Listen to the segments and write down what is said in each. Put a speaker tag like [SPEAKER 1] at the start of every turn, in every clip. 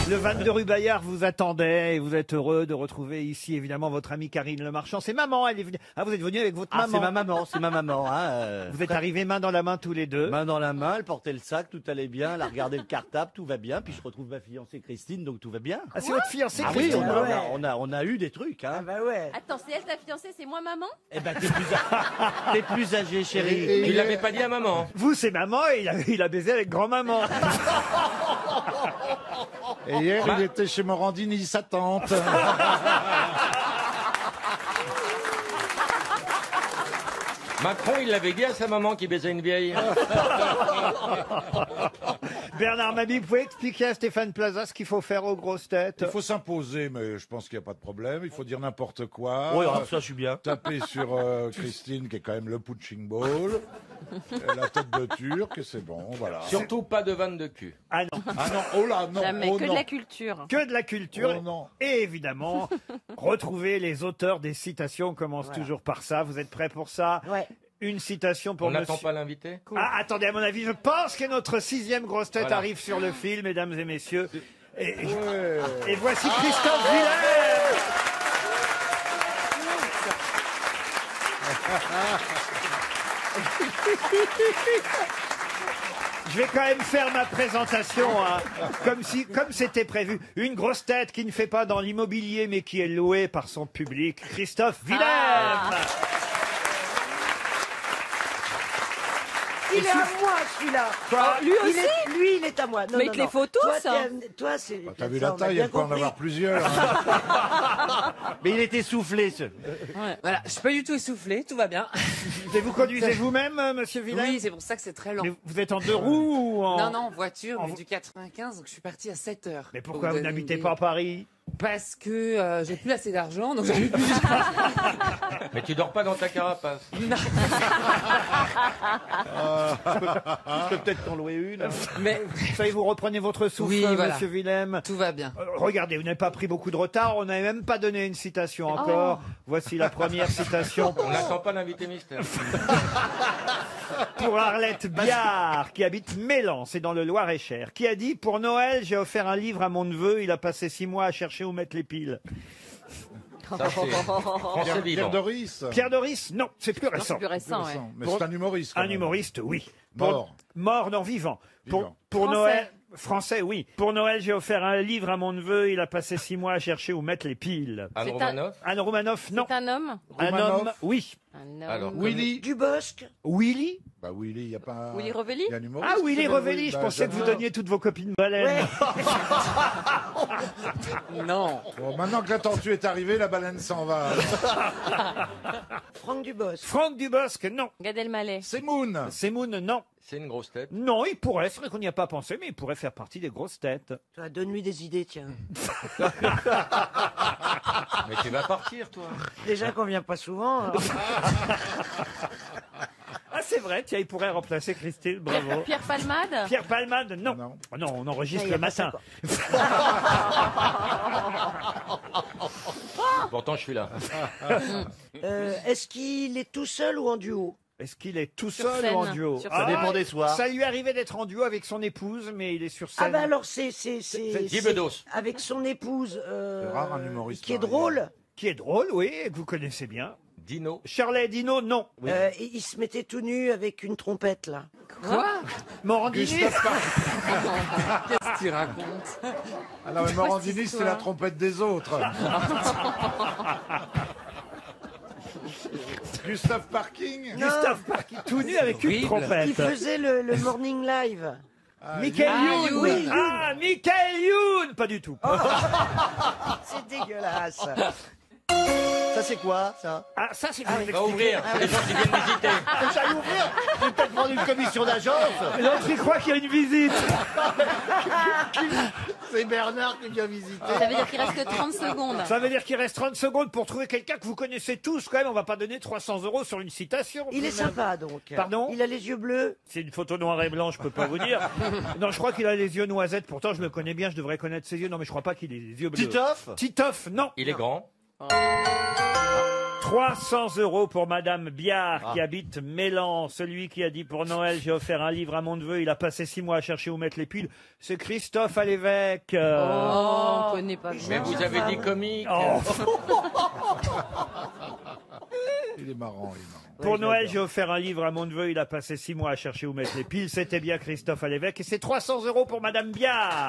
[SPEAKER 1] Le 22 rue Bayard vous attendait et vous êtes heureux de retrouver ici évidemment votre amie Karine Le Marchand. C'est maman, elle est venue. Ah, vous êtes venu avec votre maman.
[SPEAKER 2] C'est ma maman. Hein,
[SPEAKER 1] Vous êtes arrivés main dans la main tous les deux.
[SPEAKER 2] main dans la main, elle portait le sac, tout allait bien, elle a regardé le cartable, tout va bien, puis je retrouve ma fiancée Christine, donc tout va bien.
[SPEAKER 1] Ah, c'est votre fiancée
[SPEAKER 2] Ah oui,
[SPEAKER 1] Christine.
[SPEAKER 2] on a eu des trucs. Hein.
[SPEAKER 3] Bah ouais.
[SPEAKER 4] Attends, c'est elle ta fiancée, c'est moi maman?
[SPEAKER 2] Eh ben t'es plus âgée, chérie.
[SPEAKER 5] Tu l'avais pas dit à maman.
[SPEAKER 1] Vous, c'est maman et il a baisé avec grand-maman.
[SPEAKER 6] Et hier, il était chez Morandini, sa tante.
[SPEAKER 5] Macron, il l'avait dit à sa maman qui baisait une vieille.
[SPEAKER 1] Bernard Mabie, vous pouvez expliquer à Stéphane Plaza ce qu'il faut faire aux grosses têtes?
[SPEAKER 6] Il faut s'imposer, mais je pense qu'il n'y a pas de problème. Il faut dire n'importe quoi.
[SPEAKER 2] Oui, alors ça je suis bien.
[SPEAKER 6] Taper sur Christine, qui est quand même le punching ball. La tête de Turc, et c'est bon, voilà.
[SPEAKER 5] Surtout pas de vanne de cul.
[SPEAKER 1] Ah non,
[SPEAKER 6] Ah non, oh là, non,
[SPEAKER 4] Jamais,
[SPEAKER 6] oh
[SPEAKER 4] que
[SPEAKER 6] non.
[SPEAKER 4] de la culture.
[SPEAKER 1] que de la culture.
[SPEAKER 6] Oh non.
[SPEAKER 1] Et évidemment, retrouver les auteurs des citations. On commence toujours par ça. Vous êtes prêts pour ça?
[SPEAKER 3] Ouais.
[SPEAKER 1] Une citation pour
[SPEAKER 5] On n'attend
[SPEAKER 1] monsieur...
[SPEAKER 5] pas l'invité.
[SPEAKER 1] Ah, attendez, à mon avis, je pense que notre 6e grosse tête
[SPEAKER 5] Voilà.
[SPEAKER 1] arrive sur le fil, mesdames et messieurs. Et
[SPEAKER 6] Ouais.
[SPEAKER 1] voici Christophe Villers. Je vais quand même faire ma présentation, hein, comme c'était prévu. Une grosse tête qui ne fait pas dans l'immobilier, mais qui est louée par son public. Christophe Villers.
[SPEAKER 3] Il est à moi, celui-là.
[SPEAKER 4] Lui aussi?
[SPEAKER 3] Lui, il est à moi. Non,
[SPEAKER 4] Mais
[SPEAKER 3] non,
[SPEAKER 4] avec les
[SPEAKER 3] non.
[SPEAKER 4] photos,
[SPEAKER 3] Toi,
[SPEAKER 4] ça.
[SPEAKER 3] Toi, c'est.
[SPEAKER 6] T'as vu
[SPEAKER 3] ça,
[SPEAKER 6] la
[SPEAKER 3] on a
[SPEAKER 6] taille,
[SPEAKER 3] bien
[SPEAKER 6] elle peut en
[SPEAKER 3] compris.
[SPEAKER 6] avoir plusieurs. Hein.
[SPEAKER 2] Mais il était soufflé ce.
[SPEAKER 7] Voilà, je suis pas du tout essoufflé, tout va bien.
[SPEAKER 1] Et vous conduisez vous-même, monsieur Villers?
[SPEAKER 7] Oui, c'est pour ça que c'est très lent.
[SPEAKER 1] Mais vous êtes en 2 roues ou en...
[SPEAKER 7] Non, non, en voiture, mais du 95, donc je suis parti à 7 heures.
[SPEAKER 1] Mais
[SPEAKER 7] Pour
[SPEAKER 1] pourquoi
[SPEAKER 7] vous
[SPEAKER 1] vous
[SPEAKER 7] donner
[SPEAKER 1] n'habitez
[SPEAKER 7] une
[SPEAKER 1] pas en
[SPEAKER 7] idée.
[SPEAKER 1] Paris?
[SPEAKER 7] Parce que j'ai plus assez d'argent, donc j'avais plus.
[SPEAKER 5] Mais tu dors pas dans ta carapace.
[SPEAKER 2] Je peux peut-être t'en louer une.
[SPEAKER 7] Mais
[SPEAKER 1] Ça y est, vous reprenez votre souffle,
[SPEAKER 7] Oui, voilà.
[SPEAKER 1] monsieur Willem.
[SPEAKER 7] tout va bien.
[SPEAKER 1] Regardez, vous n'avez pas pris beaucoup de retard. On n'avait même pas donné une citation encore. Voici la première citation
[SPEAKER 5] On n'attend pas l'invité mystère.
[SPEAKER 1] pour Arlette Biard, qui habite Mélan, c'est dans le Loir-et-Cher, qui a dit: pour Noël, j'ai offert un livre à mon neveu. Il a passé 6 mois à chercher où mettre les piles.
[SPEAKER 5] Ça, c'est français vivant.
[SPEAKER 6] Pierre Doris.
[SPEAKER 1] Pierre Doris, non, c'est plus
[SPEAKER 4] Non, c'est
[SPEAKER 1] récent.
[SPEAKER 4] plus récent, ouais.
[SPEAKER 6] Mais c'est un humoriste. quand
[SPEAKER 1] Un
[SPEAKER 6] même.
[SPEAKER 1] humoriste, oui.
[SPEAKER 6] Mort.
[SPEAKER 1] Mort, non, vivant.
[SPEAKER 6] Vivant.
[SPEAKER 1] Pour
[SPEAKER 4] Français.
[SPEAKER 1] Noël. Français, oui. Pour Noël, j'ai offert un livre à mon neveu. Il a passé 6 mois à chercher où mettre les piles.
[SPEAKER 5] Anne
[SPEAKER 4] C'est un-
[SPEAKER 5] Romanoff.
[SPEAKER 1] Anne Romanoff, non.
[SPEAKER 4] C'est un homme?
[SPEAKER 1] Un
[SPEAKER 6] Romanoff.
[SPEAKER 1] homme, oui.
[SPEAKER 4] Un homme.
[SPEAKER 5] Alors,
[SPEAKER 6] Willy.
[SPEAKER 3] Dubosc.
[SPEAKER 1] Willy?
[SPEAKER 6] Bah Willy, il n'y a pas un...
[SPEAKER 4] Willy Revelli?
[SPEAKER 6] Il y a un humoriste
[SPEAKER 1] Ah,
[SPEAKER 6] qui
[SPEAKER 1] Willy
[SPEAKER 6] s'appelle
[SPEAKER 1] Revelli, je
[SPEAKER 6] Bah,
[SPEAKER 1] pensais que vous
[SPEAKER 6] j'adore.
[SPEAKER 1] donniez toutes vos copines baleines.
[SPEAKER 7] Non.
[SPEAKER 6] Bon, maintenant que la tortue est arrivée, la baleine s'en va.
[SPEAKER 3] Franck Dubosc.
[SPEAKER 1] Franck Dubosc, non.
[SPEAKER 4] Gad Elmaleh.
[SPEAKER 6] C'est Moon.
[SPEAKER 1] Semoun, non.
[SPEAKER 5] C'est une grosse tête.
[SPEAKER 1] Non, il pourrait, c'est vrai qu'on n'y a pas pensé, mais il pourrait faire partie des grosses têtes.
[SPEAKER 3] Toi, donne-lui des idées, tiens.
[SPEAKER 5] Mais tu vas partir, toi.
[SPEAKER 3] Déjà qu'on vient pas souvent. alors.
[SPEAKER 1] Ah, c'est vrai, tiens, il pourrait remplacer Christine, bravo.
[SPEAKER 4] Pierre Palmade?
[SPEAKER 1] Pierre Palmade, non.
[SPEAKER 6] Non.
[SPEAKER 1] Oh non, on enregistre
[SPEAKER 3] Ah, il y a
[SPEAKER 1] le
[SPEAKER 3] pas ça,
[SPEAKER 1] matin.
[SPEAKER 5] Pourtant, je suis là.
[SPEAKER 3] Est-ce qu'il est tout seul ou en duo?
[SPEAKER 1] Est-ce qu'il est tout
[SPEAKER 4] Sur
[SPEAKER 1] seul
[SPEAKER 4] scène.
[SPEAKER 1] ou en duo?
[SPEAKER 4] Sur
[SPEAKER 2] Ça dépend des soirs.
[SPEAKER 1] Ça lui arrivait d'être en duo avec son épouse, mais il est sur
[SPEAKER 3] Ah
[SPEAKER 1] scène.
[SPEAKER 3] bah alors c'est
[SPEAKER 5] Guy Bedos.
[SPEAKER 3] avec son épouse
[SPEAKER 6] C'est rare, un humoriste
[SPEAKER 3] qui est
[SPEAKER 6] marié.
[SPEAKER 3] drôle.
[SPEAKER 1] Qui est drôle, oui, et que vous connaissez bien.
[SPEAKER 5] Dino.
[SPEAKER 1] Shirley Dino, non.
[SPEAKER 3] Il se mettait tout nu avec une trompette là.
[SPEAKER 7] Quoi?
[SPEAKER 1] Morandini.
[SPEAKER 6] Gustave Par-
[SPEAKER 7] Qu'est-ce que tu racontes?
[SPEAKER 6] Ah non, mais Morandini,
[SPEAKER 7] cette
[SPEAKER 6] c'est la
[SPEAKER 7] histoire
[SPEAKER 6] trompette des autres. Gustave Parking.
[SPEAKER 1] Gustave Parking, tout nu avec une
[SPEAKER 7] horrible.
[SPEAKER 1] trompette.
[SPEAKER 3] Il faisait le morning live.
[SPEAKER 1] Michael
[SPEAKER 7] Ah,
[SPEAKER 1] Youn.
[SPEAKER 7] Youn.
[SPEAKER 1] Ah, Michael Youn. Pas du tout.
[SPEAKER 3] C'est dégueulasse.
[SPEAKER 2] Ça c'est quoi ça?
[SPEAKER 1] Ah, ça, c'est
[SPEAKER 5] Va ouvrir. C'est les gens qui viennent visiter.
[SPEAKER 2] J'allais ouvrir. Je vais peut-être prendre une commission d'agence.
[SPEAKER 1] L'autre, il croit qu'il y a une visite.
[SPEAKER 2] C'est Bernard qui vient visiter.
[SPEAKER 4] Ça veut dire qu'il reste que 30 secondes.
[SPEAKER 1] Ça veut dire qu'il reste 30 secondes pour trouver quelqu'un que vous connaissez tous. Quand même, on va pas donner 300 € sur une citation.
[SPEAKER 3] Il est
[SPEAKER 1] tout de même.
[SPEAKER 3] sympa donc.
[SPEAKER 1] Pardon?
[SPEAKER 3] Il a les yeux bleus.
[SPEAKER 1] C'est une photo noir et blanc, je peux pas vous dire. Non, je crois qu'il a les yeux noisettes. Pourtant, je le connais bien, je devrais connaître ses yeux. Non, mais je crois pas qu'il ait les yeux bleus.
[SPEAKER 2] Titoff.
[SPEAKER 1] Titoff, non.
[SPEAKER 5] Il est grand.
[SPEAKER 1] 300 € pour Madame Biard qui habite Mélan. Celui qui a dit pour Noël, j'ai offert un livre à mon neveu. Il a passé 6 mois à chercher où mettre les piles. C'est Christophe à l'évêque.
[SPEAKER 4] On connaît pas
[SPEAKER 5] Mais
[SPEAKER 4] bien.
[SPEAKER 5] vous avez dit comique.
[SPEAKER 1] Oh.
[SPEAKER 6] Il est marrant, il est marrant.
[SPEAKER 1] Pour Noël, j'ai offert un livre à mon neveu. Il a passé 6 mois à chercher où mettre les piles. C'était bien Christophe à l'évêque. Et c'est 300 € pour Madame Biard.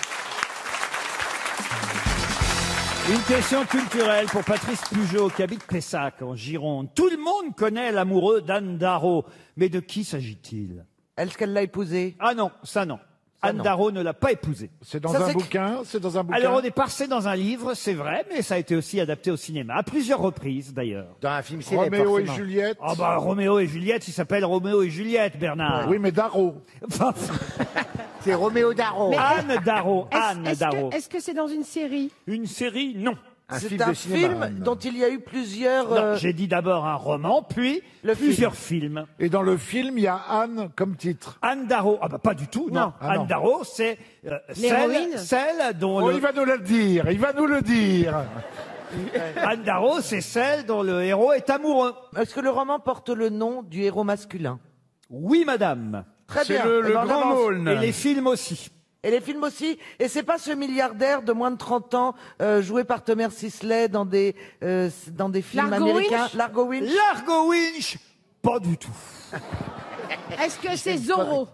[SPEAKER 1] Une question culturelle pour Patrice Pugeot qui habite Pessac en Gironde. Tout le monde connaît l'amoureux d'Anne Darrow. Mais de qui s'agit-il?
[SPEAKER 3] Est-ce qu'elle l'a épousé?
[SPEAKER 1] Ah non, ça non. Anne
[SPEAKER 3] non.
[SPEAKER 1] Darrow ne l'a pas épousé.
[SPEAKER 6] C'est dans
[SPEAKER 3] Ça,
[SPEAKER 6] un
[SPEAKER 3] c'est-
[SPEAKER 6] bouquin. C'est dans un bouquin.
[SPEAKER 1] Alors au départ, c'est dans un livre, c'est vrai, mais ça a été aussi adapté au cinéma, à plusieurs reprises d'ailleurs.
[SPEAKER 8] Dans un film célèbre,
[SPEAKER 6] Roméo et
[SPEAKER 8] forcément.
[SPEAKER 6] Juliette.
[SPEAKER 1] Ah bah Roméo et Juliette, il s'appelle Roméo et Juliette, Bernard.
[SPEAKER 6] Oui, mais Darrow.
[SPEAKER 1] Enfin,
[SPEAKER 8] C'est Roméo Darrow.
[SPEAKER 1] Anne Darrow, Anne Darrow.
[SPEAKER 9] Est-ce que c'est dans une série?
[SPEAKER 1] Une série, non.
[SPEAKER 8] Un
[SPEAKER 3] C'est
[SPEAKER 8] film
[SPEAKER 3] un
[SPEAKER 8] de cinéma.
[SPEAKER 3] film dont il y a eu plusieurs...
[SPEAKER 1] Non, j'ai dit d'abord un roman, puis
[SPEAKER 3] Le
[SPEAKER 1] plusieurs films.
[SPEAKER 6] Et dans le film, il y a Anne comme titre.
[SPEAKER 1] Anne Darrow, ah bah pas du tout, non.
[SPEAKER 6] Ah,
[SPEAKER 1] Anne
[SPEAKER 6] non.
[SPEAKER 1] Darrow, c'est
[SPEAKER 9] L'héroïne
[SPEAKER 1] celle dont
[SPEAKER 6] Oh,
[SPEAKER 1] le...
[SPEAKER 6] il va nous le dire. Il va nous le dire.
[SPEAKER 1] Anne Darrow, c'est celle dont le héros est amoureux.
[SPEAKER 3] Est-ce que le roman porte le nom du héros masculin?
[SPEAKER 1] Oui, madame.
[SPEAKER 3] Très
[SPEAKER 6] C'est
[SPEAKER 3] bien.
[SPEAKER 6] le
[SPEAKER 3] Eh ben, on
[SPEAKER 6] Grand
[SPEAKER 3] avance.
[SPEAKER 6] Maulne.
[SPEAKER 1] Et les films aussi.
[SPEAKER 3] Et les films aussi. Et c'est pas ce milliardaire de moins de 30 ans joué par Thomas Sisley dans des films
[SPEAKER 9] Largo
[SPEAKER 3] américains.
[SPEAKER 9] Winch
[SPEAKER 3] Largo Winch.
[SPEAKER 1] Largo Winch, pas du tout.
[SPEAKER 9] Est-ce que c'est Zorro?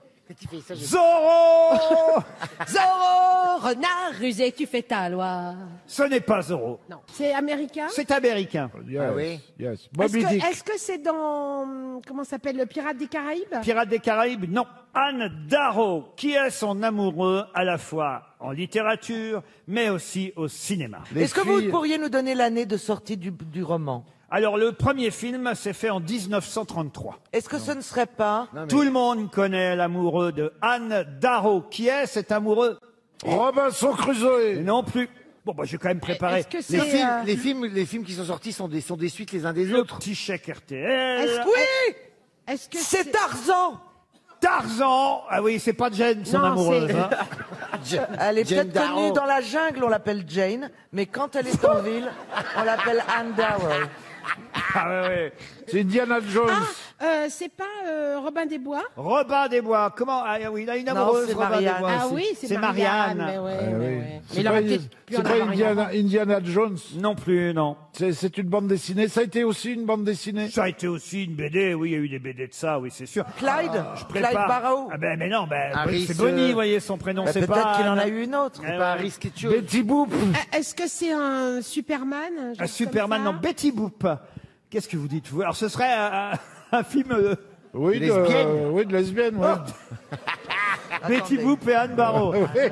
[SPEAKER 1] Zorro
[SPEAKER 9] Zorro, renard rusé, tu fais ta loi.
[SPEAKER 1] Ce n'est pas Zorro.
[SPEAKER 9] Non. C'est américain?
[SPEAKER 1] C'est américain.
[SPEAKER 6] Yes,
[SPEAKER 8] Ah oui.
[SPEAKER 6] yes. Moby Dick.
[SPEAKER 9] Est-ce que c'est dans... Comment s'appelle? Le Pirate des Caraïbes?
[SPEAKER 1] Pirates des Caraïbes, non. Anne Darrow, qui est son amoureux à la fois en littérature, mais aussi au cinéma.
[SPEAKER 6] Les
[SPEAKER 3] Est-ce que vous
[SPEAKER 6] filles-
[SPEAKER 3] pourriez nous donner l'année de sortie du roman?
[SPEAKER 1] Alors, le premier film s'est fait en 1933.
[SPEAKER 3] Est-ce que ce ne serait pas...
[SPEAKER 1] Tout le monde connaît l'amoureux de Anne Darrow. Qui est cet amoureux?
[SPEAKER 6] Robinson Crusoe.
[SPEAKER 1] Non plus. Bon, bah, j'ai quand même préparé
[SPEAKER 9] Est-ce que
[SPEAKER 8] Les
[SPEAKER 9] c'est...
[SPEAKER 8] films, les films qui sont sortis sont des suites les uns des
[SPEAKER 1] le
[SPEAKER 8] autres.
[SPEAKER 1] petit chèque RTL.
[SPEAKER 3] Oui!
[SPEAKER 9] Est-ce que
[SPEAKER 3] C'est Tarzan!
[SPEAKER 1] Tarzan. Ah oui, c'est pas Jane, son
[SPEAKER 9] Non,
[SPEAKER 1] amoureuse.
[SPEAKER 9] c'est-
[SPEAKER 1] hein.
[SPEAKER 3] Elle est
[SPEAKER 8] Jane
[SPEAKER 3] peut-être connue
[SPEAKER 8] Darrow.
[SPEAKER 3] dans la jungle, on l'appelle Jane, mais quand elle est en ville, on l'appelle Anne Darrow.
[SPEAKER 1] Ah ouais, ouais.
[SPEAKER 6] C'est Indiana Jones.
[SPEAKER 9] c'est pas Robin des Bois?
[SPEAKER 1] Robin des Bois. Comment? Ah oui, il a une
[SPEAKER 3] Non,
[SPEAKER 1] amoureuse,
[SPEAKER 3] c'est
[SPEAKER 1] Robin des
[SPEAKER 3] Marianne.
[SPEAKER 1] Bois.
[SPEAKER 9] Ah
[SPEAKER 1] aussi.
[SPEAKER 9] oui,
[SPEAKER 1] c'est Marianne.
[SPEAKER 9] Mais ouais,
[SPEAKER 6] Ah
[SPEAKER 9] mais
[SPEAKER 6] oui.
[SPEAKER 9] ouais. Mais
[SPEAKER 6] C'est
[SPEAKER 9] il aurait
[SPEAKER 6] pas,
[SPEAKER 9] peut-être pu
[SPEAKER 6] c'est
[SPEAKER 9] en
[SPEAKER 6] pas
[SPEAKER 9] avoir une avant.
[SPEAKER 6] Indiana Jones.
[SPEAKER 1] Non plus, non.
[SPEAKER 6] C'est une bande dessinée. Ça a été aussi une bande dessinée.
[SPEAKER 1] Ça a été aussi une BD. Oui, il y a eu des BD de ça, oui, c'est sûr.
[SPEAKER 3] Clyde?
[SPEAKER 1] Je
[SPEAKER 3] Clyde
[SPEAKER 1] prépare.
[SPEAKER 3] Barrow?
[SPEAKER 1] Ah ben, mais non, ben,
[SPEAKER 8] Harris,
[SPEAKER 1] c'est Bonnie, vous voyez, son prénom,
[SPEAKER 3] Bah,
[SPEAKER 1] c'est
[SPEAKER 3] peut-être
[SPEAKER 1] pas.
[SPEAKER 3] qu'il en a
[SPEAKER 1] Anne.
[SPEAKER 3] eu une autre.
[SPEAKER 1] Eh
[SPEAKER 8] Pas
[SPEAKER 1] ouais.
[SPEAKER 8] risqué de chose.
[SPEAKER 6] Betty Boop.
[SPEAKER 9] Est-ce que c'est un Superman? genre
[SPEAKER 1] Un
[SPEAKER 9] comme
[SPEAKER 1] Superman,
[SPEAKER 9] ça
[SPEAKER 1] non, Betty Boop. Qu'est-ce que vous dites, vous? Alors, ce serait un film
[SPEAKER 6] Oui,
[SPEAKER 8] Lesbienne.
[SPEAKER 6] oui, de lesbienne, ouais.
[SPEAKER 1] Betty Boop et Anne Barrow.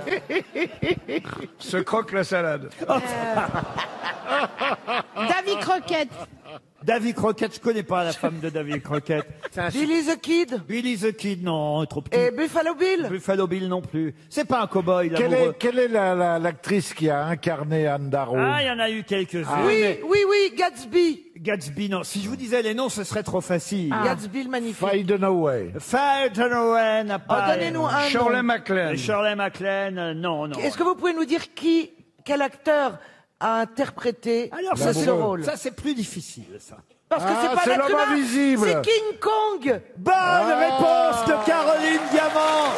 [SPEAKER 6] Se croque la salade.
[SPEAKER 9] Davy Crockett.
[SPEAKER 1] Davy Crockett, je connais pas la femme de Davy Crockett.
[SPEAKER 3] Billy the Kid?
[SPEAKER 1] Billy the Kid, non, trop petit.
[SPEAKER 3] Et Buffalo Bill?
[SPEAKER 1] Buffalo Bill non plus. C'est pas un cow-boy, l'amoureux.
[SPEAKER 6] Quelle est l'actrice qui a incarné Anne Darrow?
[SPEAKER 1] Ah, il y en a eu quelques-uns.
[SPEAKER 3] Oui, oui, oui, Gatsby.
[SPEAKER 1] Gatsby, non. Si je vous disais les noms, ce serait trop facile.
[SPEAKER 3] Gatsby le magnifique.
[SPEAKER 6] Fade Away.
[SPEAKER 1] Fire Dunaway n'a
[SPEAKER 3] Oh,
[SPEAKER 1] pas.
[SPEAKER 3] donnez-nous un nom.
[SPEAKER 6] MacLaine.
[SPEAKER 1] Shirley MacLaine, non, non.
[SPEAKER 3] Est-ce que vous pouvez nous dire quel acteur a interprété
[SPEAKER 1] Alors,
[SPEAKER 3] ce rôle?
[SPEAKER 1] ça c'est plus difficile, ça.
[SPEAKER 3] Parce que
[SPEAKER 6] Ah,
[SPEAKER 3] c'est pas
[SPEAKER 6] c'est
[SPEAKER 3] l'être
[SPEAKER 6] l'homme
[SPEAKER 3] humain,
[SPEAKER 6] invisible.
[SPEAKER 3] c'est King Kong.
[SPEAKER 1] Bonne réponse de Caroline Diamant.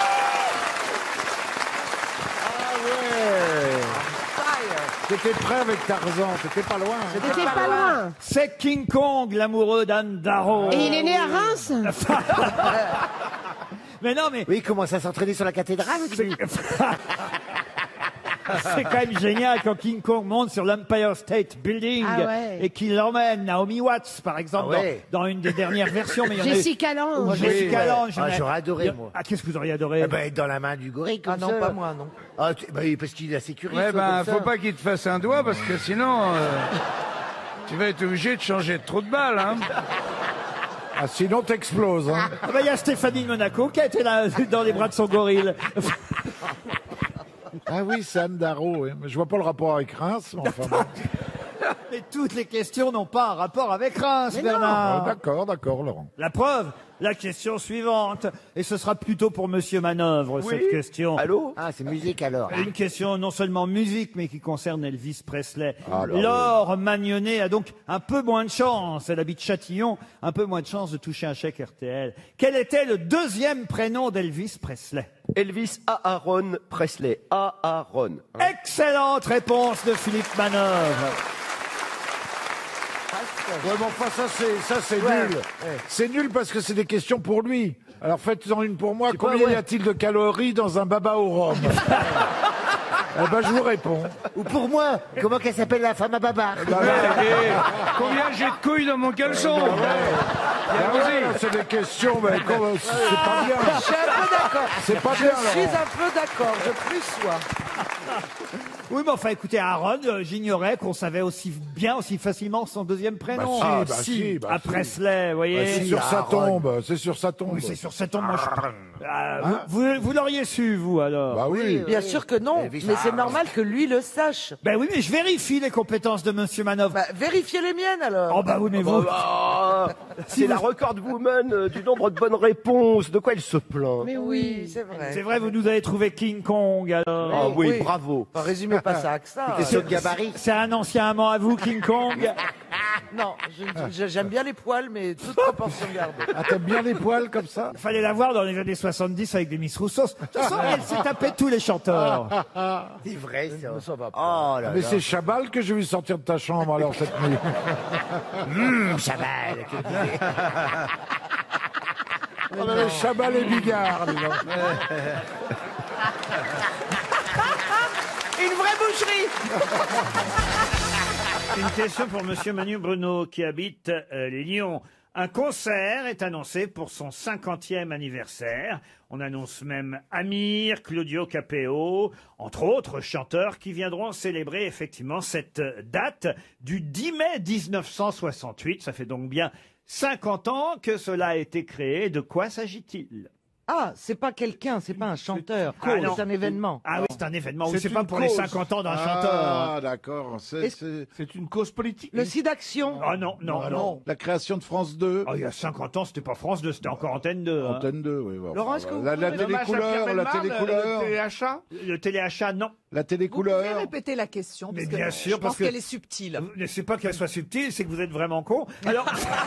[SPEAKER 6] Ah ouais. T'étais prêt avec Tarzan, t'étais pas loin. hein.
[SPEAKER 9] T'étais pas loin.
[SPEAKER 1] C'est King Kong, l'amoureux d'Anne Darrow.
[SPEAKER 9] Et il est né à Reims?
[SPEAKER 1] Mais non, mais
[SPEAKER 8] Oui, il commence à s'entraîner sur la cathédrale. lui.
[SPEAKER 1] c'est quand même génial quand King Kong monte sur l'Empire State Building
[SPEAKER 9] Ah ouais.
[SPEAKER 1] et qu'il emmène Naomi Watts, par exemple,
[SPEAKER 8] Ah ouais.
[SPEAKER 1] dans une des dernières versions. Mais il y en a eu-
[SPEAKER 9] Jessica Lange.
[SPEAKER 1] Jessica Lange.
[SPEAKER 8] Ah, j'aurais adoré, moi.
[SPEAKER 1] Ah, qu'est-ce que vous auriez adoré?
[SPEAKER 8] Eh ben, être dans la main du gorille comme
[SPEAKER 3] Ah non,
[SPEAKER 8] ça.
[SPEAKER 3] pas moi, non.
[SPEAKER 8] Ah, parce qu'il a sécurisé.
[SPEAKER 10] Ouais, ben, faut pas qu'il te fasse un doigt parce que sinon, tu vas être obligé de changer de trou de balle, hein.
[SPEAKER 6] Ah, sinon t'exploses. Hein.
[SPEAKER 1] Ah bah, il y a Stéphanie de Monaco qui a été là dans les bras de son gorille.
[SPEAKER 6] Ah oui, c'est Anne Darrow. Oui. Mais je vois pas le rapport avec Reims. Mais enfin, bon.
[SPEAKER 1] Mais toutes les questions n'ont pas un rapport avec Reims,
[SPEAKER 6] Ah,
[SPEAKER 1] Bernard.
[SPEAKER 6] d'accord, Laurent.
[SPEAKER 1] La preuve, la question suivante. Et ce sera plutôt pour Monsieur Manœuvre, cette question.
[SPEAKER 8] Allô? Ah, c'est musique alors.
[SPEAKER 1] Une question non seulement musique, mais qui concerne Elvis Presley.
[SPEAKER 6] Alors,
[SPEAKER 1] Laure Magnonnet a donc un peu moins de chance. Elle habite Châtillon, un peu moins de chance de toucher un chèque RTL. Quel était le deuxième prénom d'Elvis Presley?
[SPEAKER 11] Elvis Aaron Presley. Aaron.
[SPEAKER 1] Excellente réponse de Philippe Manœuvre.
[SPEAKER 6] Ouais, mais enfin, ça c'est nul. C'est nul parce que c'est des questions pour lui. Alors faites-en une pour moi. Combien y a-t-il de calories dans un baba au rhum? Eh ben, je vous réponds.
[SPEAKER 8] Ou pour moi, comment qu'elle s'appelle la femme à baba?
[SPEAKER 10] Combien j'ai de couilles dans mon caleçon?
[SPEAKER 6] C'est des questions, mais c'est pas bien.
[SPEAKER 3] Je suis un peu d'accord.
[SPEAKER 6] C'est pas
[SPEAKER 3] Je
[SPEAKER 6] bien,
[SPEAKER 3] suis
[SPEAKER 6] Laurent.
[SPEAKER 3] un peu d'accord, je plus sois.
[SPEAKER 1] Oui, mais enfin, écoutez, Aaron, j'ignorais qu'on savait aussi bien, aussi facilement son deuxième prénom. À Presley, vous voyez.
[SPEAKER 6] C'est sur sa tombe, c'est sur sa tombe.
[SPEAKER 1] Oui, c'est sur sa tombe. Moi, vous l'auriez su, vous, alors?
[SPEAKER 6] Bah oui.
[SPEAKER 3] Bien sûr que non, mais c'est normal que lui le sache.
[SPEAKER 1] Ben oui, mais je vérifie les compétences de Monsieur Manœuvre.
[SPEAKER 3] Bah, vérifiez les miennes alors.
[SPEAKER 1] Oh bah oui, mais vous...
[SPEAKER 11] C'est la record woman du nombre de bonnes réponses. De quoi elle se plaint?
[SPEAKER 3] Mais oui, c'est vrai.
[SPEAKER 1] C'est vrai, vous nous avez trouvé King Kong, alors.
[SPEAKER 11] Ah oui, bravo.
[SPEAKER 3] Enfin, résumez pas ça avec ça.
[SPEAKER 1] C'est un ancien amant à vous, King Kong?
[SPEAKER 3] Non, j'aime bien les poils, mais toute proportion gardée.
[SPEAKER 6] Ah, t'aimes bien les poils comme ça?
[SPEAKER 1] Fallait la voir dans les années 70 avec des Miss Rousseau. De toute façon, elle s'est tapée tous les chanteurs.
[SPEAKER 8] C'est vrai, ça.
[SPEAKER 6] Oh là mais c'est Chabal que j'ai vu sortir de ta chambre alors cette nuit.
[SPEAKER 8] Chabal.
[SPEAKER 6] On avait Chabal et Bigard, dis donc.
[SPEAKER 3] Une vraie boucherie.
[SPEAKER 1] Une question pour Monsieur Manu Bruno qui habite Lyon. Un concert est annoncé pour son 50e anniversaire. On annonce même Amir, Claudio Capeo, entre autres chanteurs qui viendront célébrer effectivement cette date du 10 mai 1968. Ça fait donc bien 50 ans que cela a été créé. De quoi s'agit-il?
[SPEAKER 3] Ah, c'est pas quelqu'un, c'est pas un chanteur.
[SPEAKER 1] Ah, non.
[SPEAKER 3] C'est un événement.
[SPEAKER 1] Ah oui, c'est un événement. Oui,
[SPEAKER 6] C'est
[SPEAKER 1] c'est pas
[SPEAKER 6] une
[SPEAKER 1] pour les
[SPEAKER 6] cause.
[SPEAKER 1] 50 ans d'un chanteur.
[SPEAKER 6] Ah, d'accord.
[SPEAKER 10] C'est une cause politique.
[SPEAKER 3] Le SIDAction.
[SPEAKER 1] Ah non, non.
[SPEAKER 6] La création de France 2.
[SPEAKER 1] Oh, il y a 50 ans, c'était pas France 2, c'était encore Antenne 2. hein.
[SPEAKER 6] Antenne 2, oui. Enfin,
[SPEAKER 3] Laurent, est-ce que vous
[SPEAKER 6] la
[SPEAKER 3] pouvez-
[SPEAKER 6] télécouleur, la télécouleur.
[SPEAKER 10] téléachat.
[SPEAKER 1] Le téléachat, non.
[SPEAKER 6] La
[SPEAKER 12] Vous pouvez
[SPEAKER 6] télécouleur.
[SPEAKER 12] répéter la question
[SPEAKER 1] Mais
[SPEAKER 12] parce que
[SPEAKER 1] bien sûr,
[SPEAKER 12] je
[SPEAKER 1] parce
[SPEAKER 12] pense
[SPEAKER 1] que-
[SPEAKER 12] qu'elle est subtile.
[SPEAKER 1] C'est pas qu'elle soit subtile, c'est que vous êtes vraiment con. Alors,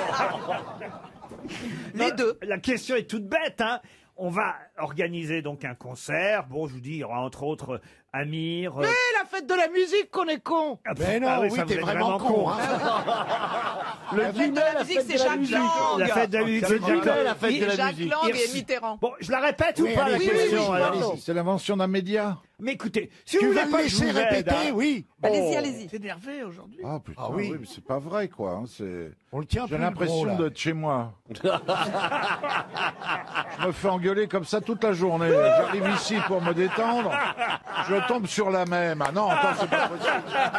[SPEAKER 12] Les deux.
[SPEAKER 1] La question est toute bête, hein. On va organiser donc un concert. Bon, je vous dis, il y aura entre autres Amir.
[SPEAKER 3] Mais la fête de la musique, qu'on est con.
[SPEAKER 6] Mais non, oui,
[SPEAKER 1] ça,
[SPEAKER 6] t'es
[SPEAKER 1] vous êtes
[SPEAKER 6] vraiment con. Hein.
[SPEAKER 12] La fête de la musique, c'est Jacques Lang.
[SPEAKER 1] La fête de la musique, c'est Jacques Lang.
[SPEAKER 6] la fête de la
[SPEAKER 12] Jacques
[SPEAKER 6] musique.
[SPEAKER 12] Lang et Mitterrand.
[SPEAKER 1] Bon, je la répète ou pas la
[SPEAKER 3] oui,
[SPEAKER 1] question
[SPEAKER 3] oui,
[SPEAKER 1] alors
[SPEAKER 3] pardon.
[SPEAKER 6] C'est l'invention d'un média.
[SPEAKER 1] Mais écoutez, si vous
[SPEAKER 8] Tu
[SPEAKER 1] voulez
[SPEAKER 8] vas
[SPEAKER 1] pas
[SPEAKER 8] me
[SPEAKER 1] que je vous
[SPEAKER 8] laisser
[SPEAKER 1] aide,
[SPEAKER 8] répéter,
[SPEAKER 1] hein.
[SPEAKER 8] oui.
[SPEAKER 12] Allez-y, allez-y.
[SPEAKER 10] C'est énervé aujourd'hui.
[SPEAKER 6] Ah putain,
[SPEAKER 8] Ah oui.
[SPEAKER 6] oui, mais c'est pas vrai quoi. Hein, c'est...
[SPEAKER 8] On le tient
[SPEAKER 6] J'ai l'impression d'être chez moi. Je me fais engueuler comme ça toute la journée. J'arrive ici pour me détendre. Je tombe sur la même. Ah non, attends, c'est pas possible.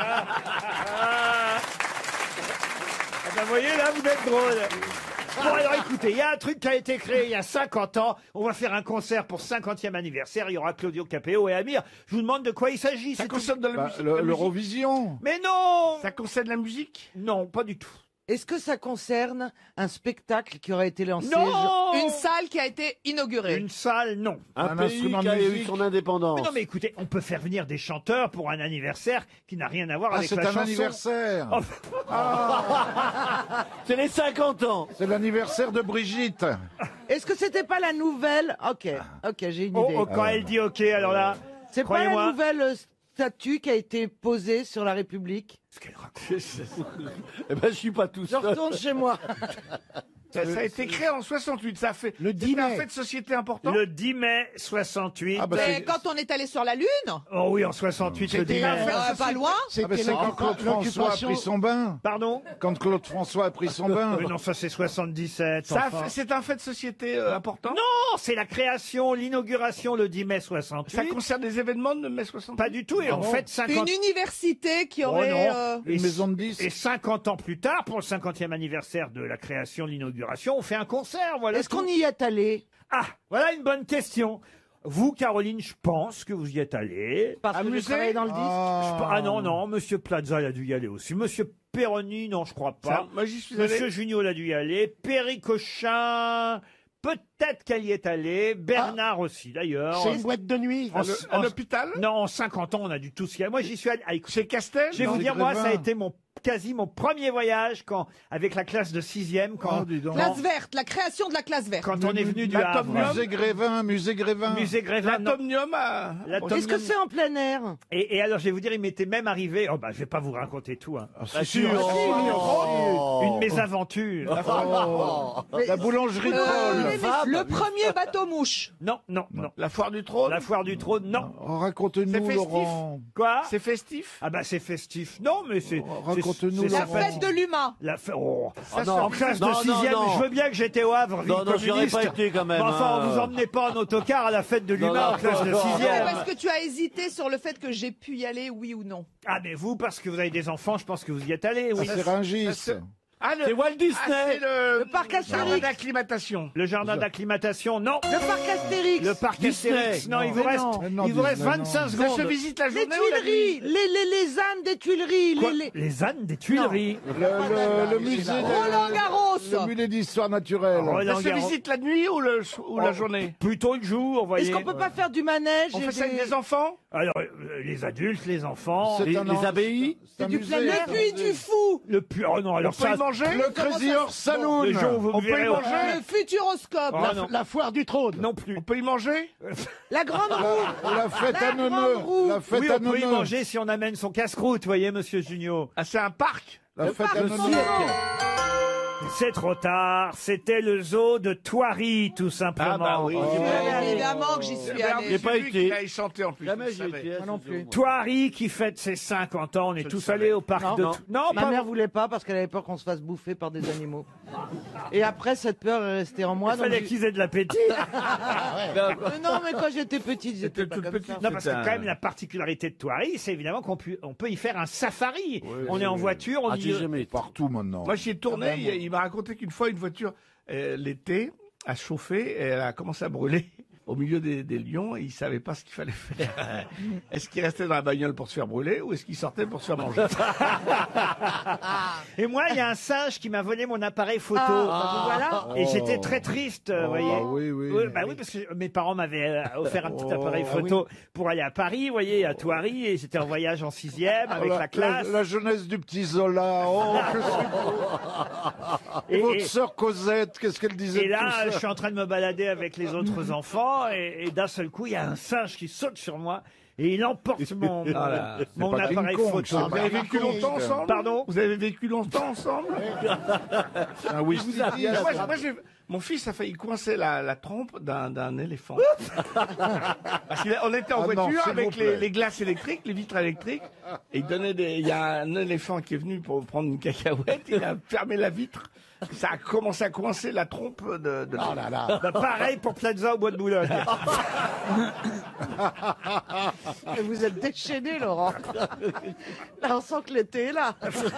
[SPEAKER 1] Ah ben, vous voyez, là, vous êtes drôle. Bon, alors écoutez, il y a un truc qui a été créé il y a 50 ans. On va faire un concert pour 50e anniversaire. Il y aura Claudio Capeo et Amir. Je vous demande de quoi il s'agit.
[SPEAKER 10] Ça
[SPEAKER 1] c'est
[SPEAKER 10] concerne de la
[SPEAKER 6] Bah,
[SPEAKER 10] musique. la musique.
[SPEAKER 6] L'Eurovision.
[SPEAKER 1] Mais non.
[SPEAKER 10] Ça concerne la musique.
[SPEAKER 1] Non, pas du tout.
[SPEAKER 3] Est-ce que ça concerne un spectacle qui aurait été lancé
[SPEAKER 1] Non.
[SPEAKER 12] Une salle qui a été inaugurée.
[SPEAKER 1] Une salle, non.
[SPEAKER 6] Un pays
[SPEAKER 2] Pays
[SPEAKER 6] instrument
[SPEAKER 2] qui
[SPEAKER 6] de
[SPEAKER 2] a eu
[SPEAKER 6] musique.
[SPEAKER 2] son indépendance.
[SPEAKER 1] Mais non, mais écoutez, on peut faire venir des chanteurs pour un anniversaire qui n'a rien à voir
[SPEAKER 6] Ah,
[SPEAKER 1] avec
[SPEAKER 6] c'est
[SPEAKER 1] la
[SPEAKER 6] un
[SPEAKER 1] chanson.
[SPEAKER 6] anniversaire.
[SPEAKER 1] Oh.
[SPEAKER 2] C'est les 50 ans.
[SPEAKER 6] C'est l'anniversaire de Brigitte.
[SPEAKER 3] Est-ce que c'était pas la nouvelle Ok, j'ai une
[SPEAKER 1] Oh,
[SPEAKER 3] idée.
[SPEAKER 1] oh, quand elle dit OK, alors là,
[SPEAKER 3] C'est pas la
[SPEAKER 1] croyez-moi.
[SPEAKER 3] nouvelle statue qui a été posée sur la République.
[SPEAKER 1] Ce qu'elle raconte.
[SPEAKER 2] Eh ben, je suis pas tout
[SPEAKER 3] Je
[SPEAKER 2] seul.
[SPEAKER 3] retourne chez moi.
[SPEAKER 10] Ça a été créé en 68. Ça a fait
[SPEAKER 8] Le 10
[SPEAKER 10] c'était un
[SPEAKER 8] mai.
[SPEAKER 10] fait de société important.
[SPEAKER 1] Le 10 mai 68.
[SPEAKER 6] Ah bah,
[SPEAKER 12] Mais
[SPEAKER 6] c'est-
[SPEAKER 12] quand on est allé sur la Lune,
[SPEAKER 1] Oh oui, en 68, le 10 mai.
[SPEAKER 12] pas loin.
[SPEAKER 6] Ah, mais c'est quand Claude François a pris son bain.
[SPEAKER 1] Pardon.
[SPEAKER 6] Quand Claude François a pris son bain.
[SPEAKER 1] Mais non, ça c'est 77.
[SPEAKER 10] Ça a
[SPEAKER 1] enfin.
[SPEAKER 10] fait- c'est un fait de société important.
[SPEAKER 1] Non, c'est la création, l'inauguration le 10 mai 68.
[SPEAKER 10] Ça concerne des événements de mai 60.
[SPEAKER 1] Pas du tout, et en fait 50...
[SPEAKER 12] Une université qui
[SPEAKER 1] Oh
[SPEAKER 12] aurait.
[SPEAKER 1] non.
[SPEAKER 6] Une maison de disques.
[SPEAKER 1] Et 50 ans plus tard, pour le 50e anniversaire de la création, de l'inauguration, on fait un concert, voilà.
[SPEAKER 3] Est-ce
[SPEAKER 1] tout.
[SPEAKER 3] qu'on y est allé
[SPEAKER 1] Ah, voilà une bonne question. Vous, Caroline, je pense que vous y êtes allé.
[SPEAKER 3] Parce que je
[SPEAKER 10] Amusé
[SPEAKER 3] travaille dans le disque.
[SPEAKER 1] Ah non, non, Monsieur Plaza, il a dû y aller aussi. Monsieur Perroni, non, je crois pas.
[SPEAKER 10] Ça, moi, j'y suis allé.
[SPEAKER 1] Monsieur Junio, il a dû y aller. Perry Cochin, peut-être qu'elle y est allée. Bernard aussi, d'ailleurs.
[SPEAKER 12] C'est une boîte de nuit.
[SPEAKER 1] En hôpital? Non, en 50 ans, on a dû tous y aller. Moi, j'y suis allé.
[SPEAKER 12] Chez Castel?
[SPEAKER 1] Je vais vous dire, moi, ça a été quasi mon premier voyage avec la classe de 6e.
[SPEAKER 13] Classe verte, la création de la classe verte.
[SPEAKER 1] Quand on est venu du Havre.
[SPEAKER 6] Musée Grévin.
[SPEAKER 1] Musée Grévin, non.
[SPEAKER 12] L'Atomium
[SPEAKER 3] Est-ce que c'est en plein air?
[SPEAKER 1] Et alors, je vais vous dire, il m'était même arrivé. Oh, bah, je vais pas vous raconter tout, hein.
[SPEAKER 6] C'est sûr.
[SPEAKER 1] Une mésaventure.
[SPEAKER 6] La boulangerie de Paul.
[SPEAKER 13] Le premier bateau mouche.
[SPEAKER 1] Non.
[SPEAKER 12] La foire du trône?
[SPEAKER 1] La foire du trône, non.
[SPEAKER 6] Raconte-nous, Laurent.
[SPEAKER 1] Quoi?
[SPEAKER 12] C'est festif?
[SPEAKER 1] Ah bah c'est festif. Non, mais c'est...
[SPEAKER 6] Raconte-nous,
[SPEAKER 1] c'est
[SPEAKER 13] La
[SPEAKER 1] sympathique.
[SPEAKER 13] fête de l'humain.
[SPEAKER 1] En classe de 6e, je veux bien que j'étais au Havre, ville
[SPEAKER 2] Non, j'y aurais
[SPEAKER 1] communiste.
[SPEAKER 2] pas été quand même.
[SPEAKER 1] Mais enfin,
[SPEAKER 2] hein.
[SPEAKER 1] vous emmenez pas en autocar à la fête de l'humain en classe de
[SPEAKER 13] Ouais,
[SPEAKER 1] 6e.
[SPEAKER 13] parce que tu as hésité sur le fait que j'ai pu y aller, oui ou non.
[SPEAKER 1] Ah, mais vous, parce que vous avez des enfants, je pense que vous y êtes allés, oui.
[SPEAKER 6] C'est Rungis.
[SPEAKER 12] C'est Walt Disney.
[SPEAKER 3] Le parc
[SPEAKER 12] jardin
[SPEAKER 3] Astérix.
[SPEAKER 12] d'acclimatation.
[SPEAKER 1] Le jardin d'acclimatation, non.
[SPEAKER 3] Le parc Astérix.
[SPEAKER 1] Le parc Astérix, non, il vous reste,
[SPEAKER 6] non,
[SPEAKER 1] il vous reste
[SPEAKER 6] Disney,
[SPEAKER 1] 25
[SPEAKER 6] non.
[SPEAKER 12] Ça
[SPEAKER 1] secondes.
[SPEAKER 12] se visite la
[SPEAKER 3] Les
[SPEAKER 12] journée ou la
[SPEAKER 3] Tuileries.
[SPEAKER 12] nuit?
[SPEAKER 3] Les ânes des Tuileries.
[SPEAKER 1] Quoi Les ânes des Tuileries.
[SPEAKER 6] Le musée
[SPEAKER 13] Roland Garros.
[SPEAKER 6] Le musée d'histoire naturelle.
[SPEAKER 1] Roland
[SPEAKER 12] Ça se
[SPEAKER 1] Garros.
[SPEAKER 12] visite la nuit ou la journée?
[SPEAKER 1] Plutôt le jour, vous voyez.
[SPEAKER 3] Est-ce qu'on peut pas faire du manège?
[SPEAKER 12] On
[SPEAKER 3] et
[SPEAKER 12] fait ça avec des enfants?
[SPEAKER 1] Alors, les adultes, les enfants,
[SPEAKER 6] C'est
[SPEAKER 1] les
[SPEAKER 6] un
[SPEAKER 2] abbayes.
[SPEAKER 6] C'est un
[SPEAKER 3] du
[SPEAKER 6] musée.
[SPEAKER 3] plein air.
[SPEAKER 13] Le puits du fou.
[SPEAKER 1] le plus... Oh non,
[SPEAKER 12] On
[SPEAKER 1] alors
[SPEAKER 12] peut y
[SPEAKER 1] ça...
[SPEAKER 12] manger?
[SPEAKER 6] Le Crazy Horse Saloon.
[SPEAKER 1] Le jour où vous
[SPEAKER 12] On
[SPEAKER 1] me
[SPEAKER 12] peut y
[SPEAKER 1] verrez...
[SPEAKER 12] manger?
[SPEAKER 13] Le futuroscope.
[SPEAKER 1] Oh, non.
[SPEAKER 12] La foire du trône?
[SPEAKER 1] Non plus.
[SPEAKER 12] On peut y manger?
[SPEAKER 3] La grande roue.
[SPEAKER 6] La fête à
[SPEAKER 3] grande
[SPEAKER 6] Neuneu.
[SPEAKER 3] roue.
[SPEAKER 6] La fête
[SPEAKER 1] Oui,
[SPEAKER 6] à
[SPEAKER 1] on peut y
[SPEAKER 6] Neuneu.
[SPEAKER 1] manger si on amène son casse-croûte, vous voyez, monsieur Junio.
[SPEAKER 12] Ah, c'est un parc?
[SPEAKER 6] La fête à
[SPEAKER 3] parc
[SPEAKER 6] Neuneu.
[SPEAKER 1] C'est trop tard, c'était le zoo de Thoiry, tout simplement.
[SPEAKER 12] Ah bah oui.
[SPEAKER 13] Évidemment que j'y suis allé.
[SPEAKER 2] J'ai pas été.
[SPEAKER 12] Il a chanté en plus.
[SPEAKER 2] Jamais
[SPEAKER 12] vous
[SPEAKER 2] j'y
[SPEAKER 12] savez.
[SPEAKER 2] étais.
[SPEAKER 3] Moi non plus.
[SPEAKER 1] Thoiry qui fête ses 50 ans, on est
[SPEAKER 12] le
[SPEAKER 1] tous
[SPEAKER 12] savais.
[SPEAKER 1] allés au parc
[SPEAKER 3] Non.
[SPEAKER 1] de...
[SPEAKER 3] Non.
[SPEAKER 1] Non,
[SPEAKER 3] Ma
[SPEAKER 1] pas
[SPEAKER 3] mère
[SPEAKER 1] vous.
[SPEAKER 3] voulait pas parce qu'elle avait peur qu'on se fasse bouffer par des animaux. Et après, cette peur est restée en moi.
[SPEAKER 1] Il
[SPEAKER 3] donc
[SPEAKER 1] fallait
[SPEAKER 3] j'ai-
[SPEAKER 1] qu'ils aient de l'appétit.
[SPEAKER 3] Non, mais quand j'étais petite, j'étais pas
[SPEAKER 12] toute
[SPEAKER 3] comme
[SPEAKER 12] petite.
[SPEAKER 3] ça.
[SPEAKER 1] Non, parce que quand même, la particularité de Thoiry, c'est évidemment qu'on peut y faire un safari. On est en voiture, on
[SPEAKER 2] Ah,
[SPEAKER 1] y...
[SPEAKER 2] j'ai jamais été.
[SPEAKER 6] Partout maintenant.
[SPEAKER 12] Moi, j'y ai tourné. Il m'a raconté qu'une fois, une voiture, l'été, a chauffé et elle a commencé à brûler au milieu des lions et il savait pas ce qu'il fallait faire. Est-ce qu'il restait dans la bagnole pour se faire brûler ou est-ce qu'il sortait pour se faire manger?
[SPEAKER 1] Et moi, il y a un singe qui m'a volé mon appareil photo.
[SPEAKER 3] Voilà.
[SPEAKER 1] Et j'étais très triste, vous voyez.
[SPEAKER 6] Ah oui, oui.
[SPEAKER 1] Bah oui, parce que mes parents m'avaient offert un petit appareil photo pour aller à Paris, vous voyez, à Thoiry, et j'étais en voyage en 6e avec la classe.
[SPEAKER 6] La jeunesse du petit Zola. Oh, que c'est beau. Et votre sœur Cosette, qu'est-ce qu'elle disait
[SPEAKER 1] Et
[SPEAKER 6] de tout
[SPEAKER 1] là,
[SPEAKER 6] ça
[SPEAKER 1] je suis en train de me balader avec les autres enfants, et d'un seul coup, il y a un singe qui saute sur moi, et il emporte mon
[SPEAKER 6] pas
[SPEAKER 1] appareil
[SPEAKER 6] King Kong,
[SPEAKER 1] photo.
[SPEAKER 6] ça.
[SPEAKER 12] Vous avez vécu longtemps ensemble?
[SPEAKER 1] Pardon?
[SPEAKER 12] Vous avez vécu longtemps ensemble?
[SPEAKER 6] Un whisky.
[SPEAKER 12] Mon fils a failli coincer la trompe d'un éléphant. Parce qu'on était en
[SPEAKER 6] Ah non,
[SPEAKER 12] voiture
[SPEAKER 6] s'il vous
[SPEAKER 12] avec
[SPEAKER 6] plaît.
[SPEAKER 12] les glaces électriques, les vitres électriques, et il y a un éléphant qui est venu pour prendre une cacahuète, il a fermé la vitre. Ça a commencé à coincer la trompe de
[SPEAKER 8] Oh là là.
[SPEAKER 1] Bah, pareil pour Plaza au bois de Boulogne.
[SPEAKER 3] Et vous êtes déchaîné, Laurent. Là, on sent que l'été est là.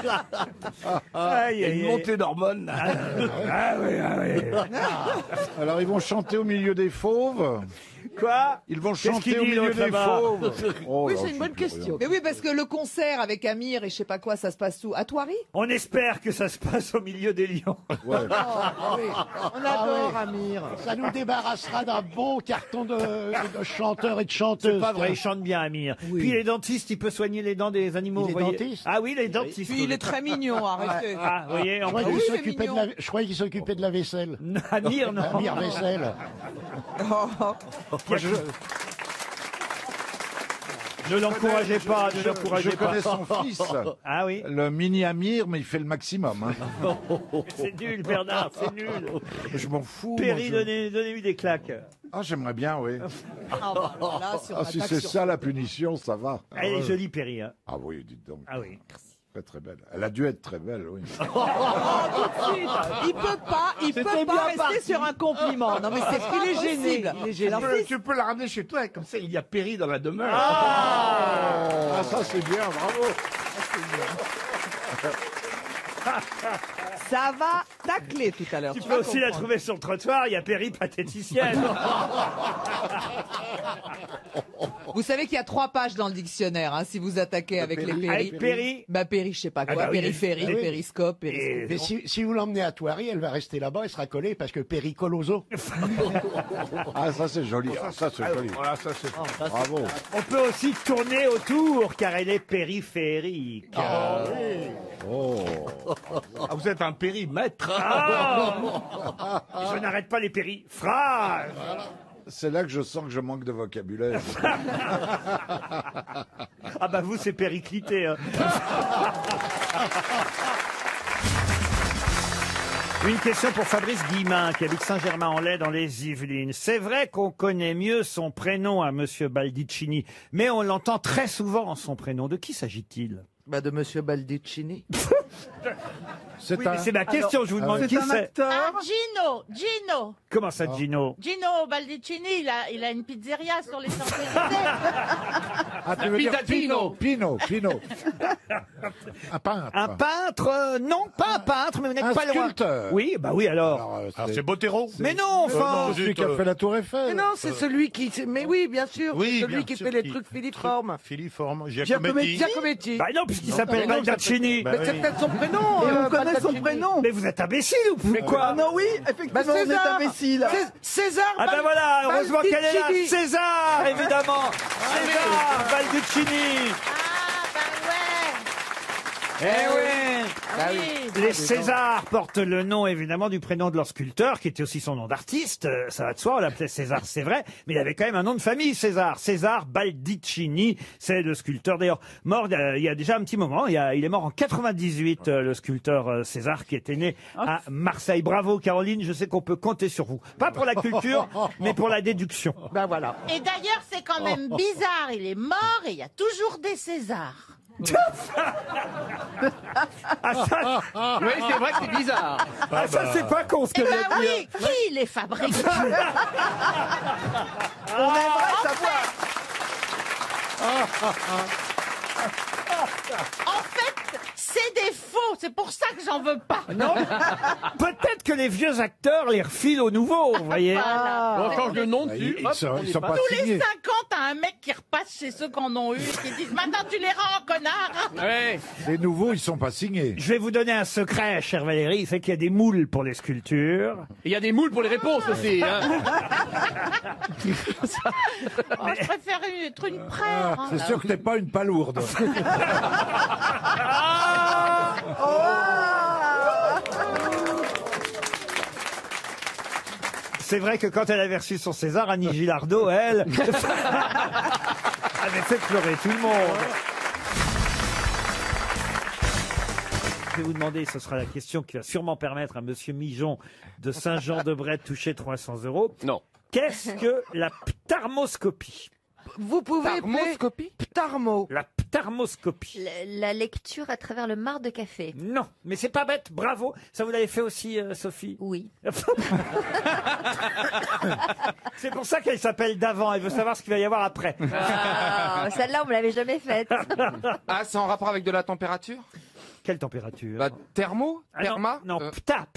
[SPEAKER 1] Aïe,
[SPEAKER 12] Il y a
[SPEAKER 1] aïe,
[SPEAKER 12] une
[SPEAKER 1] aïe.
[SPEAKER 12] montée d'hormones.
[SPEAKER 1] Ah oui.
[SPEAKER 6] Alors, ils vont chanter au milieu des fauves.
[SPEAKER 1] Quoi?
[SPEAKER 6] Ils vont
[SPEAKER 1] Qu'est-ce
[SPEAKER 6] chanter
[SPEAKER 1] qu'il
[SPEAKER 6] au
[SPEAKER 1] dit,
[SPEAKER 6] milieu
[SPEAKER 1] l'autre,
[SPEAKER 6] des
[SPEAKER 1] là-bas
[SPEAKER 6] fauves. Oh,
[SPEAKER 3] Oui,
[SPEAKER 6] là,
[SPEAKER 3] c'est
[SPEAKER 6] je
[SPEAKER 3] une bonne
[SPEAKER 6] sais plus
[SPEAKER 3] question.
[SPEAKER 13] Mais oui, parce que le concert avec Amir et je sais pas quoi, ça se passe où? À Thoiry?
[SPEAKER 1] On espère que ça se passe au milieu des lions.
[SPEAKER 6] rien. Ouais.
[SPEAKER 3] On adore Amir.
[SPEAKER 8] Ça nous débarrassera d'un bon carton de chanteurs et de chanteuses.
[SPEAKER 1] C'est pas vrai, il chante bien, Amir. Puis les dentistes, il peut soigner les dents des animaux.
[SPEAKER 8] Il est
[SPEAKER 1] vous voyez.
[SPEAKER 8] dentiste
[SPEAKER 1] Ah oui, les dentistes.
[SPEAKER 13] Puis il est très mignon, arrêtez.
[SPEAKER 1] Ah, vous voyez, en
[SPEAKER 8] Je croyais
[SPEAKER 1] plus.
[SPEAKER 8] qu'il
[SPEAKER 13] oui,
[SPEAKER 8] s'occupait
[SPEAKER 13] c'est
[SPEAKER 8] de la-
[SPEAKER 13] mignon.
[SPEAKER 8] je croyais qu'il s'occupait de la vaisselle.
[SPEAKER 1] Amir, non.
[SPEAKER 8] Amir vaisselle.
[SPEAKER 6] Moi,
[SPEAKER 1] Ne l'encouragez pas, ne l'encouragez
[SPEAKER 6] je
[SPEAKER 1] pas.
[SPEAKER 6] connais son fils.
[SPEAKER 1] Ah oui,
[SPEAKER 6] Le mini Amir, mais il fait le maximum. Hein.
[SPEAKER 1] c'est nul, Bernard, c'est nul.
[SPEAKER 6] Je m'en fous.
[SPEAKER 1] Péri,
[SPEAKER 6] moi, je-
[SPEAKER 1] donnez-lui des claques.
[SPEAKER 6] Ah, j'aimerais bien, oui.
[SPEAKER 13] Ah, bah, alors là, si on
[SPEAKER 6] Ah, si
[SPEAKER 13] attaque
[SPEAKER 6] c'est
[SPEAKER 13] sur-
[SPEAKER 6] ça la punition, ça va.
[SPEAKER 1] Elle est jolie, Péri. Hein.
[SPEAKER 6] Ah oui, dites donc.
[SPEAKER 1] Ah oui.
[SPEAKER 6] Très très belle. Elle a dû être très belle, oui.
[SPEAKER 13] Il peut pas rester sur un compliment. Non mais c'est qu'il est gêné. Il est gêné.
[SPEAKER 12] Tu peux la ramener chez toi, comme ça il y a Péri dans la demeure.
[SPEAKER 6] Ah, ça c'est bien, bravo.
[SPEAKER 13] Ça va tacler tout à l'heure.
[SPEAKER 1] Tu
[SPEAKER 13] tu
[SPEAKER 1] peux
[SPEAKER 13] vas
[SPEAKER 1] aussi la
[SPEAKER 13] comprendre.
[SPEAKER 1] trouver sur le trottoir, il y a péripatéticienne.
[SPEAKER 13] Vous savez qu'il y a 3 pages dans le dictionnaire, hein, si vous attaquez avec les péris.
[SPEAKER 1] Avec péri.
[SPEAKER 13] Bah péri, je sais pas quoi,
[SPEAKER 8] Ah bah oui,
[SPEAKER 13] périphérie,
[SPEAKER 8] oui.
[SPEAKER 13] périscope,
[SPEAKER 8] Mais si vous l'emmenez à Thoiry, elle va rester là-bas, elle sera collée parce que péricoloso.
[SPEAKER 6] Ah, ça c'est joli. Ah, ça c'est joli.
[SPEAKER 12] Voilà, ça c'est.
[SPEAKER 6] Bravo.
[SPEAKER 1] On peut aussi tourner autour car elle est périphérique.
[SPEAKER 6] Oh.
[SPEAKER 12] Ah, vous êtes un périmètre.
[SPEAKER 1] Ah. Je n'arrête pas les périphrases.
[SPEAKER 6] C'est là que je sens que je manque de vocabulaire.
[SPEAKER 1] Ah bah vous c'est périclité. Hein. Une question pour Fabrice Guillemin, qui habite Saint-Germain-en-Laye dans les Yvelines. C'est vrai qu'on connaît mieux son prénom à Monsieur Baldicini, mais on l'entend très souvent en son prénom. De qui s'agit-il?
[SPEAKER 3] Bah de Monsieur Baldicini.
[SPEAKER 1] Oui, mais c'est ma question, je vous demande qui c'est.
[SPEAKER 14] Gino.
[SPEAKER 1] Comment ça, Gino?
[SPEAKER 14] Gino Baldicini, il a une pizzeria sur les Champs-Élysées.
[SPEAKER 6] Ah, tu veux dire Pino. Un peintre.
[SPEAKER 1] Un peintre? Non, pas un peintre, mais vous n'êtes
[SPEAKER 6] Un
[SPEAKER 1] pas loin.
[SPEAKER 6] sculpteur.
[SPEAKER 1] Oui, bah oui alors.
[SPEAKER 6] Alors,
[SPEAKER 12] c'est Bottero.
[SPEAKER 1] Mais non, enfin.
[SPEAKER 6] C'est celui qui a fait la Tour Eiffel.
[SPEAKER 3] Mais non, c'est celui qui... Mais oui, bien sûr.
[SPEAKER 15] Oui,
[SPEAKER 3] celui
[SPEAKER 15] bien
[SPEAKER 3] qui
[SPEAKER 15] sûr,
[SPEAKER 3] fait les
[SPEAKER 15] qui-
[SPEAKER 3] trucs filiformes.
[SPEAKER 15] Filiforme,
[SPEAKER 3] Giacometti.
[SPEAKER 1] Bah non, puisqu'il s'appelle Baldacchini.
[SPEAKER 15] Bah
[SPEAKER 3] Mais c'est
[SPEAKER 15] oui.
[SPEAKER 3] peut-être son prénom.
[SPEAKER 13] Et on connaît son
[SPEAKER 3] Baldacchini.
[SPEAKER 13] prénom.
[SPEAKER 1] Mais vous êtes imbécile ou vous faites quoi?
[SPEAKER 13] Non, oui, effectivement,
[SPEAKER 3] Bah,
[SPEAKER 13] on est
[SPEAKER 3] César.
[SPEAKER 13] imbécile.
[SPEAKER 3] César.
[SPEAKER 1] Ah ben voilà, heureusement qu'elle est là.
[SPEAKER 3] Baldicini.
[SPEAKER 1] César, évidemment. César Baldacchini. Eh oui. Les Césars portent le nom évidemment du prénom de leur sculpteur, qui était aussi son nom d'artiste. Ça va de soi, on l'appelait César, c'est vrai, mais il avait quand même un nom de famille, César. César Baldicini, c'est le sculpteur d'ailleurs mort il y a déjà un petit moment. Il est mort en 98, le sculpteur César, qui était né à Marseille. Bravo Caroline, je sais qu'on peut compter sur vous. Pas pour la culture, mais pour la déduction.
[SPEAKER 3] Ben voilà.
[SPEAKER 14] Et d'ailleurs, c'est quand même bizarre. Il est mort et il y a toujours des Césars.
[SPEAKER 1] Ah, ça,
[SPEAKER 5] Oui, c'est vrai que c'est bizarre.
[SPEAKER 1] ah, ça c'est pas con ce
[SPEAKER 14] Eh
[SPEAKER 1] que
[SPEAKER 14] ben
[SPEAKER 1] vous dites.
[SPEAKER 14] oui, qui les fabrique?
[SPEAKER 13] On aimerait savoir.
[SPEAKER 14] En fait, c'est des faux. C'est pour ça que j'en veux pas.
[SPEAKER 1] Non, peut-être que les vieux acteurs les refilent aux nouveaux, vous voyez.
[SPEAKER 14] Voilà.
[SPEAKER 5] On change de nom dessus.
[SPEAKER 6] Ils sont pas
[SPEAKER 14] Tous les
[SPEAKER 6] signés.
[SPEAKER 14] 5 ans, t'as un mec qui repasse chez ceux qui en ont eu et qui disent maintenant tu les rends, connard.
[SPEAKER 5] Ouais.
[SPEAKER 6] Les nouveaux, ils sont pas signés.
[SPEAKER 1] Je vais vous donner un secret, chère Valérie, c'est qu'il y a des moules pour les sculptures.
[SPEAKER 5] Il y a des moules pour les réponses aussi. Hein.
[SPEAKER 14] Oh, je préfère être une prêtre. hein.
[SPEAKER 6] C'est sûr que t'es pas une palourde.
[SPEAKER 1] C'est vrai que quand elle avait reçu son César, Annie Gilardot, elle, avait fait pleurer tout le monde. Je vais vous demander, ce sera la question qui va sûrement permettre à Monsieur Mijon de Saint-Jean-de-Bray de toucher 300 €.
[SPEAKER 5] Non.
[SPEAKER 1] Qu'est-ce que la ptarmoscopie?
[SPEAKER 3] Vous pouvez
[SPEAKER 13] Ptarmoscopie.
[SPEAKER 3] Ptarmo.
[SPEAKER 1] La ptarmoscopie.
[SPEAKER 16] La lecture à travers le marc de café.
[SPEAKER 1] Non, mais c'est pas bête, bravo. Ça vous l'avez fait aussi, Sophie?
[SPEAKER 16] Oui.
[SPEAKER 1] C'est pour ça qu'elle s'appelle d'avant, elle veut savoir ce qu'il va y avoir après.
[SPEAKER 16] Ah, celle-là, on me l'avait jamais faite.
[SPEAKER 5] Ah, c'est en rapport avec de la température?
[SPEAKER 1] Quelle température?
[SPEAKER 5] Bah, thermo?
[SPEAKER 1] Ah non,
[SPEAKER 5] Therma?
[SPEAKER 1] Non, pta.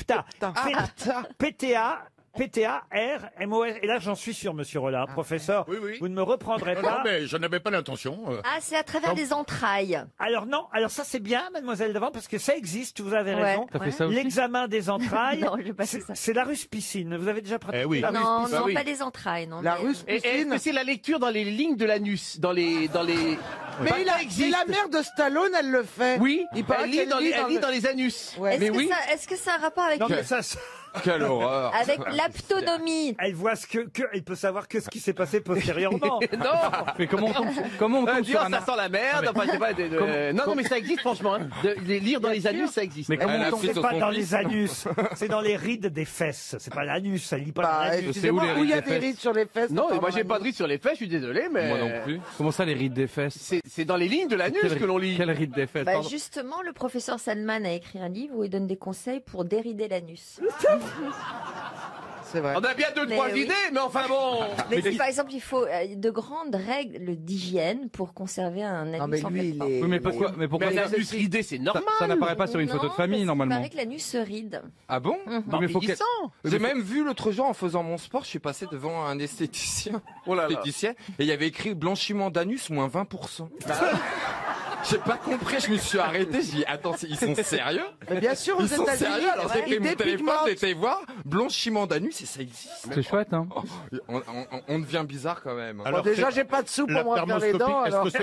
[SPEAKER 1] PTA, PTA-R-M-O-S. Et là, j'en suis sûr, monsieur Rollard. Professeur,
[SPEAKER 15] oui.
[SPEAKER 1] vous ne me reprendrez
[SPEAKER 15] Non,
[SPEAKER 1] pas.
[SPEAKER 15] non, mais je n'avais pas l'intention.
[SPEAKER 16] Ah, c'est à travers les entrailles.
[SPEAKER 1] Alors non, alors ça c'est bien, mademoiselle Davant, parce que ça existe, vous avez
[SPEAKER 16] Ouais,
[SPEAKER 1] raison.
[SPEAKER 16] T'as fait ça aussi
[SPEAKER 1] L'examen des entrailles,
[SPEAKER 16] Non, j'ai pas fait ça.
[SPEAKER 1] c'est la ruspicine. Vous avez déjà pratiqué
[SPEAKER 15] oui.
[SPEAKER 1] la
[SPEAKER 16] Non,
[SPEAKER 1] ruspicine?
[SPEAKER 16] non, pas les entrailles, non.
[SPEAKER 3] La
[SPEAKER 16] mais-
[SPEAKER 3] russe
[SPEAKER 5] Et est-ce que c'est la lecture dans les lignes de l'anus? Dans les.
[SPEAKER 3] Mais la mère de Stallone, elle le fait.
[SPEAKER 5] Oui,
[SPEAKER 3] Il paraît
[SPEAKER 5] elle lit
[SPEAKER 3] qu'elle
[SPEAKER 5] dans
[SPEAKER 3] le-
[SPEAKER 5] les anus.
[SPEAKER 3] Ouais.
[SPEAKER 16] Est-ce
[SPEAKER 5] Mais
[SPEAKER 16] que,
[SPEAKER 5] oui.
[SPEAKER 16] est-ce que c'est un rapport avec,
[SPEAKER 1] Non mais ça,
[SPEAKER 5] Quelle horreur.
[SPEAKER 16] avec l'aptonomie?
[SPEAKER 1] elle voit elle peut savoir que ce qui s'est passé postérieurement.
[SPEAKER 5] Non.
[SPEAKER 10] Mais comment on tombe sur un...
[SPEAKER 5] Ça sent la merde. Enfin, je sais pas. Non, mais ça existe franchement. Hein. De les lire dans les anus, ça existe.
[SPEAKER 10] Mais comment on tombe
[SPEAKER 1] C'est pas dans les anus, c'est dans les rides des fesses. C'est pas l'anus, elle lit pas dans
[SPEAKER 3] Bah,
[SPEAKER 1] l'anus.
[SPEAKER 3] excusez-moi,
[SPEAKER 10] C'est où les
[SPEAKER 3] où il y a
[SPEAKER 10] rides des
[SPEAKER 3] des
[SPEAKER 10] fesses
[SPEAKER 3] rides sur les fesses?
[SPEAKER 5] Non, mais
[SPEAKER 3] dans
[SPEAKER 5] moi j'ai
[SPEAKER 3] la
[SPEAKER 5] pas de
[SPEAKER 3] nuit.
[SPEAKER 5] rides sur les fesses, je suis désolé, mais.
[SPEAKER 10] Moi non plus. Comment ça, les rides des fesses?
[SPEAKER 5] C'est dans les lignes de l'anus que l'on lit.
[SPEAKER 10] Quelle ride des fesses?
[SPEAKER 16] Bah,
[SPEAKER 10] Pardon.
[SPEAKER 16] justement, le professeur Sandman a écrit un livre où il donne des conseils pour dérider l'anus.
[SPEAKER 3] c'est vrai.
[SPEAKER 5] On a bien deux, trois
[SPEAKER 16] Mais oui.
[SPEAKER 5] idées, mais enfin bon.
[SPEAKER 16] Mais si, par exemple, il faut de grandes règles d'hygiène pour conserver un anus
[SPEAKER 3] mais
[SPEAKER 16] en
[SPEAKER 3] lui,
[SPEAKER 16] pleine
[SPEAKER 3] il
[SPEAKER 16] forme.
[SPEAKER 3] est-
[SPEAKER 15] Oui, mais pourquoi,
[SPEAKER 5] Mais l'anus ridé, c'est normal.
[SPEAKER 15] ça n'apparaît pas sur une photo de famille,
[SPEAKER 16] Il
[SPEAKER 15] normalement.
[SPEAKER 16] paraît que l'anus se ride.
[SPEAKER 17] Ah bon?
[SPEAKER 16] Mhm.
[SPEAKER 15] Oui, mais faut qu'elle-
[SPEAKER 17] J'ai même vu l'autre jour en faisant mon sport, je suis passé devant un esthéticien, esthéticienne, et il y avait écrit blanchiment d'anus moins 20%. J'ai pas compris, je me suis arrêté, j'ai dit attends, ils sont sérieux?
[SPEAKER 3] Mais bien sûr, aux
[SPEAKER 17] Ils sont
[SPEAKER 3] États-Unis,
[SPEAKER 17] sérieux, alors j'ai
[SPEAKER 3] ouais.
[SPEAKER 17] pris
[SPEAKER 3] Ils
[SPEAKER 17] mon téléphone,
[SPEAKER 3] dépigmentent.
[SPEAKER 17] j'ai été voir, blanchiment d'anus et ça existe.
[SPEAKER 15] C'est chouette, hein.
[SPEAKER 17] On devient bizarre quand même.
[SPEAKER 3] Bon, déjà, j'ai pas de sous pour me refaire les dents, alors.
[SPEAKER 6] est-ce que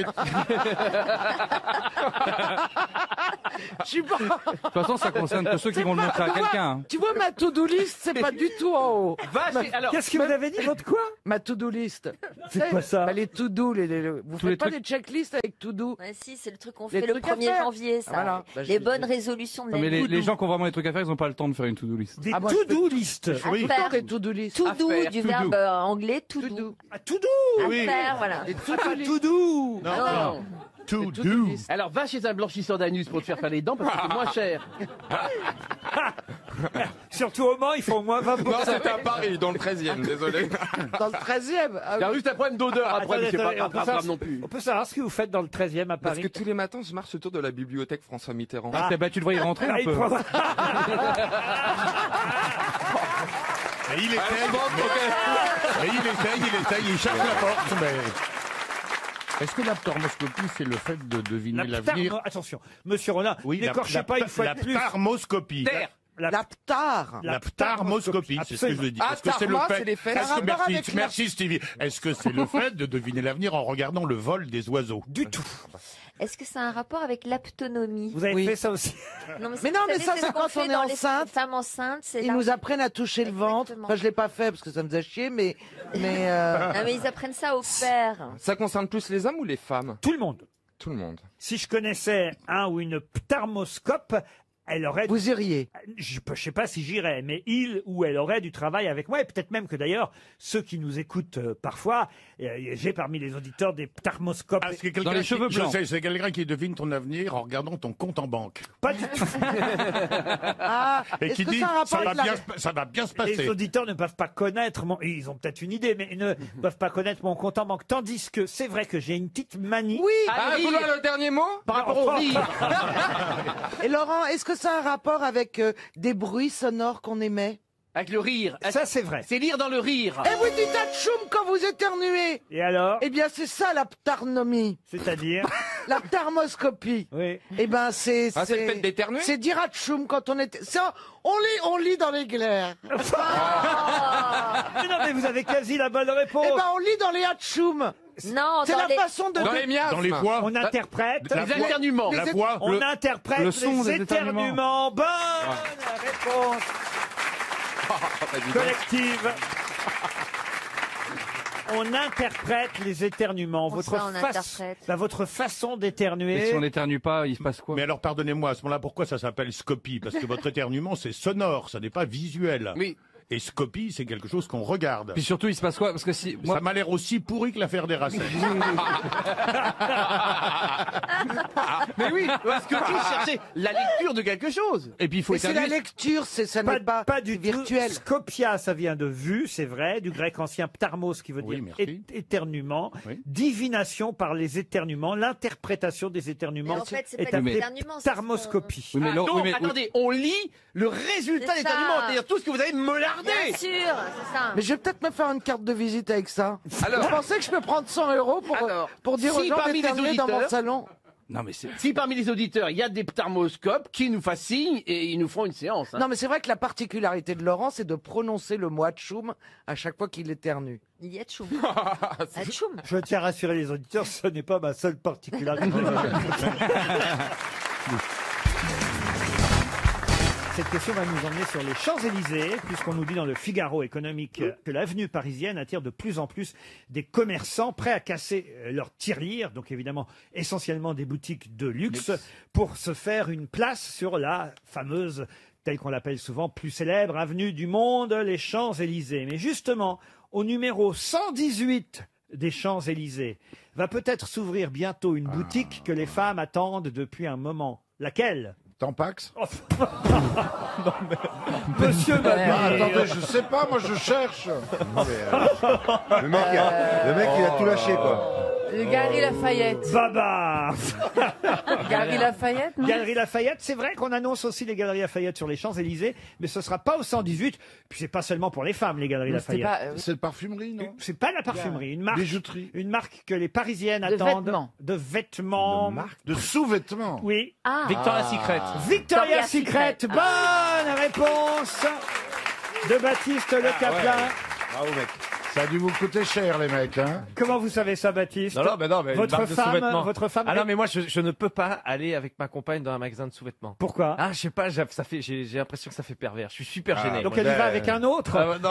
[SPEAKER 3] Je suis pas...
[SPEAKER 15] De toute façon, ça concerne que ceux qui vont le montrer à quelqu'un. hein.
[SPEAKER 3] Tu vois, ma to-do list, c'est pas du tout en haut.
[SPEAKER 5] Alors,
[SPEAKER 1] Qu'est-ce que vous avez dit, votre quoi?
[SPEAKER 3] Ma to-do list.
[SPEAKER 1] C'est quoi ça?
[SPEAKER 3] Bah, les to-do, vous
[SPEAKER 15] Tous les
[SPEAKER 3] faites pas
[SPEAKER 15] trucs-
[SPEAKER 3] des checklists avec to-do?
[SPEAKER 16] Ouais, si, c'est le truc qu'on
[SPEAKER 3] Les
[SPEAKER 16] fait le
[SPEAKER 3] trucs à
[SPEAKER 16] 1er
[SPEAKER 3] faire.
[SPEAKER 16] janvier, ça.
[SPEAKER 3] Ah, voilà. Bah, je
[SPEAKER 16] les
[SPEAKER 3] l'ai
[SPEAKER 16] bonnes
[SPEAKER 3] fait.
[SPEAKER 16] résolutions de
[SPEAKER 15] Non, mais
[SPEAKER 16] l'année.
[SPEAKER 15] les gens qui ont vraiment des trucs à faire, ils ont pas le temps de faire une to-do list.
[SPEAKER 1] Des
[SPEAKER 3] Ah, moi, je
[SPEAKER 1] to-do list.
[SPEAKER 16] À faire.
[SPEAKER 3] Des to-do list.
[SPEAKER 16] Tout
[SPEAKER 3] À
[SPEAKER 16] doux,
[SPEAKER 3] faire.
[SPEAKER 16] du
[SPEAKER 15] to
[SPEAKER 16] verbe
[SPEAKER 15] do.
[SPEAKER 16] anglais, tout
[SPEAKER 3] To
[SPEAKER 16] doux.
[SPEAKER 3] do.
[SPEAKER 1] Ah, tout doux.
[SPEAKER 16] À faire, voilà.
[SPEAKER 3] Des to-do
[SPEAKER 1] Pas
[SPEAKER 3] list.
[SPEAKER 1] tout doux.
[SPEAKER 5] non.
[SPEAKER 6] To do.
[SPEAKER 5] Alors, va chez un blanchisseur d'anus pour te faire les dents parce que c'est moins cher.
[SPEAKER 1] Surtout au Mans, ils font au moins 20%.
[SPEAKER 17] Non, c'était à Paris, dans le 13e, désolé.
[SPEAKER 3] Dans le 13e.
[SPEAKER 5] Il y a juste un problème d'odeur après, mais c'est pas
[SPEAKER 1] Attendez,
[SPEAKER 5] grave non plus.
[SPEAKER 1] on peut savoir ce que vous faites dans le 13e à
[SPEAKER 17] Parce
[SPEAKER 1] Paris.
[SPEAKER 17] que tous les matins, je marche autour de la bibliothèque François Mitterrand.
[SPEAKER 15] Ah, bah, tu devrais y rentrer
[SPEAKER 1] Ah,
[SPEAKER 15] un
[SPEAKER 1] il
[SPEAKER 15] peu.
[SPEAKER 1] prend-
[SPEAKER 6] Mais il essaye,
[SPEAKER 17] Allez, bon, ok.
[SPEAKER 6] mais il cherche la porte, mais...
[SPEAKER 12] Est-ce que la ptarmoscopie, c'est le fait de deviner
[SPEAKER 1] La
[SPEAKER 12] l'avenir?
[SPEAKER 1] Attention, monsieur Rollin, n'écorchez pas une fois de plus.
[SPEAKER 6] La ptarmoscopie.
[SPEAKER 3] La ptar.
[SPEAKER 6] La ptarmoscopie, c'est ce que je veux dire.
[SPEAKER 17] Ah,
[SPEAKER 6] Est-ce que c'est le
[SPEAKER 17] tarma,
[SPEAKER 6] fait
[SPEAKER 17] c'est les fesses.
[SPEAKER 6] Est-ce que-
[SPEAKER 3] Ça a rapport
[SPEAKER 6] merci,
[SPEAKER 3] avec la-
[SPEAKER 6] merci Stevie. Est-ce que c'est le fait de deviner l'avenir en regardant le vol des oiseaux?
[SPEAKER 1] Du tout.
[SPEAKER 16] Est-ce que ça a un rapport avec l'aptonomie?
[SPEAKER 1] Vous avez
[SPEAKER 3] Oui.
[SPEAKER 1] fait ça aussi?
[SPEAKER 16] Non,
[SPEAKER 3] Mais non,
[SPEAKER 16] vous
[SPEAKER 3] mais
[SPEAKER 16] savez,
[SPEAKER 3] ça,
[SPEAKER 16] c'est
[SPEAKER 3] c'est
[SPEAKER 16] ce qu'on
[SPEAKER 3] quand
[SPEAKER 16] fait
[SPEAKER 3] on est
[SPEAKER 16] dans les
[SPEAKER 3] enceinte.
[SPEAKER 16] femmes enceintes, c'est
[SPEAKER 3] Ils
[SPEAKER 16] là.
[SPEAKER 3] nous apprennent à toucher le ventre.
[SPEAKER 16] Exactement.
[SPEAKER 3] Enfin, je l'ai pas fait parce que ça me faisait chier, mais
[SPEAKER 16] Non, mais ils apprennent ça au père.
[SPEAKER 17] Ça concerne plus les hommes ou les femmes?
[SPEAKER 1] Tout le monde.
[SPEAKER 17] Tout le monde.
[SPEAKER 1] Si je connaissais un ou une ptarmoscope, elle aurait...
[SPEAKER 3] vous iriez.
[SPEAKER 1] Je sais pas si j'irais, mais il ou elle aurait du travail avec moi. Et peut-être même que d'ailleurs, ceux qui nous écoutent parfois, j'ai parmi les auditeurs des ptarmoscopes.
[SPEAKER 6] Ah, c'est quelqu'un
[SPEAKER 15] Dans les cheveux
[SPEAKER 6] je
[SPEAKER 15] blancs.
[SPEAKER 6] sais, c'est quelqu'un qui devine ton avenir en regardant ton compte en banque.
[SPEAKER 1] Pas du tout.
[SPEAKER 3] Ah,
[SPEAKER 6] Et
[SPEAKER 3] est-ce
[SPEAKER 6] qui
[SPEAKER 3] que
[SPEAKER 6] dit,
[SPEAKER 3] ça a un rapport
[SPEAKER 6] ça va,
[SPEAKER 3] avec la...
[SPEAKER 6] bien, ça va bien se passer.
[SPEAKER 1] Les auditeurs ne peuvent pas connaître mon... Ils ont peut-être une idée, mais ils ne peuvent pas connaître mon compte en banque. Tandis que c'est vrai que j'ai une petite manie.
[SPEAKER 3] Oui.
[SPEAKER 17] Ah, vous voulez le dernier mot?
[SPEAKER 5] Par rapport au rire.
[SPEAKER 3] Et Laurent, est-ce que ça a un rapport avec des bruits sonores qu'on émet?
[SPEAKER 5] Avec le rire.
[SPEAKER 1] Ça, c'est vrai.
[SPEAKER 5] C'est lire dans le rire.
[SPEAKER 3] Et vous dites atchoum quand vous éternuez.
[SPEAKER 1] Et alors?
[SPEAKER 3] Eh bien, c'est ça la ptarnomie.
[SPEAKER 1] C'est-à-dire?
[SPEAKER 3] La ptarmoscopie.
[SPEAKER 1] Oui.
[SPEAKER 3] Eh ben, c'est...
[SPEAKER 17] Ah, c'est le fait d'éternuer?
[SPEAKER 3] C'est dire atchoum quand on est... On lit dans les glaires.
[SPEAKER 1] Mais non, mais vous avez quasi la bonne réponse.
[SPEAKER 3] Eh ben, on lit dans les atchoum.
[SPEAKER 16] Non,
[SPEAKER 3] C'est
[SPEAKER 16] dans
[SPEAKER 3] la
[SPEAKER 16] les...
[SPEAKER 3] façon de...
[SPEAKER 17] Dans les miasmes.
[SPEAKER 6] Dans les voix.
[SPEAKER 1] On interprète.
[SPEAKER 6] La
[SPEAKER 5] Les
[SPEAKER 6] voix.
[SPEAKER 5] éternuements.
[SPEAKER 6] La voix.
[SPEAKER 1] On interprète
[SPEAKER 15] le son
[SPEAKER 1] les
[SPEAKER 15] des éternuements.
[SPEAKER 1] éternuements. Bonne réponse collective. On interprète les éternuements.
[SPEAKER 16] Comment ça, on interprète
[SPEAKER 1] Votre façon
[SPEAKER 15] Et
[SPEAKER 1] d'éternuer.
[SPEAKER 15] si on n'éternue pas, il se passe quoi?
[SPEAKER 6] Mais alors, pardonnez-moi, à ce moment-là, pourquoi ça s'appelle scopie? Parce que votre éternuement, c'est sonore, ça n'est pas visuel.
[SPEAKER 5] Oui.
[SPEAKER 6] Et scopie, c'est quelque chose qu'on regarde.
[SPEAKER 15] Puis surtout, il se passe quoi? Parce que si moi,
[SPEAKER 6] Ça m'a l'air aussi pourri que l'affaire des racines.
[SPEAKER 5] Mais oui, parce que tu cherchais la lecture de quelque chose.
[SPEAKER 15] et puis il faut
[SPEAKER 3] Mais c'est la
[SPEAKER 15] éternuer.
[SPEAKER 3] lecture, ça n'est
[SPEAKER 1] Pas du
[SPEAKER 3] virtuel.
[SPEAKER 1] tout. Scopia, ça vient de vue, c'est vrai, du grec ancien ptarmos qui veut
[SPEAKER 6] Oui,
[SPEAKER 1] dire
[SPEAKER 6] merci.
[SPEAKER 1] éternuement.
[SPEAKER 6] Oui.
[SPEAKER 1] Divination par les éternuements, l'interprétation des éternuements.
[SPEAKER 16] Mais en fait, c'est
[SPEAKER 1] est
[SPEAKER 16] pas
[SPEAKER 1] appelée
[SPEAKER 16] l'éternuement, c'est
[SPEAKER 1] ptarmoscopie.
[SPEAKER 15] Oui, mais
[SPEAKER 5] Donc,
[SPEAKER 15] oui, mais-
[SPEAKER 5] attendez, on lit le résultat
[SPEAKER 16] C'est
[SPEAKER 5] d'éternuement,
[SPEAKER 16] ça.
[SPEAKER 5] c'est-à-dire tout ce que vous avez melardé.
[SPEAKER 16] Bien sûr, c'est ça.
[SPEAKER 3] Mais je vais peut-être me faire une carte de visite avec ça.
[SPEAKER 17] Alors.
[SPEAKER 3] Vous pensez que je peux prendre 100 € pour dire aux
[SPEAKER 5] si
[SPEAKER 3] gens
[SPEAKER 5] parmi les
[SPEAKER 3] d'éternuer dans mon
[SPEAKER 5] auditeurs-
[SPEAKER 3] salon?
[SPEAKER 15] Non, mais c'est.
[SPEAKER 5] Si parmi les auditeurs, il y a des ptarmoscopes qui nous fascinent et ils nous font une séance. hein.
[SPEAKER 3] Non, mais c'est vrai que la particularité de Laurent, c'est de prononcer le mot atchoum à chaque fois qu'il éternue.
[SPEAKER 16] Il y a tchoum. Atchoum.
[SPEAKER 1] Je tiens à rassurer les auditeurs, ce n'est pas ma seule particularité. Cette question va nous emmener sur les Champs-Élysées, puisqu'on nous dit dans le Figaro économique que l'avenue parisienne attire de plus en plus des commerçants prêts à casser leur tirelire, donc évidemment essentiellement des boutiques de luxe, pour se faire une place sur la fameuse, telle qu'on l'appelle souvent, plus célèbre avenue du monde, les Champs-Élysées. Mais justement, au numéro 118 des Champs-Élysées, va peut-être s'ouvrir bientôt une boutique que les femmes attendent depuis un moment. Laquelle ?
[SPEAKER 6] Tampax.
[SPEAKER 1] Monsieur Mabille.
[SPEAKER 6] Attendez, je sais pas, moi je cherche.
[SPEAKER 18] Le mec, il a tout lâché, quoi.
[SPEAKER 4] Le Galerie Lafayette.
[SPEAKER 1] Baba.
[SPEAKER 4] Galerie Lafayette, non?
[SPEAKER 1] Galerie Lafayette, c'est vrai qu'on annonce aussi les Galeries Lafayette sur les Champs-Élysées, mais ce sera pas au 118. Puis c'est pas seulement pour les femmes, les Galeries Lafayette.
[SPEAKER 6] C'est le parfumerie, non?
[SPEAKER 1] C'est pas la parfumerie, une marque.
[SPEAKER 6] Bijouterie.
[SPEAKER 1] Une marque que les Parisiennes
[SPEAKER 4] De
[SPEAKER 1] attendent.
[SPEAKER 4] vêtements.
[SPEAKER 1] De vêtements.
[SPEAKER 6] De sous-vêtements.
[SPEAKER 1] Oui.
[SPEAKER 15] Victoria's Secret.
[SPEAKER 1] Victoria's Secret. Bonne réponse de Baptiste Le Caplin.
[SPEAKER 18] Bravo, mec.
[SPEAKER 6] Ça a dû vous coûter cher, les mecs, hein?
[SPEAKER 1] Comment vous savez ça, Baptiste?
[SPEAKER 19] Non, mais une
[SPEAKER 1] votre
[SPEAKER 19] marque de
[SPEAKER 1] femme,
[SPEAKER 19] sous-vêtements.
[SPEAKER 1] votre femme.
[SPEAKER 19] Ah non, mais moi, je ne peux pas aller avec ma compagne dans un magasin de sous-vêtements.
[SPEAKER 1] Pourquoi?
[SPEAKER 19] Ah, je sais pas, j'ai l'impression que ça fait pervers. Je suis super gêné.
[SPEAKER 1] Donc elle y va avec un autre.
[SPEAKER 19] Non.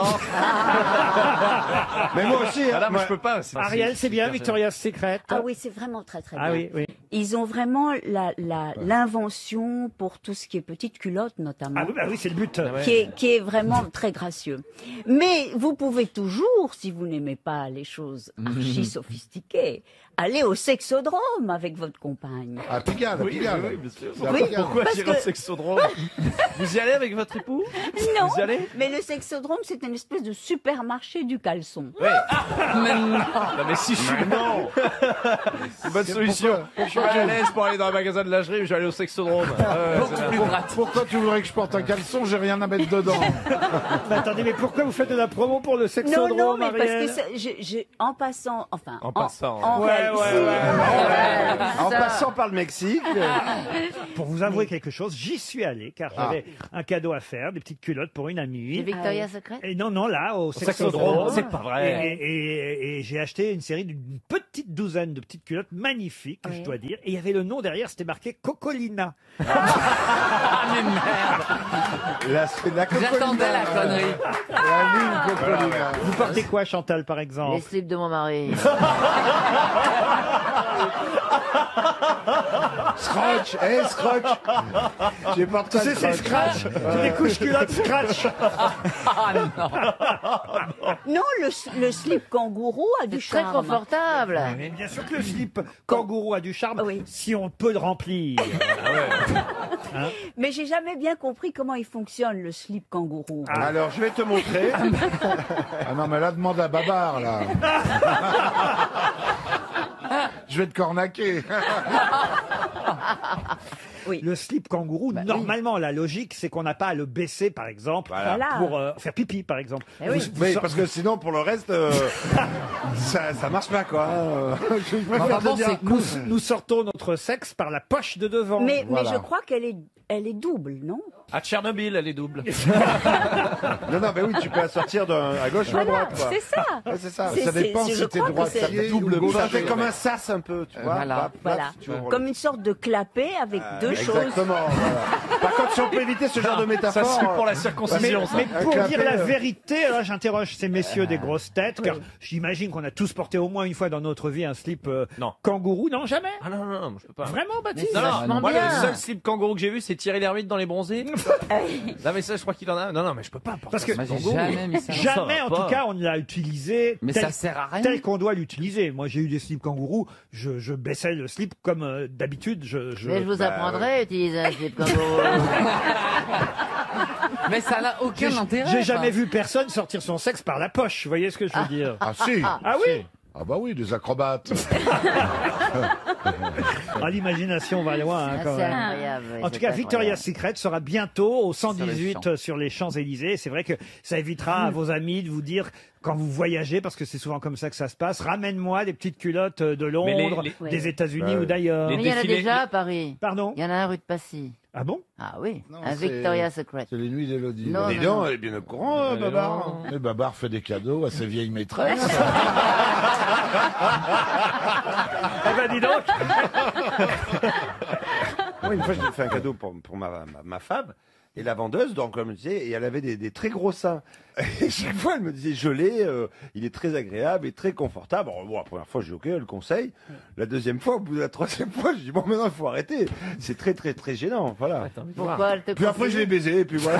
[SPEAKER 18] Mais moi aussi,
[SPEAKER 19] Ah, là, moi, je peux pas.
[SPEAKER 1] Ariel, c'est bien, Victoria's Secret.
[SPEAKER 20] Ah oui, c'est vraiment très très
[SPEAKER 1] Ah
[SPEAKER 20] bien.
[SPEAKER 1] oui, oui.
[SPEAKER 20] Ils ont vraiment l'invention pour tout ce qui est petite culotte notamment.
[SPEAKER 1] Ah oui, c'est le but.
[SPEAKER 20] Qui est vraiment très gracieux. Mais vous pouvez toujours, si vous n'aimez pas les choses archi sophistiquées, aller au sexodrome avec votre compagne.
[SPEAKER 6] À Pigalle,
[SPEAKER 19] Oui, bien sûr.
[SPEAKER 20] Oui,
[SPEAKER 19] Pourquoi
[SPEAKER 20] parce
[SPEAKER 19] j'irai au
[SPEAKER 20] que-
[SPEAKER 19] sexodrome? Vous y allez avec votre époux?
[SPEAKER 20] Non,
[SPEAKER 19] Vous y allez?
[SPEAKER 20] mais le sexodrome, c'est une espèce de supermarché du caleçon.
[SPEAKER 19] Oui. Mais non. Non, mais si je suis. Non. C'est une bonne solution. Je suis mal à l'aise pour aller dans un magasin de lingerie, mais je vais aller au sexodrome.
[SPEAKER 6] Pourquoi tu voudrais que je porte un caleçon? J'ai rien à mettre dedans.
[SPEAKER 1] Mais attendez, mais pourquoi vous faites de la promo pour le sexodrome,
[SPEAKER 20] Non, mais parce
[SPEAKER 1] Ariel?
[SPEAKER 20] que en passant, enfin,
[SPEAKER 19] En passant.
[SPEAKER 20] en
[SPEAKER 1] Ouais,
[SPEAKER 20] réalité-
[SPEAKER 18] En passant par le Mexique.
[SPEAKER 1] Pour vous avouer quelque chose, j'y suis allé car j'avais un cadeau à faire, des petites culottes pour une amie.
[SPEAKER 4] C'est Victoria's Secret?
[SPEAKER 1] Et non, là, au
[SPEAKER 19] sexodrome.
[SPEAKER 1] sexodrome.
[SPEAKER 19] C'est pas vrai.
[SPEAKER 1] Et j'ai acheté une série d'une petite douzaine de petites culottes magnifiques, je dois dire. Et il y avait le nom derrière, c'était marqué Cocolina.
[SPEAKER 19] Ah, mais merde.
[SPEAKER 18] La Cocolina.
[SPEAKER 4] J'attendais la connerie.
[SPEAKER 6] La ligne Cocolina.
[SPEAKER 1] Vous portez quoi, Chantal, par exemple?
[SPEAKER 4] Les slips de mon mari.
[SPEAKER 18] Scratch, Scratch. J'ai porté
[SPEAKER 1] Tu sais, c'est Scratch. C'est des couches culottes Scratch.
[SPEAKER 4] Ah non.
[SPEAKER 20] Non, le slip kangourou a du
[SPEAKER 4] Très
[SPEAKER 20] charme.
[SPEAKER 4] confortable.
[SPEAKER 1] Mais bien sûr que le slip kangourou a du charme, si on peut le remplir.
[SPEAKER 20] Mais j'ai jamais bien compris comment il fonctionne, le slip kangourou.
[SPEAKER 18] Alors, je vais te montrer.
[SPEAKER 6] Ah non, mais là, demande à Babar, là. Je vais te cornaquer.
[SPEAKER 20] Oui.
[SPEAKER 1] Le slip kangourou, normalement, la logique, c'est qu'on n'a pas à le baisser, par exemple,
[SPEAKER 20] Voilà.
[SPEAKER 1] pour faire pipi, par exemple.
[SPEAKER 20] Eh oui.
[SPEAKER 18] Oui, parce que sinon, pour le reste, ça marche pas, quoi. Je préfère
[SPEAKER 1] Enfin,
[SPEAKER 18] te
[SPEAKER 1] bon,
[SPEAKER 18] dire.
[SPEAKER 1] nous sortons notre sexe par la poche de devant.
[SPEAKER 20] Mais
[SPEAKER 6] Voilà.
[SPEAKER 20] je crois qu'elle est double, non?
[SPEAKER 19] À Tchernobyl, elle est double.
[SPEAKER 18] Non, mais oui, tu peux la sortir à gauche ou à
[SPEAKER 20] Voilà,
[SPEAKER 18] droite, quoi.
[SPEAKER 20] c'est ça.
[SPEAKER 18] Ouais, c'est ça.
[SPEAKER 20] C'est-
[SPEAKER 6] Ça dépend
[SPEAKER 20] je
[SPEAKER 6] si t'es
[SPEAKER 20] crois que
[SPEAKER 6] droitier
[SPEAKER 18] Double
[SPEAKER 6] ou
[SPEAKER 18] Ça
[SPEAKER 6] gaucher.
[SPEAKER 18] fait comme un sas un peu, tu vois.
[SPEAKER 4] Voilà.
[SPEAKER 18] Paf, paf,
[SPEAKER 20] Voilà.
[SPEAKER 18] tu ouvres le-
[SPEAKER 20] Comme une sorte de clapet avec deux choses.
[SPEAKER 18] Exactement. Voilà. Par contre, si on peut éviter ce genre de
[SPEAKER 19] Ça,
[SPEAKER 18] métaphore.
[SPEAKER 19] c'est pour la
[SPEAKER 1] Mais,
[SPEAKER 19] circoncision. ça.
[SPEAKER 1] mais pour
[SPEAKER 18] clapet,
[SPEAKER 1] dire la vérité, alors j'interroge ces messieurs des grosses têtes, car j'imagine qu'on a tous porté au moins une fois dans notre vie un slip
[SPEAKER 19] Non.
[SPEAKER 1] kangourou. Non, jamais.
[SPEAKER 19] Ah non, non, non, je peux pas.
[SPEAKER 1] Vraiment, Baptiste?
[SPEAKER 19] Non, non,
[SPEAKER 4] vachement
[SPEAKER 19] moi,
[SPEAKER 4] bien.
[SPEAKER 19] le seul slip kangourou que j'ai vu, c'est Thierry Lhermitte dans Les Bronzés. Non, mais ça, je crois qu'il en a. Non, non, mais je peux pas porter
[SPEAKER 1] Parce que
[SPEAKER 19] un slip
[SPEAKER 4] Moi, j'ai
[SPEAKER 19] kangourou.
[SPEAKER 4] jamais mis ça.
[SPEAKER 1] jamais,
[SPEAKER 19] Ça
[SPEAKER 1] en
[SPEAKER 19] va
[SPEAKER 1] tout
[SPEAKER 19] pas.
[SPEAKER 1] cas, on ne l'a utilisé
[SPEAKER 4] Mais ça sert à rien.
[SPEAKER 1] tel qu'on doit l'utiliser. Moi, j'ai eu des slips kangourous, je baissais le slip comme d'habitude.
[SPEAKER 4] Mais je vous apprendrai à utiliser un slip kangourou. Mais ça n'a aucun intérêt.
[SPEAKER 1] J'ai jamais
[SPEAKER 4] enfin.
[SPEAKER 1] vu personne sortir son sexe par la poche. Vous voyez ce que je veux dire?
[SPEAKER 6] Ah si.
[SPEAKER 1] Ah oui?
[SPEAKER 6] Ah bah oui, des acrobates.
[SPEAKER 1] Ah, l'imagination va loin, hein,
[SPEAKER 4] Ah,
[SPEAKER 1] quand
[SPEAKER 4] c'est
[SPEAKER 1] même.
[SPEAKER 4] incroyable, oui,
[SPEAKER 1] En tout
[SPEAKER 4] c'est
[SPEAKER 1] cas,
[SPEAKER 4] incroyable.
[SPEAKER 1] Victoria's Secret sera bientôt au 118
[SPEAKER 4] Champs.
[SPEAKER 1] sur les Champs-Élysées. C'est vrai que ça évitera à vos amis de vous dire, quand vous voyagez, parce que c'est souvent comme ça que ça se passe, ramène-moi des petites culottes de Londres,
[SPEAKER 19] les-
[SPEAKER 1] des États-Unis
[SPEAKER 18] Ouais.
[SPEAKER 1] ou d'ailleurs.
[SPEAKER 19] Les
[SPEAKER 4] Mais il y en a
[SPEAKER 19] défilés-
[SPEAKER 4] déjà à Paris.
[SPEAKER 1] Pardon?
[SPEAKER 4] Il y en a un rue de Passy.
[SPEAKER 1] Ah bon?
[SPEAKER 4] Ah oui,
[SPEAKER 6] Non,
[SPEAKER 4] un
[SPEAKER 6] c'est-
[SPEAKER 4] Victoria's Secret.
[SPEAKER 6] C'est les nuits d'Élodie.
[SPEAKER 4] Non,
[SPEAKER 18] Dis
[SPEAKER 4] non,
[SPEAKER 18] donc,
[SPEAKER 4] non.
[SPEAKER 18] elle est bien au courant, Babar.
[SPEAKER 6] Et Babar fait des cadeaux à ses vieilles maîtresses.
[SPEAKER 1] Ah bah dis donc.
[SPEAKER 18] Moi, une fois, j'ai fait un cadeau pour ma femme. Et la vendeuse, donc, comme je disais, et elle avait des très gros seins. Et chaque fois, elle me disait, je l'ai, il est très agréable et très confortable. Alors, bon, la première fois, j'ai dit, ok, elle le conseille. La deuxième fois, au bout de la troisième fois, je dis, bon, maintenant, il faut arrêter. C'est très, très, très gênant, voilà.
[SPEAKER 4] Pourquoi elle te
[SPEAKER 18] Puis après, je l'ai baisé, et puis voilà.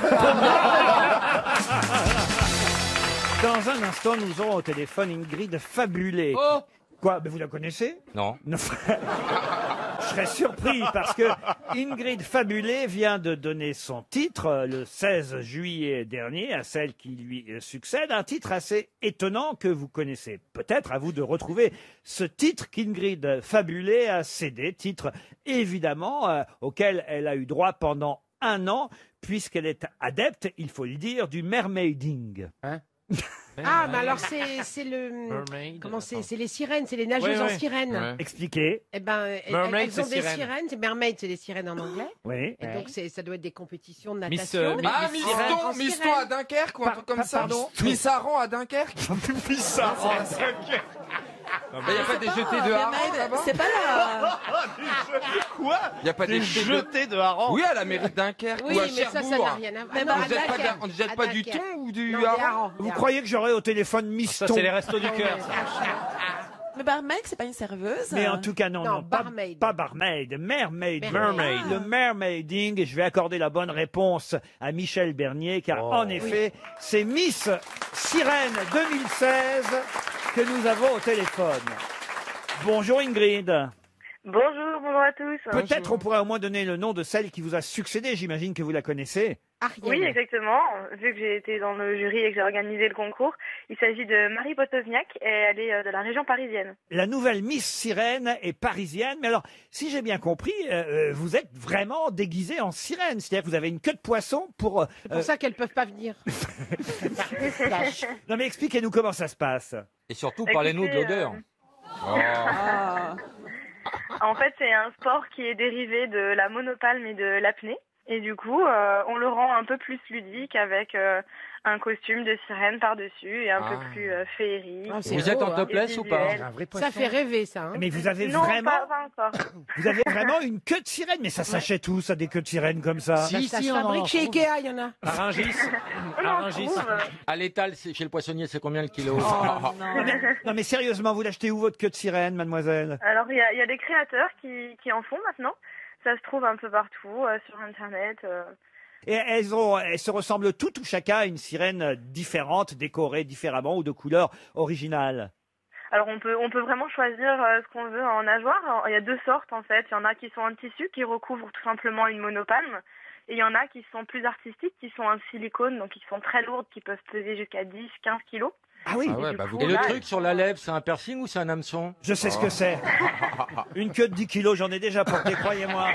[SPEAKER 1] Dans un instant, nous aurons au téléphone Ingrid Fabulé.
[SPEAKER 15] Oh
[SPEAKER 1] Quoi? Mais vous la connaissez?
[SPEAKER 15] Non.
[SPEAKER 1] Non. Je serais surpris parce que Ingrid Fabulé vient de donner son titre le 16 juillet dernier à celle qui lui succède. Un titre assez étonnant que vous connaissez peut-être, à vous de retrouver ce titre qu'Ingrid Fabulé a cédé. Titre évidemment auquel elle a eu droit pendant 1 an puisqu'elle est adepte, il faut le dire, du mermaiding.
[SPEAKER 9] Ah, mais alors c'est le...
[SPEAKER 15] Mermaid,
[SPEAKER 9] Comment c'est les sirènes, c'est les nageuses en sirènes.
[SPEAKER 15] Ouais.
[SPEAKER 1] Expliquez.
[SPEAKER 9] Eh ben,
[SPEAKER 15] Mermaid,
[SPEAKER 9] elles ont
[SPEAKER 15] c'est
[SPEAKER 9] des
[SPEAKER 15] sirène.
[SPEAKER 9] sirènes, c'est mermaid, c'est des sirènes en anglais.
[SPEAKER 1] Oui.
[SPEAKER 9] Et donc ça doit être des compétitions de
[SPEAKER 15] Miss,
[SPEAKER 9] natation.
[SPEAKER 15] Ah,
[SPEAKER 17] Miss
[SPEAKER 15] Sirène.
[SPEAKER 17] Miston, Miston à Dunkerque ou un truc comme ça.
[SPEAKER 1] pardon
[SPEAKER 17] Miss Aran à Dunkerque.
[SPEAKER 12] Miss Sarah.
[SPEAKER 17] Il n'y a pas des jetés de harengs là-bas.
[SPEAKER 13] C'est pas la...
[SPEAKER 12] Quoi?
[SPEAKER 17] Il n'y a pas des
[SPEAKER 12] jetés de harengs?
[SPEAKER 17] Oui, à la mairie de Dunkerque
[SPEAKER 9] Oui,
[SPEAKER 17] ou à
[SPEAKER 9] mais ça
[SPEAKER 17] Cherbourg.
[SPEAKER 9] n'a rien à voir.
[SPEAKER 13] Même
[SPEAKER 9] Non,
[SPEAKER 13] à
[SPEAKER 9] à Dunkerque.
[SPEAKER 17] On ne jette pas du
[SPEAKER 9] Dunkerque.
[SPEAKER 17] thon ou du
[SPEAKER 9] Non, des
[SPEAKER 17] hareng?
[SPEAKER 9] harengs.
[SPEAKER 1] Vous croyez que j'aurais au téléphone Miston?
[SPEAKER 15] Ça, c'est les restos du cœur. ça.
[SPEAKER 13] Mais barmaid, c'est pas une serveuse.
[SPEAKER 1] Mais en tout cas, non,
[SPEAKER 9] Non,
[SPEAKER 1] pas
[SPEAKER 9] barmaid.
[SPEAKER 1] pas barmaid, mermaid.
[SPEAKER 9] Mermaid.
[SPEAKER 1] Le mermaiding. Et je vais accorder la bonne réponse à Michel Bernier, car en effet, c'est Miss Sirène 2016 que nous avons au téléphone. Bonjour Ingrid.
[SPEAKER 21] Bonjour, bonjour à tous.
[SPEAKER 1] Peut-être on pourrait au moins donner le nom de celle qui vous a succédé. J'imagine que vous la connaissez.
[SPEAKER 9] Ariel.
[SPEAKER 21] Oui, exactement. Vu que j'ai été dans le jury et que j'ai organisé le concours, il s'agit de Marie Potosniak et elle est de la région parisienne.
[SPEAKER 1] La nouvelle Miss Sirène est parisienne. Mais alors, si j'ai bien compris, vous êtes vraiment déguisée en sirène. C'est-à-dire que vous avez une queue de poisson pour...
[SPEAKER 9] C'est pour ça qu'elles peuvent pas venir.
[SPEAKER 1] Non mais expliquez-nous comment ça se passe.
[SPEAKER 15] Et surtout, parlez-nous de l'odeur.
[SPEAKER 13] Ah.
[SPEAKER 21] En fait, c'est un sport qui est dérivé de la monopalme et de l'apnée. Et du coup, on le rend un peu plus ludique avec un costume de sirène par-dessus et un peu plus féerique.
[SPEAKER 9] Ah, c'est
[SPEAKER 15] Vous êtes en
[SPEAKER 9] beau, hein.
[SPEAKER 15] topless ou pas?
[SPEAKER 9] Ça fait rêver, ça. Hein.
[SPEAKER 1] Mais vous avez
[SPEAKER 21] Non,
[SPEAKER 1] vraiment...
[SPEAKER 21] pas encore.
[SPEAKER 1] Vous avez vraiment une queue de sirène. Mais ça s'achète où, ça, des queues de sirène comme ça?
[SPEAKER 9] Ça se fabrique chez Ikea, il y en a.
[SPEAKER 15] À Rungis.
[SPEAKER 21] On
[SPEAKER 15] À
[SPEAKER 21] en
[SPEAKER 15] Rungis.
[SPEAKER 21] trouve.
[SPEAKER 15] À l'étal, chez le poissonnier, c'est combien le kilo?
[SPEAKER 1] Non mais sérieusement, vous l'achetez où votre queue de sirène, mademoiselle?
[SPEAKER 21] Alors, il y a des créateurs qui en font maintenant. Ça se trouve un peu partout, sur Internet.
[SPEAKER 1] Et elles se ressemblent toutes ou chacun à une sirène différente, décorée différemment ou de couleur originale?
[SPEAKER 21] Alors on peut vraiment choisir ce qu'on veut en nageoire. Il y a 2 sortes en fait. Il y en a qui sont en tissu, qui recouvrent tout simplement une monopalme. Et il y en a qui sont plus artistiques, qui sont en silicone, donc qui sont très lourdes, qui peuvent peser jusqu'à 10-15 kilos.
[SPEAKER 1] Ah oui.
[SPEAKER 21] Et, du coup,
[SPEAKER 15] Et le
[SPEAKER 21] là,
[SPEAKER 15] truc sur la lèvre, c'est un piercing ou c'est un hameçon?
[SPEAKER 1] Je sais ce que c'est. Une queue de 10 kilos, j'en ai déjà porté, croyez-moi.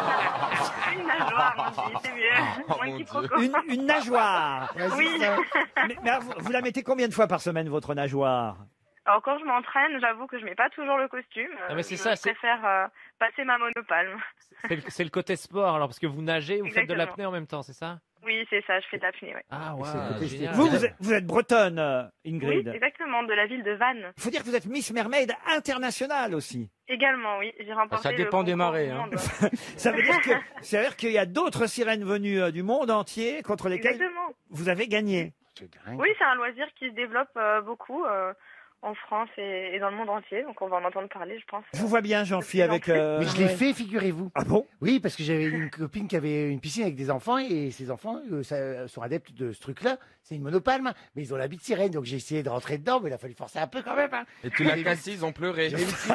[SPEAKER 21] une nageoire, on dit, c'est mieux. Moins quiproquo.
[SPEAKER 1] Une nageoire.
[SPEAKER 21] Oui.
[SPEAKER 1] Mais alors, vous la mettez combien de fois par semaine, votre nageoire?
[SPEAKER 21] Alors quand je m'entraîne, j'avoue que je mets pas toujours le costume.
[SPEAKER 22] Ah, mais c'est
[SPEAKER 21] je
[SPEAKER 22] ça, c'est-
[SPEAKER 21] préfère passer ma monopalme.
[SPEAKER 22] C'est le côté sport, alors, parce que vous nagez, vous faites de
[SPEAKER 21] Exactement.
[SPEAKER 22] l'apnée en même temps, c'est ça?
[SPEAKER 21] Oui, c'est ça, je fais de l'apnée, ouais.
[SPEAKER 22] Ah, ouais.
[SPEAKER 1] Génial. Vous êtes bretonne, Ingrid.
[SPEAKER 21] Oui, exactement, de la ville de Vannes.
[SPEAKER 1] Il faut dire que vous êtes Miss Mermaid internationale aussi.
[SPEAKER 21] Également, oui, j'ai remporté
[SPEAKER 15] Ça dépend
[SPEAKER 21] le
[SPEAKER 15] des
[SPEAKER 21] concours
[SPEAKER 15] marées,
[SPEAKER 21] du
[SPEAKER 15] hein.
[SPEAKER 21] monde.
[SPEAKER 1] Ça veut dire qu'il y a d'autres sirènes venues du monde entier contre lesquelles
[SPEAKER 21] Exactement.
[SPEAKER 1] vous avez gagné.
[SPEAKER 21] Oui, c'est un loisir qui se développe beaucoup en France et dans le monde entier, donc on va en entendre parler, je pense.
[SPEAKER 1] Je vous vois bien, Jean-Philippe, avec...
[SPEAKER 8] Mais je l'ai fait, figurez-vous.
[SPEAKER 1] Ah bon?
[SPEAKER 8] Oui, parce que j'avais une copine qui avait une piscine avec des enfants et ces enfants sont adeptes de ce truc-là. C'est une monopalme, mais ils ont l'habit de sirène, donc j'ai essayé de rentrer dedans, mais il a fallu forcer un peu quand même. Hein.
[SPEAKER 17] Et tu l'as cassé, ils ont pleuré.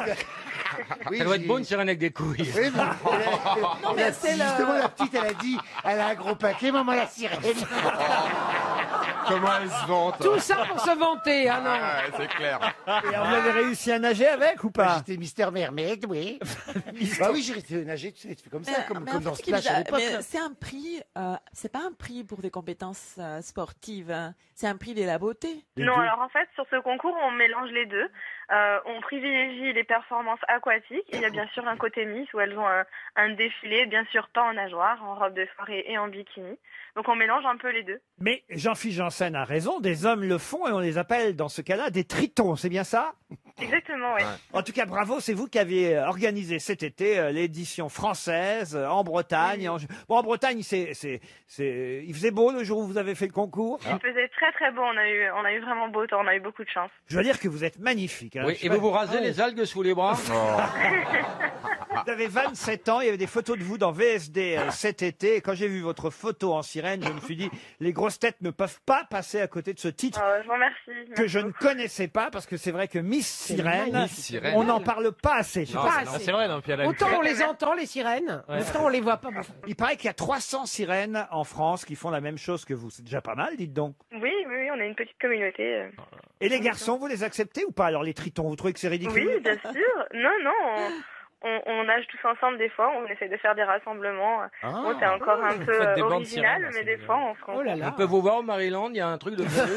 [SPEAKER 8] Oui,
[SPEAKER 15] Ça doit être
[SPEAKER 8] j'ai-
[SPEAKER 15] beau une sirène avec des couilles.
[SPEAKER 8] Oui, mais
[SPEAKER 13] Non, mais c'est le-
[SPEAKER 8] justement, la petite, elle a dit, elle a un gros paquet, maman la sirène.
[SPEAKER 17] Comment elle se vante.
[SPEAKER 9] Tout ça pour se vanter, hein, non.
[SPEAKER 17] Ouais, c'est clair.
[SPEAKER 1] Et alors, vous avez réussi à nager avec ou pas?
[SPEAKER 8] J'étais Mister Mermaid, oui. Bah oui, j'ai resté nager, tu sais, tu fais comme ça, comme
[SPEAKER 13] Mais en
[SPEAKER 8] dans
[SPEAKER 13] fait,
[SPEAKER 8] Splash à l'époque.
[SPEAKER 13] mais c'est un prix, c'est pas un prix pour des compétences sportives, hein. C'est un prix de la beauté.
[SPEAKER 21] Non, alors en fait, sur ce concours, on mélange les deux. On privilégie les performances aquatiques. Et il y a bien sûr un côté Miss où elles ont un défilé, bien sûr pas en nageoire, en robe de soirée et en bikini. Donc on mélange un peu les deux.
[SPEAKER 1] Mais Jean-Philippe Janssen a raison, des hommes le font et on les appelle dans ce cas-là des tritons, c'est bien ça?
[SPEAKER 21] Exactement, oui.
[SPEAKER 1] En tout cas, bravo, c'est vous qui avez organisé cet été l'édition française en Bretagne. Bon, en Bretagne, il faisait beau le jour où vous avez fait le concours.
[SPEAKER 21] Il faisait très très beau, on a eu vraiment beau temps, on a eu beaucoup de chance.
[SPEAKER 1] Je dois dire que vous êtes magnifique. Hein.
[SPEAKER 15] Oui,
[SPEAKER 1] Je sais
[SPEAKER 15] et
[SPEAKER 1] pas-
[SPEAKER 15] vous vous rasez
[SPEAKER 1] Ah oui.
[SPEAKER 15] les algues sous les bras?
[SPEAKER 1] Vous avez 27 ans, il y avait des photos de vous dans VSD cet été. Et quand j'ai vu votre photo en sirène, je me suis dit, les grosses têtes ne peuvent pas passer à côté de ce titre
[SPEAKER 21] Je vous remercie.
[SPEAKER 1] que je ne connaissais pas, parce que c'est vrai que Miss Sirène,
[SPEAKER 22] Miss Sirène.
[SPEAKER 1] on n'en parle pas assez. Je sais
[SPEAKER 22] Non,
[SPEAKER 1] pas
[SPEAKER 22] c'est-
[SPEAKER 1] si-
[SPEAKER 22] non, c'est vrai, non, puis elle a une
[SPEAKER 13] Autant
[SPEAKER 22] très-
[SPEAKER 13] on les entend, les sirènes,
[SPEAKER 22] Ouais.
[SPEAKER 13] autant on les voit pas.
[SPEAKER 1] Il paraît qu'il y a 300 sirènes en France qui font la même chose que vous. C'est déjà pas mal, dites donc.
[SPEAKER 21] Oui, on a une petite communauté.
[SPEAKER 1] Et les garçons, vous les acceptez ou pas? Alors les tritons, vous trouvez que c'est ridicule?
[SPEAKER 21] Oui, bien sûr. Non, on nage tous ensemble des fois, on essaie de faire des rassemblements. Bon, c'est encore un
[SPEAKER 15] Vous
[SPEAKER 21] peu
[SPEAKER 15] faites des bandes
[SPEAKER 21] original,
[SPEAKER 15] sirènes,
[SPEAKER 21] mais
[SPEAKER 15] c'est
[SPEAKER 21] des
[SPEAKER 15] bien.
[SPEAKER 21] fois on se rencontre.
[SPEAKER 15] On peut vous voir au Maryland, il y a un truc de prévu.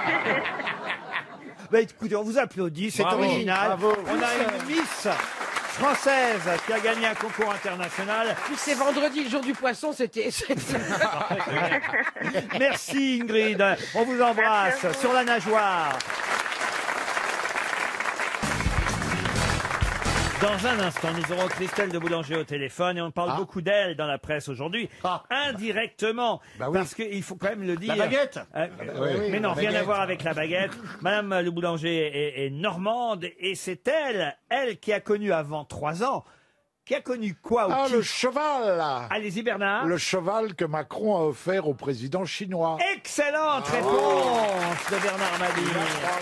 [SPEAKER 1] Bah écoutez, on vous applaudit, c'est
[SPEAKER 15] Bravo.
[SPEAKER 1] original.
[SPEAKER 15] Bravo.
[SPEAKER 1] On a une Miss française qui a gagné un concours international.
[SPEAKER 13] Puis c'est vendredi, le jour du poisson, c'était.
[SPEAKER 1] Merci Ingrid, on vous embrasse sur la nageoire. Dans un instant, nous aurons Christelle de Boulanger au téléphone et on parle beaucoup d'elle dans la presse aujourd'hui, indirectement, parce qu'il faut quand même le dire.
[SPEAKER 6] La baguette
[SPEAKER 1] Mais non,
[SPEAKER 6] la
[SPEAKER 1] rien à
[SPEAKER 6] baguette.
[SPEAKER 1] voir avec la baguette. Madame Le Boulanger est normande et c'est elle qui a connu avant 3 ans. Qui a connu quoi
[SPEAKER 6] Ah,
[SPEAKER 1] qui
[SPEAKER 6] le cheval, là.
[SPEAKER 1] Allez-y, Bernard.
[SPEAKER 6] Le cheval que Macron a offert au président chinois.
[SPEAKER 1] Excellente réponse de Bernard Mabille.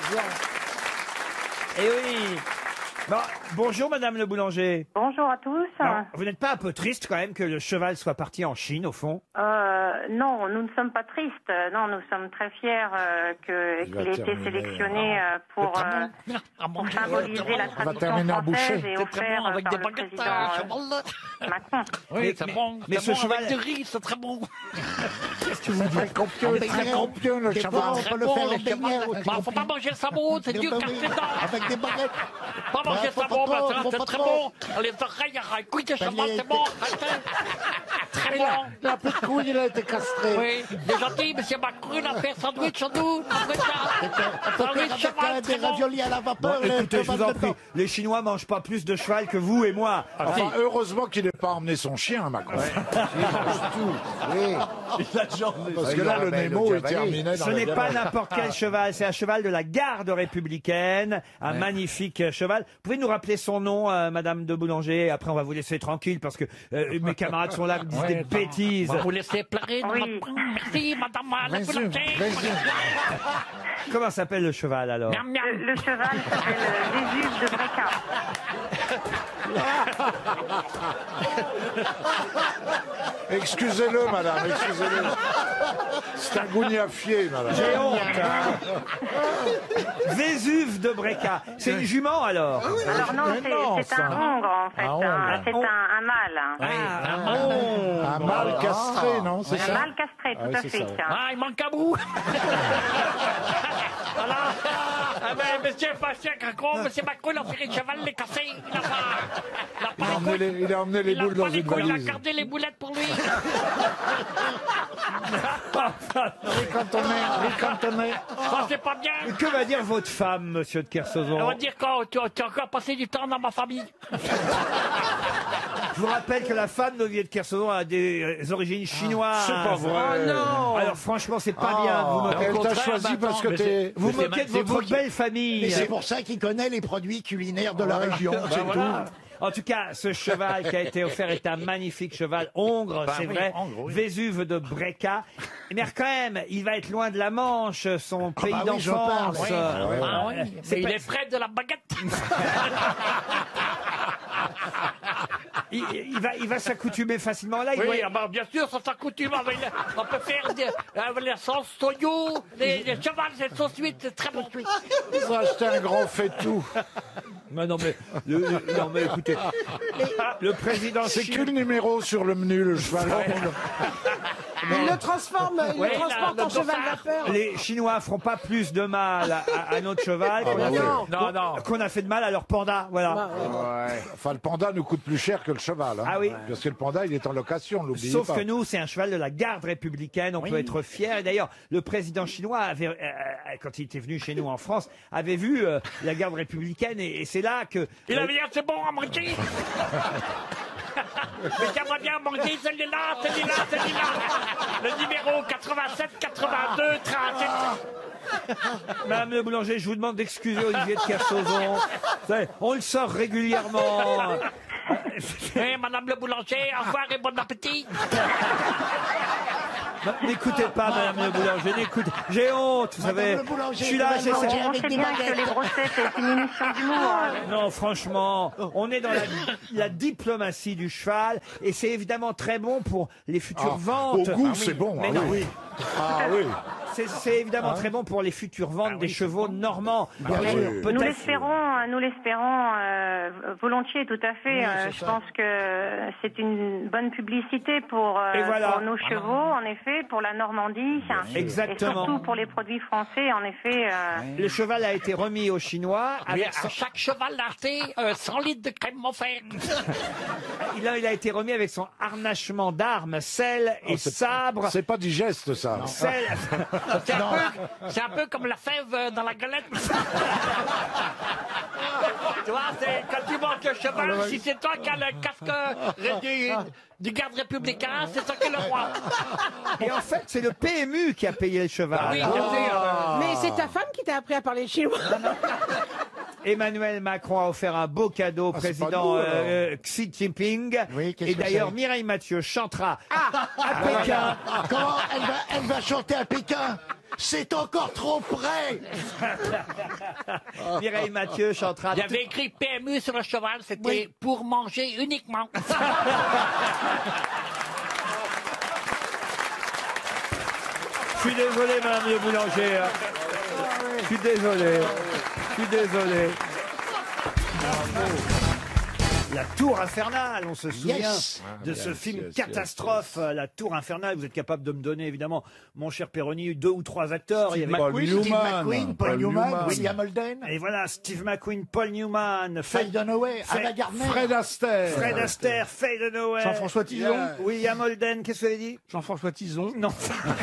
[SPEAKER 1] Eh oui. Bon, bonjour Madame Le Boulanger.
[SPEAKER 7] Bonjour à tous.
[SPEAKER 1] Non, vous n'êtes pas un peu triste quand même que le cheval soit parti en Chine au fond?
[SPEAKER 7] Non, nous ne sommes pas tristes. Non, nous sommes très fiers qu'il ait été sélectionné pour symboliser la tradition française et offert par le président Macron.
[SPEAKER 1] Oui, mais ce cheval...
[SPEAKER 22] c'est très bon.
[SPEAKER 1] Qu'est-ce que vous dites?
[SPEAKER 6] C'est très compieux, le cheval.
[SPEAKER 22] On peut le faire en beignet. Faut pas manger ça bon, c'est dur, casse les dents.
[SPEAKER 6] Avec des baguettes.
[SPEAKER 22] Pas manger ça bon, c'est très bon. Les oreilles, écoute, le cheval, c'est bon. Très bon.
[SPEAKER 6] Il a plus de couilles, il a été castré.
[SPEAKER 22] Oui, il est gentil, monsieur Macron, il a fait sandwich en nous. Sandwich cheval, très bon.
[SPEAKER 6] à la
[SPEAKER 1] Bon, écoutez, je vous en prie, les Chinois mangent pas plus de cheval que vous et moi.
[SPEAKER 6] Enfin, heureusement qu'il n'ait pas emmené son chien, Macron. Il mange tout. Oui. Parce que là, le Nemo, il terminait dans
[SPEAKER 1] Ce
[SPEAKER 6] la
[SPEAKER 1] n'est pas
[SPEAKER 6] galère.
[SPEAKER 1] n'importe quel cheval, c'est un cheval de la garde républicaine, un magnifique cheval. Vous pouvez nous rappeler son nom, Madame de Boulanger? Après, on va vous laisser tranquille parce que mes camarades sont là, me disent des bêtises.
[SPEAKER 22] On va vous laisser pleurer. Merci, Madame la Boulanger.
[SPEAKER 1] Comment s'appelle le cheval alors?
[SPEAKER 7] Le cheval s'appelle Vésuve de Bréca.
[SPEAKER 6] Excusez-le, madame, excusez-le. C'est un gougnafier, madame.
[SPEAKER 1] J'ai honte. Vésuve de Bréca. C'est une jument alors?
[SPEAKER 7] Alors non, c'est un hongre en fait. C'est un mâle.
[SPEAKER 6] Un mâle castré, non? C'est
[SPEAKER 7] Un
[SPEAKER 6] ça?
[SPEAKER 7] mâle castré, tout à fait.
[SPEAKER 22] Ah, il manque un bout. Voilà. Ah ben, monsieur Macron, monsieur Macron, il a fait le cheval, il est cassé. Il a pas
[SPEAKER 6] Il a emmené les boules dans une
[SPEAKER 22] il a
[SPEAKER 6] valise.
[SPEAKER 22] gardé les boulettes pour lui.
[SPEAKER 6] Ricantonné.
[SPEAKER 22] Ça, c'est pas bien.
[SPEAKER 1] Que va dire votre femme, monsieur de Kersauzon?
[SPEAKER 22] On va dire quand tu as encore passé du temps dans ma famille.
[SPEAKER 1] Je vous rappelle que la femme d'Olivier de Kersauzon a des origines chinoises.
[SPEAKER 6] C'est pas vrai.
[SPEAKER 1] Oh non. Alors franchement, c'est pas bien de vous moquer.
[SPEAKER 6] Elle t'a choisi parce que t'es...
[SPEAKER 1] Vous moquez de votre belle famille.
[SPEAKER 11] Et c'est pour ça qu'il connaît les produits culinaires de la région,
[SPEAKER 1] Ben
[SPEAKER 11] c'est
[SPEAKER 1] voilà. En tout cas, ce cheval qui a été offert est un magnifique cheval hongre, c'est vrai, Vésuve de Bréca. Mais quand même, il va être loin de la Manche, son pays
[SPEAKER 11] bah oui, j'en
[SPEAKER 1] d'enfance.
[SPEAKER 11] parle, oui.
[SPEAKER 22] Ah oui, mais il est près de la baguette.
[SPEAKER 1] Il va s'accoutumer facilement là.
[SPEAKER 22] Oui, bah, bien sûr, ça s'accoutume. On peut faire les sauces soyo, les chevals, c'est sauce suite, c'est très bon suite.
[SPEAKER 6] Ils ont acheté un grand faitout.
[SPEAKER 1] Non mais écoutez, le président...
[SPEAKER 6] C'est que le numéro sur le menu, le cheval.
[SPEAKER 13] Il le transforme, il le transporte en cheval vapeur.
[SPEAKER 1] Les Chinois feront pas plus de mal à notre cheval qu'on a fait de mal à leur panda. Voilà.
[SPEAKER 6] Enfin, le panda nous coûte plus cher que le cheval. Hein.
[SPEAKER 1] Ah oui.
[SPEAKER 6] Parce que le panda, il est en location, l'oubliez
[SPEAKER 1] Sauf
[SPEAKER 6] pas.
[SPEAKER 1] que nous, c'est un cheval de la garde républicaine, on peut être fier. Et d'ailleurs, le président chinois, avait, quand il était venu chez nous en France, avait vu la garde républicaine et c'est là que...
[SPEAKER 22] Il avait dit, c'est bon à manger. Mais j'aimerais bien manger celui-là. Le numéro 87, 82, 37.
[SPEAKER 1] Madame Le Boulanger, je vous demande d'excuser Olivier de Kersauzon. On le sort régulièrement.
[SPEAKER 22] Oui, madame le boulanger, au revoir et bon appétit.
[SPEAKER 1] N'écoutez pas, madame le boulanger, n'écoutez. J'ai honte, vous savez. Je suis là, j'essaie.
[SPEAKER 7] On sait bien que les grosses têtes, c'est une émission d'humour.
[SPEAKER 1] Non, franchement, on est dans la diplomatie du cheval et c'est évidemment très bon pour les futures ventes.
[SPEAKER 6] Au goût, c'est bon.
[SPEAKER 1] Mais
[SPEAKER 6] ah
[SPEAKER 1] non.
[SPEAKER 6] oui. Ah oui.
[SPEAKER 1] C'est évidemment très bon pour les futures ventes des chevaux normands.
[SPEAKER 7] Nous l'espérons volontiers, tout à fait. Je pense que c'est une bonne publicité pour nos chevaux, en effet, pour la Normandie.
[SPEAKER 1] Exactement.
[SPEAKER 7] Et surtout pour les produits français, en effet.
[SPEAKER 1] Le cheval a été remis aux Chinois.
[SPEAKER 22] Oui, à chaque cheval acheté 100 litres de crème Moffett.
[SPEAKER 1] Il a été remis avec son harnachement d'armes, selle et sabre.
[SPEAKER 6] C'est pas digeste, ça.
[SPEAKER 1] Selle.
[SPEAKER 22] C'est un peu comme la fève dans la galette. Tu vois, quand tu montes le cheval, si c'est toi qui as le casque du garde républicain, c'est toi qui es le roi.
[SPEAKER 1] Et en fait, c'est le PMU qui a payé le cheval.
[SPEAKER 22] Oui,
[SPEAKER 13] Mais c'est ta femme qui t'a appris à parler chinois.
[SPEAKER 1] Emmanuel Macron a offert un beau cadeau au président Xi Jinping. Et d'ailleurs, Mireille Mathieu chantera à Pékin.
[SPEAKER 11] Comment elle va chanter à Pékin? C'est encore trop près.
[SPEAKER 1] Mireille Mathieu chantera.
[SPEAKER 22] Il y avait écrit PMU sur le cheval, c'était pour manger uniquement.
[SPEAKER 1] Je suis désolé, madame le boulanger. Je suis désolé. Je suis désolé. La Tour Infernale, on se souvient de ce film catastrophe, La Tour Infernale. Vous êtes capable de me donner, évidemment, mon cher Perroni, 2 ou 3 acteurs.
[SPEAKER 11] Steve McQueen, Paul Newman, William Holden.
[SPEAKER 1] Et voilà, Steve McQueen, Paul Newman,
[SPEAKER 11] Faye Dunaway, Anna Gardner.
[SPEAKER 6] Fred Astaire.
[SPEAKER 1] Faye Dunaway.
[SPEAKER 12] Jean-François Tison.
[SPEAKER 1] William Holden, qu'est-ce que vous avez dit?
[SPEAKER 12] Jean-François Tison.
[SPEAKER 1] Non.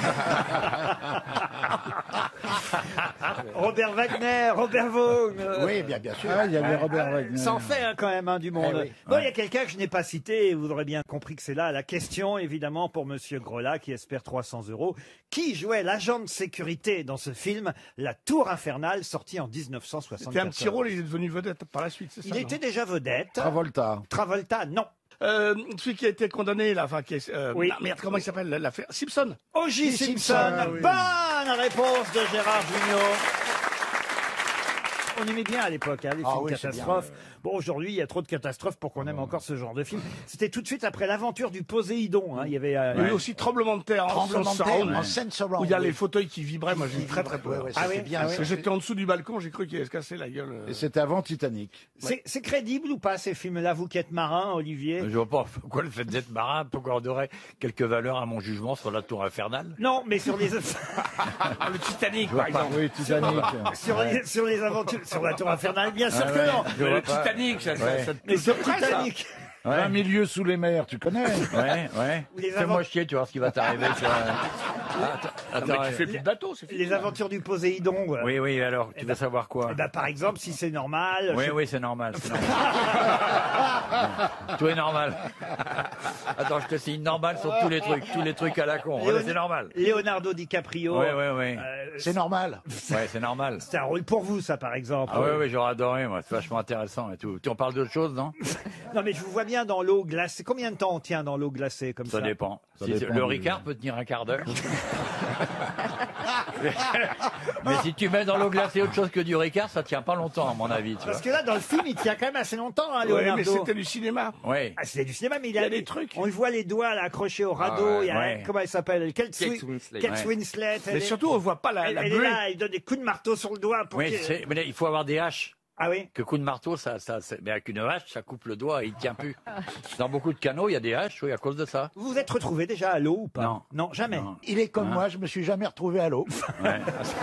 [SPEAKER 1] Robert Wagner, Robert Vaughn.
[SPEAKER 11] Oui, bien sûr.
[SPEAKER 6] Ah, il y avait Robert Wagner.
[SPEAKER 1] Ça en fait quand même du monde. Bon, il y a quelqu'un que je n'ai pas cité, et vous aurez bien compris que c'est là la question, évidemment, pour Monsieur Grola, qui espère 300 €. Qui jouait l'agent de sécurité dans ce film, La Tour Infernale, sorti en 1974?
[SPEAKER 12] C'était un petit rôle, il est devenu vedette par la suite, c'est ça?
[SPEAKER 1] Il était déjà vedette.
[SPEAKER 6] Travolta.
[SPEAKER 1] Travolta, non.
[SPEAKER 12] Celui qui a été condamné, là, enfin, qui est,
[SPEAKER 1] Oui.
[SPEAKER 12] merde, comment il s'appelle, l'affaire Simpson.
[SPEAKER 1] O.J. Simpson.
[SPEAKER 6] oui.
[SPEAKER 1] Bonne réponse de Gérard Jugnot. On aimait bien à l'époque les films catastrophes. Bon, aujourd'hui, il y a trop de catastrophes pour qu'on aime encore ce genre de film. C'était tout de suite après l'aventure du Poséidon. Il y avait
[SPEAKER 12] Il y a eu aussi Tremblement de terre en
[SPEAKER 11] Sense Around.
[SPEAKER 12] où il y a les fauteuils qui vibraient. Moi, j'ai eu très très peur.
[SPEAKER 11] bien.
[SPEAKER 12] J'étais en dessous du balcon, j'ai cru qu'il allait se casser la gueule.
[SPEAKER 6] Et c'était avant Titanic.
[SPEAKER 1] C'est crédible ou pas, ces films-là, vous qui êtes marin, Olivier?
[SPEAKER 19] Je vois pas pourquoi le fait d'être marin accorderait quelques valeurs à mon jugement sur la Tour Infernale.
[SPEAKER 1] Non, mais sur les...
[SPEAKER 12] Le Titanic, par exemple.
[SPEAKER 6] Oui, Titanic.
[SPEAKER 1] sur les aventures... Sur la Tour Infernale, bien sûr que non.
[SPEAKER 12] Le Titanic, ça
[SPEAKER 1] Mais sur Titanic...
[SPEAKER 6] 20 milieux sous les mers, tu connais?
[SPEAKER 19] Ouais. Fais-moi chier, tu vois ce qui va t'arriver.
[SPEAKER 12] Tu fais plus de bateau, c'est fini.
[SPEAKER 1] Les aventures du Poséidon.
[SPEAKER 19] Oui, alors, tu veux savoir quoi?
[SPEAKER 1] Par exemple, si c'est normal...
[SPEAKER 19] Oui, c'est normal. Tout est normal. Attends, je te signe normal sur tous les trucs à la con. C'est normal.
[SPEAKER 1] Leonardo DiCaprio.
[SPEAKER 19] Oui.
[SPEAKER 11] C'est normal.
[SPEAKER 19] Ouais, c'est normal.
[SPEAKER 1] C'est un rôle pour vous, ça, par exemple.
[SPEAKER 19] Ah oui, j'aurais adoré, moi. C'est vachement intéressant et tout. Tu en parles d'autre chose, non?
[SPEAKER 1] Non, mais je vous vois bien dans l'eau glacée. Combien de temps on tient dans l'eau glacée comme ça?
[SPEAKER 19] Ça dépend.
[SPEAKER 6] Ça dépend
[SPEAKER 19] le Ricard peut tenir un quart d'heure. Mais si tu mets dans l'eau glacée autre chose que du Ricard, ça tient pas longtemps, à mon avis.
[SPEAKER 1] Parce que là, dans le film, il tient quand même assez longtemps,
[SPEAKER 12] Ouais,
[SPEAKER 1] Leonardo.
[SPEAKER 12] mais c'était du cinéma.
[SPEAKER 19] Oui.
[SPEAKER 1] C'était du cinéma, mais il
[SPEAKER 12] y
[SPEAKER 1] a
[SPEAKER 12] a des trucs.
[SPEAKER 1] On lui voit les doigts là, accrochés au radeau. Il y a, comment elle s'appelle? Kate
[SPEAKER 17] Winslet.
[SPEAKER 1] Kate Winslet.
[SPEAKER 12] Mais surtout, on voit pas la
[SPEAKER 1] elle est
[SPEAKER 12] buée.
[SPEAKER 1] là, il donne des coups de marteau sur le doigt pour
[SPEAKER 19] Oui, mais là, il faut avoir des haches.
[SPEAKER 1] Ah oui?
[SPEAKER 19] Que coup de marteau, mais avec une hache, ça coupe le doigt et il tient plus. Dans beaucoup de canaux, il y a des haches, oui, à cause de ça.
[SPEAKER 1] Vous vous êtes retrouvé déjà à l'eau ou pas? Non, jamais.
[SPEAKER 19] Non.
[SPEAKER 11] Il est comme moi, je me suis jamais retrouvé à l'eau.
[SPEAKER 19] Ouais.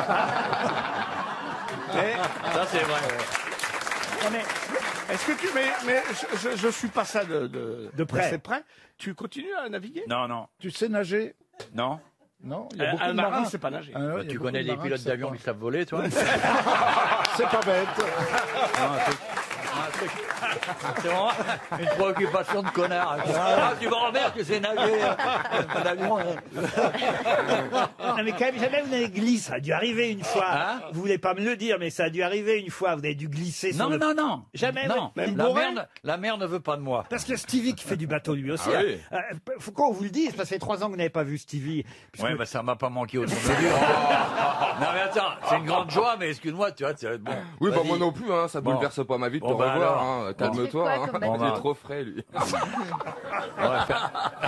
[SPEAKER 19] Ça, c'est vrai.
[SPEAKER 1] Non, mais
[SPEAKER 12] est-ce que tu mais je suis pas ça de
[SPEAKER 1] près.
[SPEAKER 12] d'assez près. Tu continues à naviguer?
[SPEAKER 19] Non.
[SPEAKER 6] Tu sais nager?
[SPEAKER 19] Non.
[SPEAKER 6] Non, il y a beaucoup de
[SPEAKER 12] marin,
[SPEAKER 6] marins.
[SPEAKER 12] c'est pas nager.
[SPEAKER 19] Tu connais les pilotes d'avion qui savent voler, toi?
[SPEAKER 6] C'est pas bête.
[SPEAKER 22] C'est vraiment une préoccupation de connard. Ah, tu me remercies que c'est nager. Un avion, hein.
[SPEAKER 1] Non, mais quand même, jamais vous n'avez glissé. Ça a dû arriver une fois.
[SPEAKER 22] Hein
[SPEAKER 1] Vous voulez pas me le dire, mais ça a dû arriver une fois. Vous avez dû glisser sur
[SPEAKER 22] Non,
[SPEAKER 1] le...
[SPEAKER 22] non, non.
[SPEAKER 1] Jamais.
[SPEAKER 22] Non.
[SPEAKER 1] Même
[SPEAKER 22] La mer ne veut pas de moi.
[SPEAKER 1] Parce que Stevie qui fait du bateau lui aussi.
[SPEAKER 22] Ah oui.
[SPEAKER 1] Faut qu'on vous le dise, parce que ça fait 3 ans que vous n'avez pas vu Stevie. Puisque-
[SPEAKER 22] Ouais, bah ça m'a pas manqué au tour de dur. Non mais attends, c'est une grande joie, mais excuse-moi, tu vois, c'est bon.
[SPEAKER 17] Oui, bah
[SPEAKER 22] Vas-y.
[SPEAKER 17] moi non plus, hein, ça
[SPEAKER 22] Bon.
[SPEAKER 17] bouleverse pas ma vie de te
[SPEAKER 22] Bon, bah
[SPEAKER 17] revoir.
[SPEAKER 22] alors.
[SPEAKER 17] Hein,
[SPEAKER 22] Bon.
[SPEAKER 17] calme-toi,
[SPEAKER 22] Tu fais quoi
[SPEAKER 17] hein.
[SPEAKER 22] comme
[SPEAKER 17] Il
[SPEAKER 22] bateau
[SPEAKER 17] est trop frais, lui.
[SPEAKER 22] On va faire-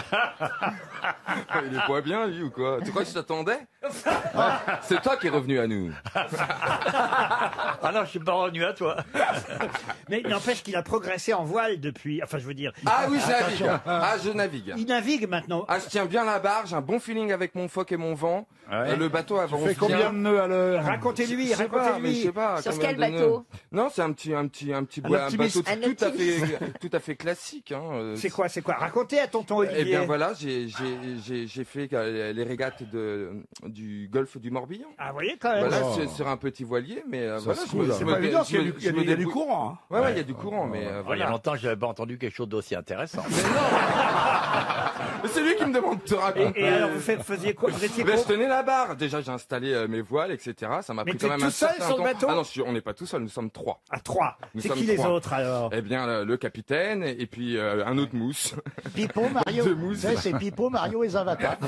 [SPEAKER 17] Il est pas bien, lui, ou quoi? Tu crois que je t'attendais? Ah, c'est toi qui es revenu à nous.
[SPEAKER 22] Ah non, je suis pas revenu à toi.
[SPEAKER 1] Mais il n'empêche qu'il a progressé en voile depuis. Enfin, je veux dire.
[SPEAKER 17] Ah oui, je navigue.
[SPEAKER 1] Attention.
[SPEAKER 17] Ah, je navigue.
[SPEAKER 1] Il navigue maintenant.
[SPEAKER 17] Ah, je tiens bien la barre, j'ai un bon feeling avec mon phoque et mon vent.
[SPEAKER 22] Ouais.
[SPEAKER 17] Le bateau avance
[SPEAKER 6] Tu fais combien
[SPEAKER 17] bien.
[SPEAKER 6] de nœuds à l'heure?
[SPEAKER 1] Racontez-lui,
[SPEAKER 17] Je sais pas, mais je
[SPEAKER 1] racontez-lui.
[SPEAKER 17] sais pas.
[SPEAKER 16] Sur
[SPEAKER 17] combien
[SPEAKER 16] quel
[SPEAKER 17] de nœuds.
[SPEAKER 16] bateau?
[SPEAKER 17] Non, c'est un petit
[SPEAKER 1] Un
[SPEAKER 17] bateau
[SPEAKER 1] optimiste.
[SPEAKER 16] Un
[SPEAKER 17] tout à fait classique. Hein.
[SPEAKER 1] C'est quoi? Racontez à tonton Olivier.
[SPEAKER 17] Eh bien voilà, j'ai fait les régates du golfe du Morbihan.
[SPEAKER 1] Ah, vous voyez quand même.
[SPEAKER 17] Voilà,
[SPEAKER 6] Oh.
[SPEAKER 17] sur un petit voilier, mais
[SPEAKER 6] Ça
[SPEAKER 17] voilà,
[SPEAKER 6] se
[SPEAKER 17] je
[SPEAKER 6] coule,
[SPEAKER 17] me-
[SPEAKER 6] hein.
[SPEAKER 17] je
[SPEAKER 12] C'est
[SPEAKER 17] me
[SPEAKER 12] pas
[SPEAKER 17] dé-
[SPEAKER 12] évident,
[SPEAKER 17] je
[SPEAKER 12] il y a
[SPEAKER 17] me-
[SPEAKER 12] du-
[SPEAKER 17] je me
[SPEAKER 12] il y a du
[SPEAKER 17] débrouille.
[SPEAKER 12] courant. Hein.
[SPEAKER 17] Ouais, il y a du courant, mais
[SPEAKER 22] Il y a
[SPEAKER 17] voilà.
[SPEAKER 22] longtemps que j'avais pas entendu quelque chose d'aussi intéressant.
[SPEAKER 17] Mais c'est lui qui me demande de te raconter.
[SPEAKER 1] Et alors, vous faisiez quoi? Vous étiez
[SPEAKER 17] Ben,
[SPEAKER 1] quoi?
[SPEAKER 17] je tenais la barre. Déjà, j'ai installé mes voiles, etc. Ça m'a
[SPEAKER 1] Mais
[SPEAKER 17] pris
[SPEAKER 1] t'es
[SPEAKER 17] quand même
[SPEAKER 1] tout
[SPEAKER 17] un
[SPEAKER 1] seul
[SPEAKER 17] certain
[SPEAKER 1] sur le
[SPEAKER 17] temps.
[SPEAKER 1] bateau?
[SPEAKER 17] Ah non, on n'est pas tout seul, nous sommes 3.
[SPEAKER 1] À 3.
[SPEAKER 17] Nous
[SPEAKER 1] C'est
[SPEAKER 17] sommes
[SPEAKER 1] qui les
[SPEAKER 17] 3.
[SPEAKER 1] autres alors?
[SPEAKER 17] Eh bien, le capitaine et puis un autre mousse.
[SPEAKER 11] Pipo, Mario.
[SPEAKER 17] Deux mousses.
[SPEAKER 11] Ça, c'est Pipo, Mario et Zavata.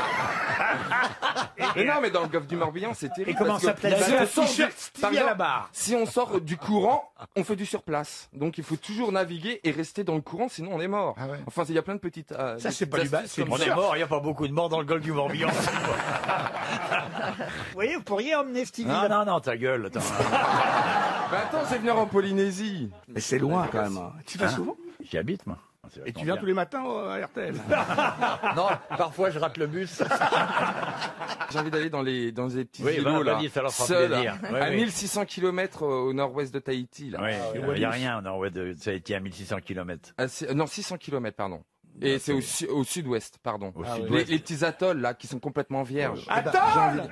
[SPEAKER 17] Mais non, mais dans le golfe du Morbihan, c'est terrible.
[SPEAKER 1] Et comment
[SPEAKER 17] parce que
[SPEAKER 1] s'appelle
[SPEAKER 17] si
[SPEAKER 1] ça?
[SPEAKER 17] on sort
[SPEAKER 12] t-shirt
[SPEAKER 17] du-
[SPEAKER 12] Stevie
[SPEAKER 17] par
[SPEAKER 12] à la
[SPEAKER 17] exemple,
[SPEAKER 12] barre.
[SPEAKER 17] Si on sort du courant, on fait du surplace. Donc il faut toujours naviguer et rester dans le courant, sinon on est mort.
[SPEAKER 6] Ah ouais.
[SPEAKER 17] Enfin, il y a plein de petites.
[SPEAKER 12] Ça,
[SPEAKER 17] de
[SPEAKER 12] c'est
[SPEAKER 17] petites
[SPEAKER 12] pas du bas,
[SPEAKER 17] astuces
[SPEAKER 12] c'est
[SPEAKER 17] comme
[SPEAKER 22] On
[SPEAKER 12] du
[SPEAKER 17] ça.
[SPEAKER 22] est mort, il n'y a pas beaucoup de morts dans le golfe du Morbihan.
[SPEAKER 1] Vous voyez, vous pourriez emmener Stevie.
[SPEAKER 22] Non,
[SPEAKER 1] là-
[SPEAKER 22] non, non, ta gueule. Attends.
[SPEAKER 17] Bah attends, c'est venir en Polynésie.
[SPEAKER 12] Mais c'est loin quand même. Hein. Tu vas souvent?
[SPEAKER 22] J'y habite, moi. C'est
[SPEAKER 12] Et
[SPEAKER 22] vachement
[SPEAKER 12] tu viens
[SPEAKER 22] bien.
[SPEAKER 12] tous les matins à RTL?
[SPEAKER 22] Non, parfois je rate le bus.
[SPEAKER 17] J'ai envie d'aller dans les petits
[SPEAKER 22] Oui,
[SPEAKER 17] îlots là,
[SPEAKER 22] vas-y, ça leur fera
[SPEAKER 17] seul,
[SPEAKER 22] plaisir. Oui,
[SPEAKER 17] à
[SPEAKER 22] oui.
[SPEAKER 17] 1600 km au nord-ouest de Tahiti là.
[SPEAKER 22] Oui, il n'y a rien au nord-ouest de Tahiti à 1600 km.
[SPEAKER 17] Non, 600 km, pardon. Et c'est au sud-ouest, pardon.
[SPEAKER 22] Au
[SPEAKER 17] Les,
[SPEAKER 22] sud-ouest.
[SPEAKER 17] les petits atolls là qui sont complètement vierges.
[SPEAKER 1] Atoll.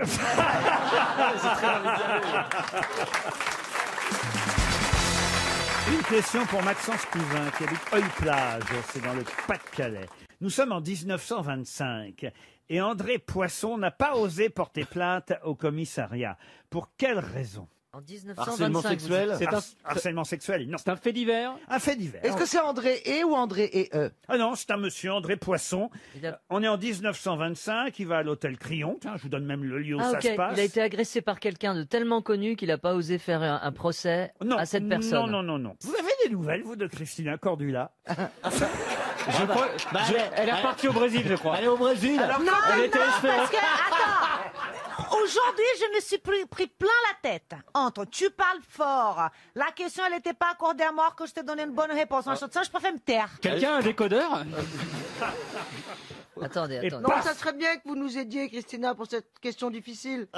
[SPEAKER 1] Une question pour Maxence Cousin qui habite Oeil-Plage, c'est dans le Pas-de-Calais. Nous sommes en 1925 et André Poisson n'a pas osé porter plainte au commissariat. Pour quelle raison?
[SPEAKER 9] En 1925.
[SPEAKER 19] Harcèlement sexuel.
[SPEAKER 9] vous-
[SPEAKER 1] C'est harcèlement sexuel, non.
[SPEAKER 19] C'est un fait divers.
[SPEAKER 1] Un fait divers.
[SPEAKER 3] Est-ce que c'est André E ou André et E?
[SPEAKER 1] Ah non, c'est un monsieur, André Poisson. On est en 1925, il va à l'hôtel Crillon. Tiens, je vous donne même le lieu où
[SPEAKER 9] Ah
[SPEAKER 1] ça
[SPEAKER 9] ok,
[SPEAKER 1] se passe.
[SPEAKER 9] il a été agressé par quelqu'un de tellement connu qu'il n'a pas osé faire un procès à cette personne.
[SPEAKER 1] Non, non, non, non. Vous avez des nouvelles, vous, de Christina Cordula?
[SPEAKER 19] Je crois- elle est repartie au Brésil, je crois.
[SPEAKER 11] Elle est au Brésil.
[SPEAKER 9] Alors,
[SPEAKER 2] Non,
[SPEAKER 19] Elle
[SPEAKER 2] non,
[SPEAKER 19] était
[SPEAKER 2] parce
[SPEAKER 19] espérée.
[SPEAKER 2] que, attends, aujourd'hui, je me suis pris plein la tête entre tu parles fort, la question, elle n'était pas accordée à moi, que je te donnais une bonne réponse. En ça, je préfère me taire.
[SPEAKER 19] Quelqu'un a un décodeur?
[SPEAKER 9] Attendez,
[SPEAKER 1] Et
[SPEAKER 9] attendez.
[SPEAKER 3] Non, ça serait bien que vous nous aidiez, Christina, pour cette question difficile.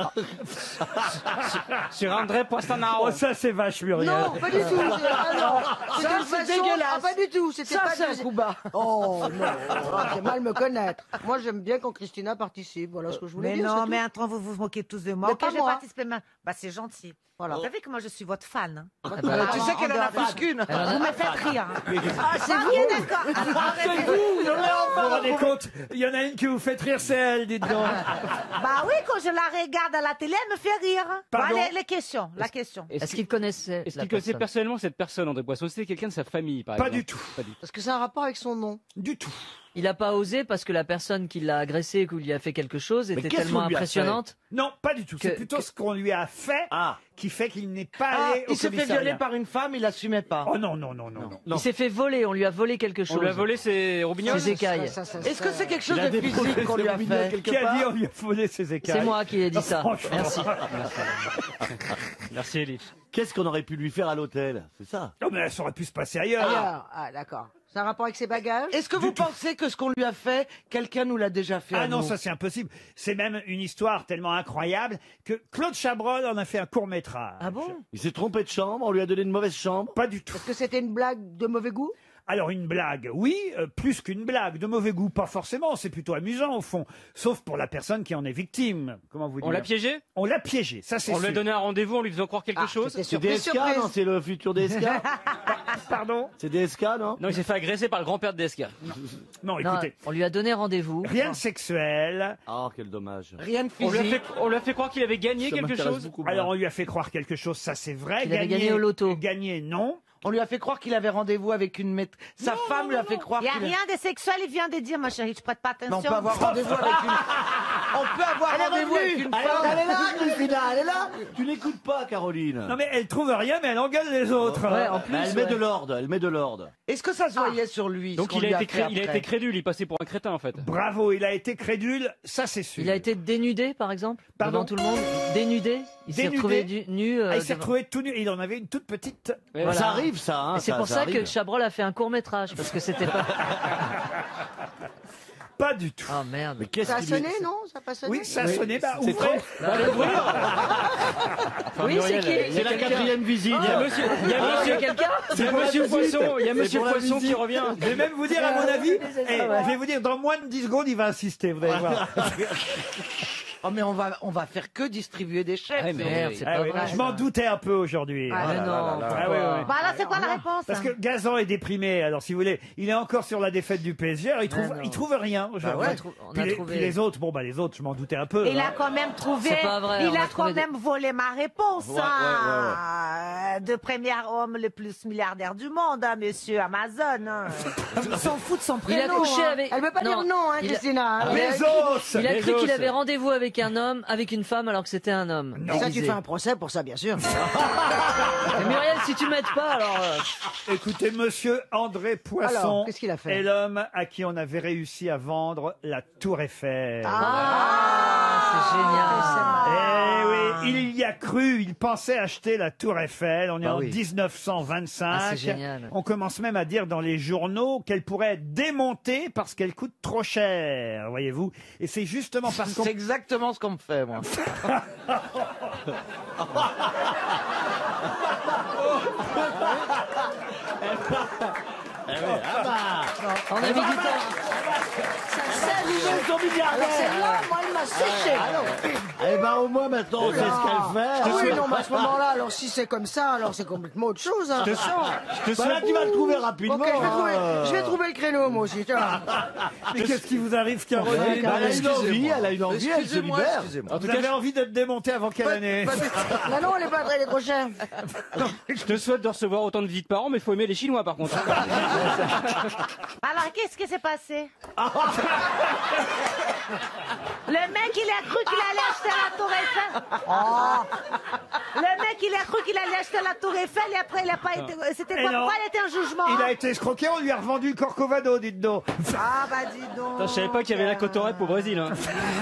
[SPEAKER 19] Sur André Poisson.
[SPEAKER 1] Oh, ça, c'est vache, Muriel.
[SPEAKER 3] Non, pas du tout. Ah non, c'était
[SPEAKER 9] Ça,
[SPEAKER 3] une
[SPEAKER 9] c'est
[SPEAKER 3] façon-
[SPEAKER 9] dégueulasse.
[SPEAKER 3] Ah, pas du tout. C'était
[SPEAKER 9] Ça,
[SPEAKER 3] pas
[SPEAKER 9] c'est un
[SPEAKER 3] des-
[SPEAKER 9] coup bas.
[SPEAKER 3] Oh non, c'est mal me connaître. Moi, j'aime bien quand Christina participe. Voilà ce que je voulais
[SPEAKER 2] Mais
[SPEAKER 3] dire.
[SPEAKER 2] non,
[SPEAKER 3] c'est
[SPEAKER 2] mais
[SPEAKER 3] tout.
[SPEAKER 2] attends, vous vous moquez tous de moi.
[SPEAKER 3] Mais
[SPEAKER 2] Ok,
[SPEAKER 3] pas
[SPEAKER 2] j'ai
[SPEAKER 3] moi.
[SPEAKER 2] participé. Bah, c'est gentil.
[SPEAKER 3] Voilà.
[SPEAKER 2] Vous savez que moi, je suis votre fan. Hein.
[SPEAKER 3] Ah bah, tu sais qu'elle en a plus qu'une.
[SPEAKER 2] Vous me faites rire. Hein.
[SPEAKER 3] Ah, c'est
[SPEAKER 2] Ok,
[SPEAKER 3] vous.
[SPEAKER 2] d'accord.
[SPEAKER 1] C'est vous, vous vous rendez compte? Il y en a une qui vous fait rire, c'est elle, dites donc.
[SPEAKER 2] Bah oui, quand je la regarde à la télé, elle me fait rire.
[SPEAKER 1] Pardon
[SPEAKER 2] Bah, les questions, la question.
[SPEAKER 9] Est-ce qu'il connaissait
[SPEAKER 19] Est-ce
[SPEAKER 9] la
[SPEAKER 19] qu'il connaissait
[SPEAKER 9] personne
[SPEAKER 19] personnellement cette personne, André Poisson? C'est quelqu'un de sa famille, par
[SPEAKER 1] Pas
[SPEAKER 19] exemple?
[SPEAKER 1] du tout.
[SPEAKER 19] Pas du tout.
[SPEAKER 3] Parce que c'est un rapport avec son nom.
[SPEAKER 1] Du tout.
[SPEAKER 9] Il n'a pas osé parce que la personne qui l'a agressé ou qui lui a fait quelque chose était
[SPEAKER 19] qu'est-ce
[SPEAKER 9] tellement
[SPEAKER 19] qu'on lui a
[SPEAKER 9] impressionnante.
[SPEAKER 1] Non, pas du tout. C'est
[SPEAKER 9] Que-
[SPEAKER 1] plutôt ce qu'on lui a fait qui fait qu'il n'est pas
[SPEAKER 3] Ah,
[SPEAKER 1] allé au
[SPEAKER 3] il s'est fait
[SPEAKER 1] commissariat.
[SPEAKER 3] violer par une femme, il l'assumait pas.
[SPEAKER 1] Oh non, non, non, non.
[SPEAKER 9] Il s'est fait voler, on lui a volé quelque chose.
[SPEAKER 19] On lui a volé ses roubignoles?
[SPEAKER 9] Ses écailles.
[SPEAKER 3] Est-ce que c'est quelque chose
[SPEAKER 19] Il a
[SPEAKER 3] de
[SPEAKER 19] déposé
[SPEAKER 3] physique qu'on
[SPEAKER 19] ses
[SPEAKER 3] lui a
[SPEAKER 19] roubignoles
[SPEAKER 3] fait
[SPEAKER 19] quelque
[SPEAKER 1] Qui a
[SPEAKER 19] part.
[SPEAKER 1] dit on lui a volé ses écailles?
[SPEAKER 9] C'est moi qui ai dit ça.
[SPEAKER 1] Franchement.
[SPEAKER 9] Merci.
[SPEAKER 19] Merci, Elie.
[SPEAKER 11] Qu'est-ce qu'on aurait pu lui faire à l'hôtel? C'est ça.
[SPEAKER 1] Non, mais ça aurait pu se passer ailleurs.
[SPEAKER 3] Ah, d'accord. C'est un rapport avec ses bagages. Est-ce que vous pensez que ce qu'on lui a fait, quelqu'un nous l'a déjà fait
[SPEAKER 1] Ah
[SPEAKER 3] à
[SPEAKER 1] non,
[SPEAKER 3] nous
[SPEAKER 1] ça c'est impossible. C'est même une histoire tellement incroyable que Claude Chabrol en a fait un court-métrage.
[SPEAKER 9] Ah bon?
[SPEAKER 11] Il s'est trompé de chambre, on lui a donné une mauvaise chambre.
[SPEAKER 1] Pas du tout.
[SPEAKER 3] Est-ce que c'était une blague de mauvais goût?
[SPEAKER 1] Alors une blague, oui, plus qu'une blague. De mauvais goût, pas forcément. C'est plutôt amusant au fond, sauf pour la personne qui en est victime. Comment vous dire?
[SPEAKER 22] On l'a piégé?
[SPEAKER 1] On l'a piégé, ça c'est
[SPEAKER 22] On
[SPEAKER 1] sûr.
[SPEAKER 22] lui a donné un rendez-vous en lui faisant croire quelque chose?
[SPEAKER 11] C'est DSK, non? C'est le futur DSK?
[SPEAKER 1] Pardon?
[SPEAKER 11] C'est DSK, non?
[SPEAKER 22] Non, il s'est fait agresser par le grand-père de DSK.
[SPEAKER 1] Non,
[SPEAKER 9] Non,
[SPEAKER 1] écoutez,
[SPEAKER 9] on lui a donné rendez-vous.
[SPEAKER 1] rien de sexuel.
[SPEAKER 11] Oh, quel dommage.
[SPEAKER 3] Rien de
[SPEAKER 22] On lui, a
[SPEAKER 3] physique.
[SPEAKER 22] on lui a fait croire qu'il avait gagné
[SPEAKER 11] Ça
[SPEAKER 22] quelque
[SPEAKER 11] m'intéresse
[SPEAKER 22] chose?
[SPEAKER 11] beaucoup, moi.
[SPEAKER 1] Alors on lui a fait croire quelque chose, ça c'est vrai.
[SPEAKER 9] Qu'il avait gagné au loto.
[SPEAKER 1] Gagné, non.
[SPEAKER 3] On lui a fait croire qu'il avait rendez-vous avec une maître. Sa femme lui a fait croire
[SPEAKER 2] Il n'y a
[SPEAKER 3] qu'il
[SPEAKER 2] rien de sexuel, il vient de dire, ma chérie, tu prêtes pas attention.
[SPEAKER 3] Non, on peut avoir rendez-vous avec une. On peut avoir
[SPEAKER 11] Elle est
[SPEAKER 3] rendez-vous avec
[SPEAKER 11] revenue.
[SPEAKER 3] une
[SPEAKER 11] Elle
[SPEAKER 3] femme.
[SPEAKER 11] est là, Christina, elle est là. Tu n'écoutes pas, Caroline.
[SPEAKER 1] Non mais elle trouve rien, mais elle engueule les autres.
[SPEAKER 9] Ouais, en plus,
[SPEAKER 11] Elle met de l'ordre, elle met de l'ordre.
[SPEAKER 3] Est-ce que ça se voyait sur lui?
[SPEAKER 22] Donc
[SPEAKER 3] ce qu'on
[SPEAKER 22] il a,
[SPEAKER 3] lui
[SPEAKER 22] été
[SPEAKER 3] fait
[SPEAKER 22] il a
[SPEAKER 3] après
[SPEAKER 22] été crédule, il passait pour un crétin en fait.
[SPEAKER 1] Bravo, il a été crédule, ça c'est sûr.
[SPEAKER 9] Il a été dénudé, par exemple,
[SPEAKER 1] Pardon
[SPEAKER 9] devant tout le monde. Dénudé. Il s'est
[SPEAKER 1] Dénudé
[SPEAKER 9] retrouvé nu.
[SPEAKER 1] Ah, il s'est
[SPEAKER 9] devant-
[SPEAKER 1] retrouvé tout nu, il en avait une toute petite.
[SPEAKER 9] Voilà.
[SPEAKER 11] Ça arrive, ça. Hein,
[SPEAKER 9] Et c'est pour ça que
[SPEAKER 11] arrive.
[SPEAKER 9] Chabrol a fait un court métrage parce que c'était pas.
[SPEAKER 1] Pas du tout.
[SPEAKER 9] Oh merde.
[SPEAKER 11] Mais qu'est-ce
[SPEAKER 10] Ça a
[SPEAKER 11] qu'il
[SPEAKER 10] sonné, non? Ça a pas sonné?
[SPEAKER 1] Oui, ça a sonné, bah
[SPEAKER 11] C'est
[SPEAKER 1] ouvrez.
[SPEAKER 9] Oui, c'est qui?
[SPEAKER 11] C'est la quatrième visite.
[SPEAKER 22] Il y a monsieur, il y a monsieur
[SPEAKER 9] quelqu'un.
[SPEAKER 22] il y a monsieur Poisson, il y a
[SPEAKER 11] C'est
[SPEAKER 22] monsieur
[SPEAKER 11] pour la
[SPEAKER 22] Poisson qui
[SPEAKER 11] visite.
[SPEAKER 22] revient.
[SPEAKER 1] Je vais même vous dire, à mon avis, je vais vous dire, dans moins de 10 secondes, il va insister, vous allez voir.
[SPEAKER 3] Oh, mais on va faire que distribuer des chèques.
[SPEAKER 9] Ouais, merde, c'est
[SPEAKER 1] Ah
[SPEAKER 9] pas
[SPEAKER 1] oui,
[SPEAKER 9] vrai.
[SPEAKER 1] je m'en doutais un peu aujourd'hui.
[SPEAKER 9] Ah, mais non.
[SPEAKER 1] Ah oui,
[SPEAKER 9] pourquoi
[SPEAKER 1] oui.
[SPEAKER 2] Bah alors, c'est quoi la réponse?
[SPEAKER 1] Parce que Gazan est déprimé, alors si vous voulez, il est encore sur la défaite du PSG, alors il trouve rien aujourd'hui.
[SPEAKER 9] On
[SPEAKER 1] Puis
[SPEAKER 9] a
[SPEAKER 1] les,
[SPEAKER 9] trouvé.
[SPEAKER 1] puis les autres, bon bah les autres, je m'en doutais un peu.
[SPEAKER 2] Il
[SPEAKER 1] hein.
[SPEAKER 2] a quand même trouvé,
[SPEAKER 9] C'est pas vrai, on
[SPEAKER 2] il
[SPEAKER 9] a
[SPEAKER 2] a
[SPEAKER 9] trouvé
[SPEAKER 2] quand même volé ma réponse,
[SPEAKER 11] Ouais,
[SPEAKER 2] hein. De premier homme le plus milliardaire du monde, hein, monsieur Amazon. Hein. Il s'en fout de son prénom.
[SPEAKER 9] Il a couché
[SPEAKER 2] hein.
[SPEAKER 9] avec.
[SPEAKER 10] Elle veut pas dire non, hein,
[SPEAKER 9] il a-
[SPEAKER 10] Christina. hein.
[SPEAKER 1] Bezos
[SPEAKER 9] Il a cru
[SPEAKER 22] Bezos.
[SPEAKER 9] qu'il avait rendez-vous avec un homme, avec une femme, alors que c'était un homme.
[SPEAKER 10] Ça, tu
[SPEAKER 9] Déguisé.
[SPEAKER 10] fais un procès pour ça, bien sûr.
[SPEAKER 9] Mais Muriel, si tu m'aides pas, alors.
[SPEAKER 1] Écoutez, monsieur André Poisson
[SPEAKER 10] Alors, qu'est-ce qu'il a fait?
[SPEAKER 1] est l'homme à qui on avait réussi à vendre la Tour Eiffel.
[SPEAKER 9] C'est génial.
[SPEAKER 1] Eh oui, il y a cru, il pensait acheter la Tour Eiffel. On est en 1925.
[SPEAKER 9] Ah, c'est génial.
[SPEAKER 1] On commence même à dire dans les journaux qu'elle pourrait être démontée parce qu'elle coûte trop cher, voyez-vous. Et c'est justement parce qu'on...
[SPEAKER 3] C'est exactement ce qu'on me fait, moi.
[SPEAKER 9] On a mis du temps.
[SPEAKER 10] Alors celle-là, moi, elle m'a séché.
[SPEAKER 11] Eh ben, au moins, maintenant, on sait ce qu'elle fait.
[SPEAKER 10] Ah oui, non, mais à ce moment-là, alors si c'est comme ça, alors c'est complètement autre chose. Hein.
[SPEAKER 11] Bah là, tu vas le trouver rapidement.
[SPEAKER 10] Ok, je vais trouver le créneau, moi aussi. Tiens.
[SPEAKER 1] Mais qu'est-ce qui vous arrive, Caroline?
[SPEAKER 11] Bah, elle a une envie, elle a une envie, elle se libère.
[SPEAKER 1] Vous avez envie d'être démonté avant quelle année?
[SPEAKER 10] Non, non, elle est pas très, elle est trop chère.
[SPEAKER 22] Je te souhaite de recevoir autant de visites par an, mais il faut aimer les Chinois par contre.
[SPEAKER 2] Alors, qu'est-ce qui s'est passé? Le mec, il a cru qu'il allait acheter la Tour Eiffel. Le mec, il a cru qu'il allait acheter la Tour Eiffel et après, il a pas été. C'était
[SPEAKER 1] Et
[SPEAKER 2] quoi?
[SPEAKER 1] non.
[SPEAKER 2] Pourquoi il était un jugement?
[SPEAKER 1] Il a été escroqué, on lui a revendu le Corcovado, dites donc.
[SPEAKER 2] Ah, bah dis donc.
[SPEAKER 22] Putain, je savais pas qu'il y avait la Cotorep au Brésil. Hein.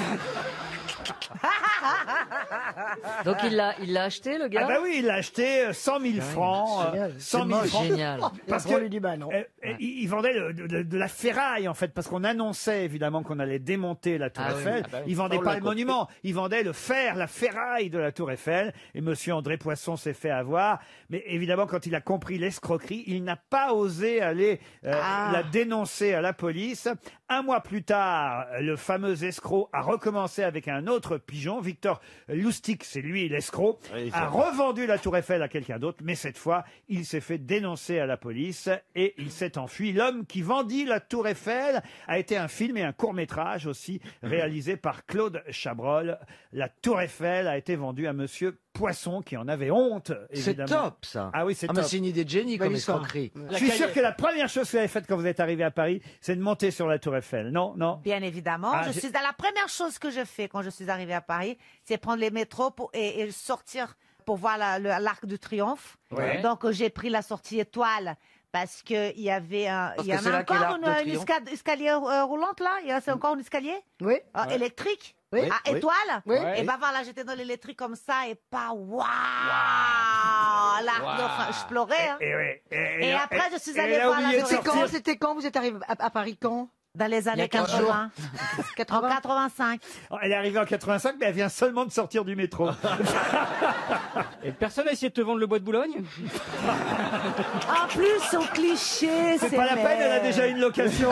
[SPEAKER 9] Donc il l'a acheté, le gars.
[SPEAKER 1] Ah bah oui, il a acheté 100 000 francs. 100 000 francs.
[SPEAKER 9] Génial.
[SPEAKER 1] Parce
[SPEAKER 10] Après, on
[SPEAKER 1] que
[SPEAKER 10] lui dit, bah non.
[SPEAKER 1] il vendait de la ferraille en fait, parce qu'on annonçait évidemment qu'on allait démonter la Tour
[SPEAKER 9] Ah oui,
[SPEAKER 1] Eiffel.
[SPEAKER 11] ah bah oui.
[SPEAKER 1] Il vendait
[SPEAKER 11] On
[SPEAKER 1] pas
[SPEAKER 11] l'a
[SPEAKER 1] le
[SPEAKER 11] compris.
[SPEAKER 1] monument, il vendait le fer, la ferraille de la Tour Eiffel. Et monsieur André Poisson s'est fait avoir. Mais évidemment, quand il a compris l'escroquerie, il n'a pas osé aller la dénoncer à la police. Un mois plus tard, le fameux escroc a recommencé avec un autre pigeon, Victor Loustic, c'est lui l'escroc,
[SPEAKER 11] Oui,
[SPEAKER 1] a revendu la Tour Eiffel à quelqu'un d'autre, mais cette fois, il s'est fait dénoncer à la police et il s'est enfui. L'homme qui vendit la Tour Eiffel a été un film et un court-métrage aussi réalisé par Claude Chabrol. La Tour Eiffel a été vendue à monsieur Poisson qui en avait honte,
[SPEAKER 3] C'est
[SPEAKER 1] évidemment.
[SPEAKER 3] top, ça.
[SPEAKER 1] Ah oui, c'est
[SPEAKER 3] mais
[SPEAKER 1] top.
[SPEAKER 3] c'est une idée de génie comme
[SPEAKER 10] Belle histoire.
[SPEAKER 3] escroquerie.
[SPEAKER 1] Je suis sûr que la première chose que vous avez faite quand vous êtes arrivé à Paris, c'est de monter sur la Tour Eiffel. Non, non.
[SPEAKER 2] Bien évidemment.
[SPEAKER 1] Ah,
[SPEAKER 2] La première chose que je fais quand je suis arrivée à Paris, c'est prendre les métros et sortir pour voir l'Arc de Triomphe.
[SPEAKER 1] Ouais.
[SPEAKER 2] Donc, j'ai pris la sortie étoile. Parce qu'il y avait
[SPEAKER 3] Parce
[SPEAKER 2] il y
[SPEAKER 3] que
[SPEAKER 2] en
[SPEAKER 3] c'est
[SPEAKER 2] a
[SPEAKER 3] là qu'est
[SPEAKER 2] encore
[SPEAKER 3] l'Arc de
[SPEAKER 2] une
[SPEAKER 3] Triomphe.
[SPEAKER 2] escalier roulante là. C'est encore un escalier
[SPEAKER 10] Oui.
[SPEAKER 2] électrique.
[SPEAKER 10] Oui.
[SPEAKER 2] Ah,
[SPEAKER 11] Oui.
[SPEAKER 2] étoile.
[SPEAKER 10] Oui.
[SPEAKER 2] Et ben voilà, j'étais dans l'électrique comme ça et pas waouh. L'Arc de je pleurais. Hein.
[SPEAKER 1] Et
[SPEAKER 2] Et après, je suis allée
[SPEAKER 1] elle a
[SPEAKER 2] voir la
[SPEAKER 1] oublié de
[SPEAKER 2] Tour
[SPEAKER 10] C'est
[SPEAKER 2] Eiffel.
[SPEAKER 1] sortir.
[SPEAKER 10] C'était quand vous êtes arrivé à Paris quand?
[SPEAKER 2] Dans les années 80. En 85.
[SPEAKER 1] Elle est arrivée en 85, mais elle vient seulement de sortir du métro.
[SPEAKER 15] Et personne n'a essayé de te vendre le bois de Boulogne?
[SPEAKER 2] En plus, son cliché,
[SPEAKER 1] C'est pas la peine, elle a déjà une location.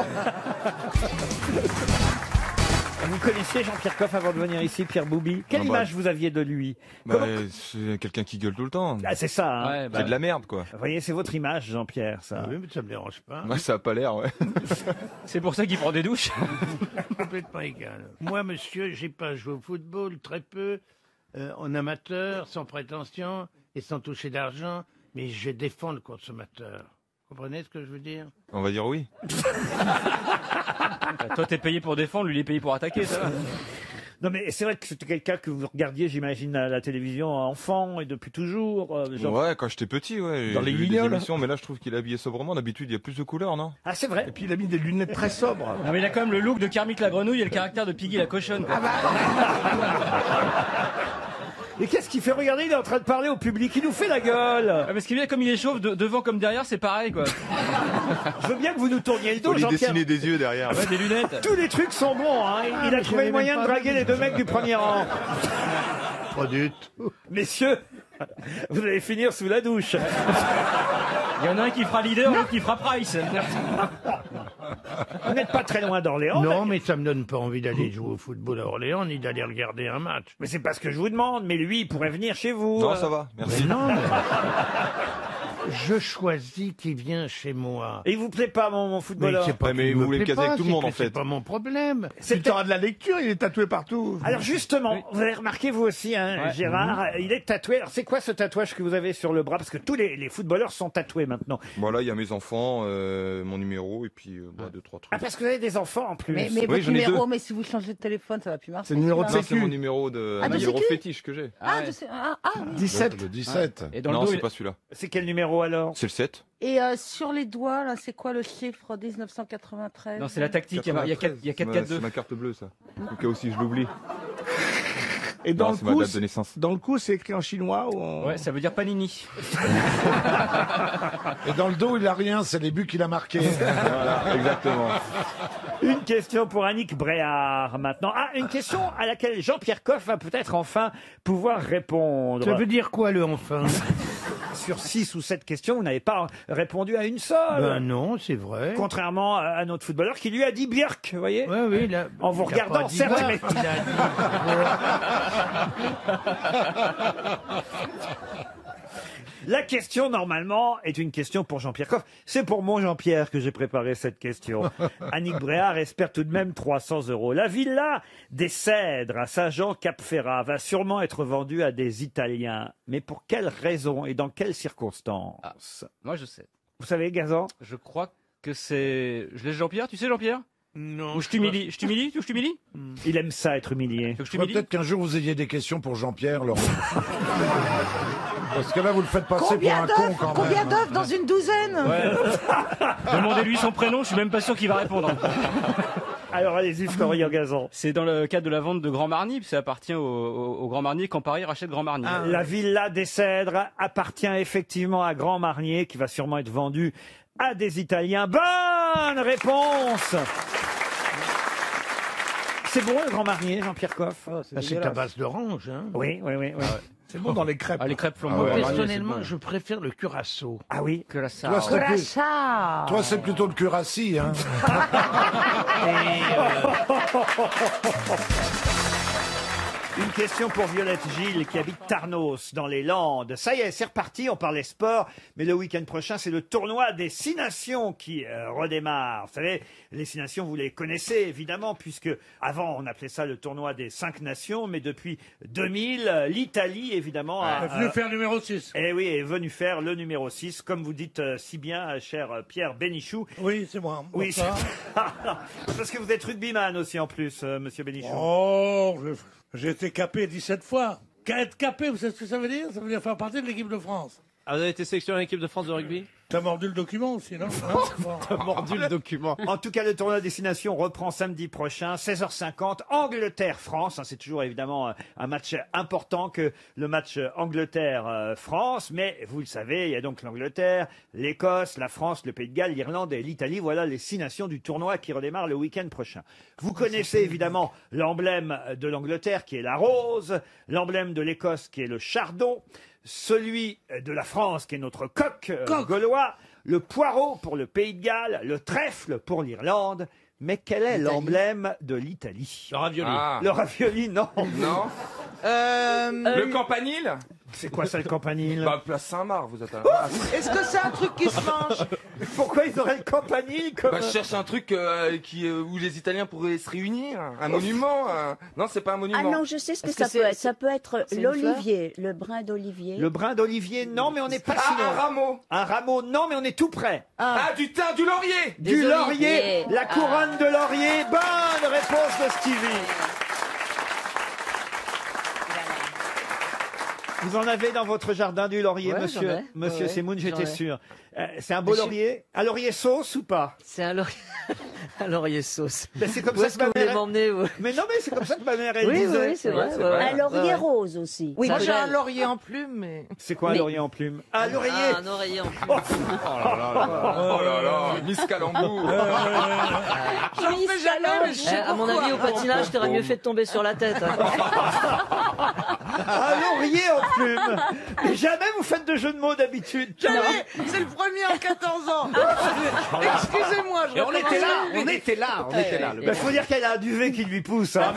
[SPEAKER 1] Vous connaissiez Jean-Pierre Coff avant de venir ici, Pierre Boubi? Quelle
[SPEAKER 17] Ah bah.
[SPEAKER 1] image vous aviez de lui?
[SPEAKER 17] Bah, c'est quelqu'un qui gueule tout le temps.
[SPEAKER 1] Ah, c'est ça, hein.
[SPEAKER 17] Ouais, c'est de la merde, quoi.
[SPEAKER 1] Vous voyez, c'est votre image, Jean-Pierre, ça.
[SPEAKER 12] Oui, mais ça me dérange pas.
[SPEAKER 17] Ouais, ça a pas l'air, ouais.
[SPEAKER 15] C'est pour ça qu'il prend des douches.
[SPEAKER 12] Complètement égal. Moi, monsieur, j'ai pas joué au football, très peu, en amateur, sans prétention et sans toucher d'argent, mais je défends le consommateur. Vous comprenez ce que je veux dire?
[SPEAKER 17] On va dire oui.
[SPEAKER 15] Bah, toi, t'es payé pour défendre, lui, il est payé pour attaquer, ça va.
[SPEAKER 1] Non, mais c'est vrai que c'était quelqu'un que vous regardiez, j'imagine, à la télévision enfant et depuis toujours.
[SPEAKER 17] Ouais, quand j'étais petit, ouais.
[SPEAKER 1] Dans les
[SPEAKER 17] J'ai vu
[SPEAKER 1] Guignols.
[SPEAKER 17] des émissions, mais là, je trouve qu'il est habillé sobrement. D'habitude, il y a plus de couleurs, non?
[SPEAKER 1] Ah, c'est vrai.
[SPEAKER 12] Et puis il a mis des lunettes très sobres.
[SPEAKER 15] Non, mais il a quand même le look de Kermit la grenouille et le caractère de Piggy la cochonne, quoi.
[SPEAKER 1] Et qu'est-ce qu'il fait? Regardez, il est en train de parler au public, il nous fait la gueule.
[SPEAKER 15] Ah, mais ce qui est bien, comme il est chauve, devant comme derrière, c'est pareil, quoi.
[SPEAKER 1] Je veux bien que vous nous tourniez le dos,
[SPEAKER 17] Faut lui
[SPEAKER 1] Jean-Pierre.
[SPEAKER 17] dessiner des yeux derrière.
[SPEAKER 15] Ouais, des lunettes.
[SPEAKER 1] Tous les trucs sont bons, hein. Il a trouvé le moyen de draguer les deux mecs du premier rang.
[SPEAKER 12] Pas du tout.
[SPEAKER 1] Messieurs, vous allez finir sous la douche.
[SPEAKER 15] Il y en a un qui fera leader, l'autre qui fera Price.
[SPEAKER 1] Vous n'êtes pas très loin d'Orléans.
[SPEAKER 12] Non, mais ça me donne pas envie d'aller jouer au football à Orléans, ni d'aller regarder un match.
[SPEAKER 1] Mais c'est pas ce que je vous demande, mais lui, il pourrait venir chez vous.
[SPEAKER 17] Non, ça va, merci.
[SPEAKER 12] Non, mais... Je choisis qui vient chez moi.
[SPEAKER 1] Et il vous plaît pas, mon footballeur?
[SPEAKER 12] c'est pas
[SPEAKER 17] mais
[SPEAKER 12] qu'il
[SPEAKER 17] vous
[SPEAKER 12] me
[SPEAKER 17] voulez me
[SPEAKER 12] plaît
[SPEAKER 17] caser avec
[SPEAKER 12] pas,
[SPEAKER 17] tout le monde,
[SPEAKER 12] c'est
[SPEAKER 17] en
[SPEAKER 12] que
[SPEAKER 17] fait.
[SPEAKER 12] C'est pas mon problème.
[SPEAKER 1] C'est
[SPEAKER 12] C'est le temps de la lecture, il est tatoué partout.
[SPEAKER 1] Alors justement, vous avez remarqué vous aussi, hein,
[SPEAKER 15] Ouais.
[SPEAKER 1] Gérard, il est tatoué. Alors c'est quoi ce tatouage que vous avez sur le bras? Parce que tous les footballeurs sont tatoués maintenant.
[SPEAKER 17] Voilà, il y a mes enfants, mon numéro, et puis, deux, trois trucs.
[SPEAKER 1] Ah, parce que vous avez des enfants en plus.
[SPEAKER 10] Mais
[SPEAKER 17] Oui,
[SPEAKER 10] votre
[SPEAKER 17] j'en ai
[SPEAKER 10] numéro,
[SPEAKER 17] deux.
[SPEAKER 10] mais si vous changez de téléphone, ça va plus marcher.
[SPEAKER 12] C'est le numéro de
[SPEAKER 10] celui-là.
[SPEAKER 17] Non, c'est mon numéro de
[SPEAKER 10] Ah, de
[SPEAKER 17] numéro
[SPEAKER 10] sécu
[SPEAKER 17] fétiche que j'ai.
[SPEAKER 10] Ah,
[SPEAKER 15] ouais.
[SPEAKER 10] oui.
[SPEAKER 12] 17.
[SPEAKER 6] Le 17.
[SPEAKER 15] Et dans le
[SPEAKER 17] Non,
[SPEAKER 15] dos,
[SPEAKER 17] c'est
[SPEAKER 15] il-
[SPEAKER 17] pas celui-là.
[SPEAKER 1] C'est quel numéro alors?
[SPEAKER 17] C'est le 7.
[SPEAKER 10] Et sur les doigts, là, c'est quoi le chiffre 1993?
[SPEAKER 15] Non, c'est la tactique. Il y a 4-4-2.
[SPEAKER 17] C'est ma carte bleue, ça. Au cas où si je l'oublie.
[SPEAKER 12] Et dans
[SPEAKER 17] Non,
[SPEAKER 12] le
[SPEAKER 17] c'est ma
[SPEAKER 12] coup,
[SPEAKER 17] date de naissance.
[SPEAKER 12] dans le coup, c'est écrit en chinois ou en...
[SPEAKER 15] Ouais, ça veut dire Panini.
[SPEAKER 6] Et dans le dos, il a rien, c'est les buts qu'il a marqués.
[SPEAKER 17] Voilà, exactement.
[SPEAKER 1] Une question pour Annick Bréard maintenant. Ah, une question à laquelle Jean-Pierre Coff va peut-être enfin pouvoir répondre.
[SPEAKER 12] Ça veut dire quoi, le enfin?
[SPEAKER 1] Sur 6 ou 7 questions, vous n'avez pas répondu à une seule.
[SPEAKER 12] Ben non, c'est vrai.
[SPEAKER 1] Contrairement à notre footballeur qui lui a dit Björk, vous voyez?
[SPEAKER 12] Ouais, oui, là,
[SPEAKER 1] En vous
[SPEAKER 12] il a
[SPEAKER 1] regardant,
[SPEAKER 12] pas dit
[SPEAKER 1] certes,
[SPEAKER 12] Bach,
[SPEAKER 1] mais-
[SPEAKER 12] il a
[SPEAKER 1] La question, normalement, est une question pour Jean-Pierre Coff. C'est pour mon Jean-Pierre que j'ai préparé cette question. Annick Bréard espère tout de même 300 €. La villa des Cèdres à Saint-Jean-Cap-Ferrat va sûrement être vendue à des Italiens. Mais pour quelle raison et dans quelles circonstances?
[SPEAKER 15] Moi, je sais.
[SPEAKER 1] Vous savez, Gazan?
[SPEAKER 15] Je crois que c'est... Je laisse Jean-Pierre, tu sais Jean-Pierre?
[SPEAKER 12] Non.
[SPEAKER 15] Ou je t'humilie? Je t'humilie? Tu veux que je t'humilie?
[SPEAKER 1] Il aime ça, être humilié.
[SPEAKER 15] Tu veux que je
[SPEAKER 6] Je crois
[SPEAKER 15] t'humilie?
[SPEAKER 6] peut-être qu'un jour vous ayez des questions pour Jean-Pierre, Laurent. Parce que là, vous le faites passer
[SPEAKER 2] Combien
[SPEAKER 6] pour un con
[SPEAKER 2] d'œufs?
[SPEAKER 6] quand
[SPEAKER 2] Combien
[SPEAKER 6] même.
[SPEAKER 2] d'œufs dans une douzaine?
[SPEAKER 15] Ouais. Demandez-lui son prénom, je suis même pas sûr qu'il va répondre.
[SPEAKER 1] Alors allez-y, Florian Gazan.
[SPEAKER 15] C'est dans le cadre de la vente de Grand Marnier, puis ça appartient au Grand Marnier quand Paris rachète Grand Marnier.
[SPEAKER 1] La villa des Cèdres appartient effectivement à Grand Marnier, qui va sûrement être vendue à des Italiens. Bonne réponse! C'est bon, le Grand Marnier, Jean-Pierre Coff?
[SPEAKER 12] C'est à base d'orange, hein.
[SPEAKER 1] Oui, oui, oui. oui.
[SPEAKER 12] C'est bon dans les crêpes.
[SPEAKER 15] Ah, les crêpes
[SPEAKER 6] Ah
[SPEAKER 15] flamboyantes.
[SPEAKER 6] ouais.
[SPEAKER 12] Personnellement, je préfère le curaçao.
[SPEAKER 1] Ah oui?
[SPEAKER 6] Toi, c'est plutôt le cuirassy, hein.
[SPEAKER 1] Une question pour Violette Gilles qui habite Tarnos dans les Landes. Ça y est, c'est reparti, on parlait sport, mais le week-end prochain, c'est le tournoi des 6 nations qui redémarre. Vous savez, les 6 nations, vous les connaissez évidemment, puisque avant on appelait ça le tournoi des 5 nations, mais depuis 2000, l'Italie évidemment
[SPEAKER 12] est venu faire numéro 6.
[SPEAKER 1] Eh oui, est venu faire le numéro 6, comme vous dites si bien, cher Pierre Bénichou.
[SPEAKER 11] Oui, c'est moi.
[SPEAKER 1] Oui,
[SPEAKER 11] Ça.
[SPEAKER 1] parce que vous êtes rugbyman aussi en plus, monsieur Bénichou.
[SPEAKER 11] Oh, j'ai été capé 17 fois. Être capé, vous savez ce que ça veut dire? Ça veut dire faire partie de l'équipe de France.
[SPEAKER 19] Ah, vous avez été sélectionné en équipe de France de rugby?
[SPEAKER 22] T'as mordu le document aussi, non?
[SPEAKER 19] T'as mordu le document.
[SPEAKER 1] En tout cas, le tournoi Destination reprend samedi prochain, 16h50, Angleterre-France. C'est toujours évidemment un match important que le match Angleterre-France. Mais vous le savez, il y a donc l'Angleterre, l'Écosse, la France, le Pays de Galles, l'Irlande et l'Italie. Voilà les 6 nations du tournoi qui redémarre le week-end prochain. Vous connaissez évidemment l'emblème de l'Angleterre qui est la rose, l'emblème de l'Écosse qui est le chardon, celui de la France qui est notre coq gaulois, le poireau pour le Pays de Galles, le trèfle pour l'Irlande. Mais quel est l'emblème de l'Italie?
[SPEAKER 19] Le ravioli.
[SPEAKER 17] Ah.
[SPEAKER 1] Le ravioli, non.
[SPEAKER 17] Non. Le campanile?
[SPEAKER 1] C'est quoi ça, le campanile?
[SPEAKER 17] Bah, place Saint-Marc, vous êtes à
[SPEAKER 3] Est-ce que c'est un truc qui se mange?
[SPEAKER 1] Pourquoi ils auraient le campanile comme...
[SPEAKER 17] Bah, je cherche un truc où les Italiens pourraient se réunir. Un monument. Non, c'est pas un monument.
[SPEAKER 20] Ah non, je sais ce que ça peut être. Ça peut être l'olivier, le brin d'olivier.
[SPEAKER 1] Le brin d'olivier, non, mais on n'est pas si loin.
[SPEAKER 17] Un rameau.
[SPEAKER 1] Un rameau, non, mais on est tout près.
[SPEAKER 17] Ah, du thym, du laurier.
[SPEAKER 1] Du laurier, la couronne de laurier. Bonne réponse de Stevie. Vous en avez dans votre jardin du laurier,
[SPEAKER 9] Ouais,
[SPEAKER 1] monsieur,
[SPEAKER 9] j'en ai.
[SPEAKER 1] monsieur
[SPEAKER 9] Ouais,
[SPEAKER 1] Semoun,
[SPEAKER 9] j'en
[SPEAKER 1] j'étais
[SPEAKER 9] ai.
[SPEAKER 1] sûr. C'est un beau
[SPEAKER 9] Mais
[SPEAKER 1] laurier? Un laurier sauce ou pas?
[SPEAKER 9] C'est un laurier, un laurier sauce.
[SPEAKER 1] Ben, c'est comme
[SPEAKER 9] Où
[SPEAKER 1] ça
[SPEAKER 9] est-ce
[SPEAKER 1] que
[SPEAKER 9] que
[SPEAKER 1] ma
[SPEAKER 9] vous voulez
[SPEAKER 1] mère...
[SPEAKER 9] m'emmener, vous?
[SPEAKER 1] Mais non, mais c'est comme ça que ma mère, elle
[SPEAKER 9] Oui,
[SPEAKER 1] disait.
[SPEAKER 9] oui, c'est vrai. ouais, ouais.
[SPEAKER 20] Un laurier
[SPEAKER 9] Ouais, ouais.
[SPEAKER 20] rose aussi.
[SPEAKER 3] Oui, moi j'ai
[SPEAKER 9] Peut-être.
[SPEAKER 3] un laurier en plume, mais...
[SPEAKER 1] C'est quoi un
[SPEAKER 20] Mais-
[SPEAKER 1] laurier en plume? Un laurier!
[SPEAKER 9] Ah, un oreiller en plus.
[SPEAKER 17] Oh là là, Miss Calembour.
[SPEAKER 3] J'en fais jamais, mais je sais
[SPEAKER 9] À mon avis, au patinage, t'aurais mieux fait de tomber sur la tête. hein.
[SPEAKER 1] Un laurier en plume! Mais jamais vous faites de jeu de mots d'habitude.
[SPEAKER 3] Jamais. C'est le premier en 14 ans. Excusez-moi, je
[SPEAKER 19] Et on
[SPEAKER 3] recommence.
[SPEAKER 19] était là, on était là, on était là. le
[SPEAKER 1] Il faut dire qu'elle a un duvet qui lui pousse. hein.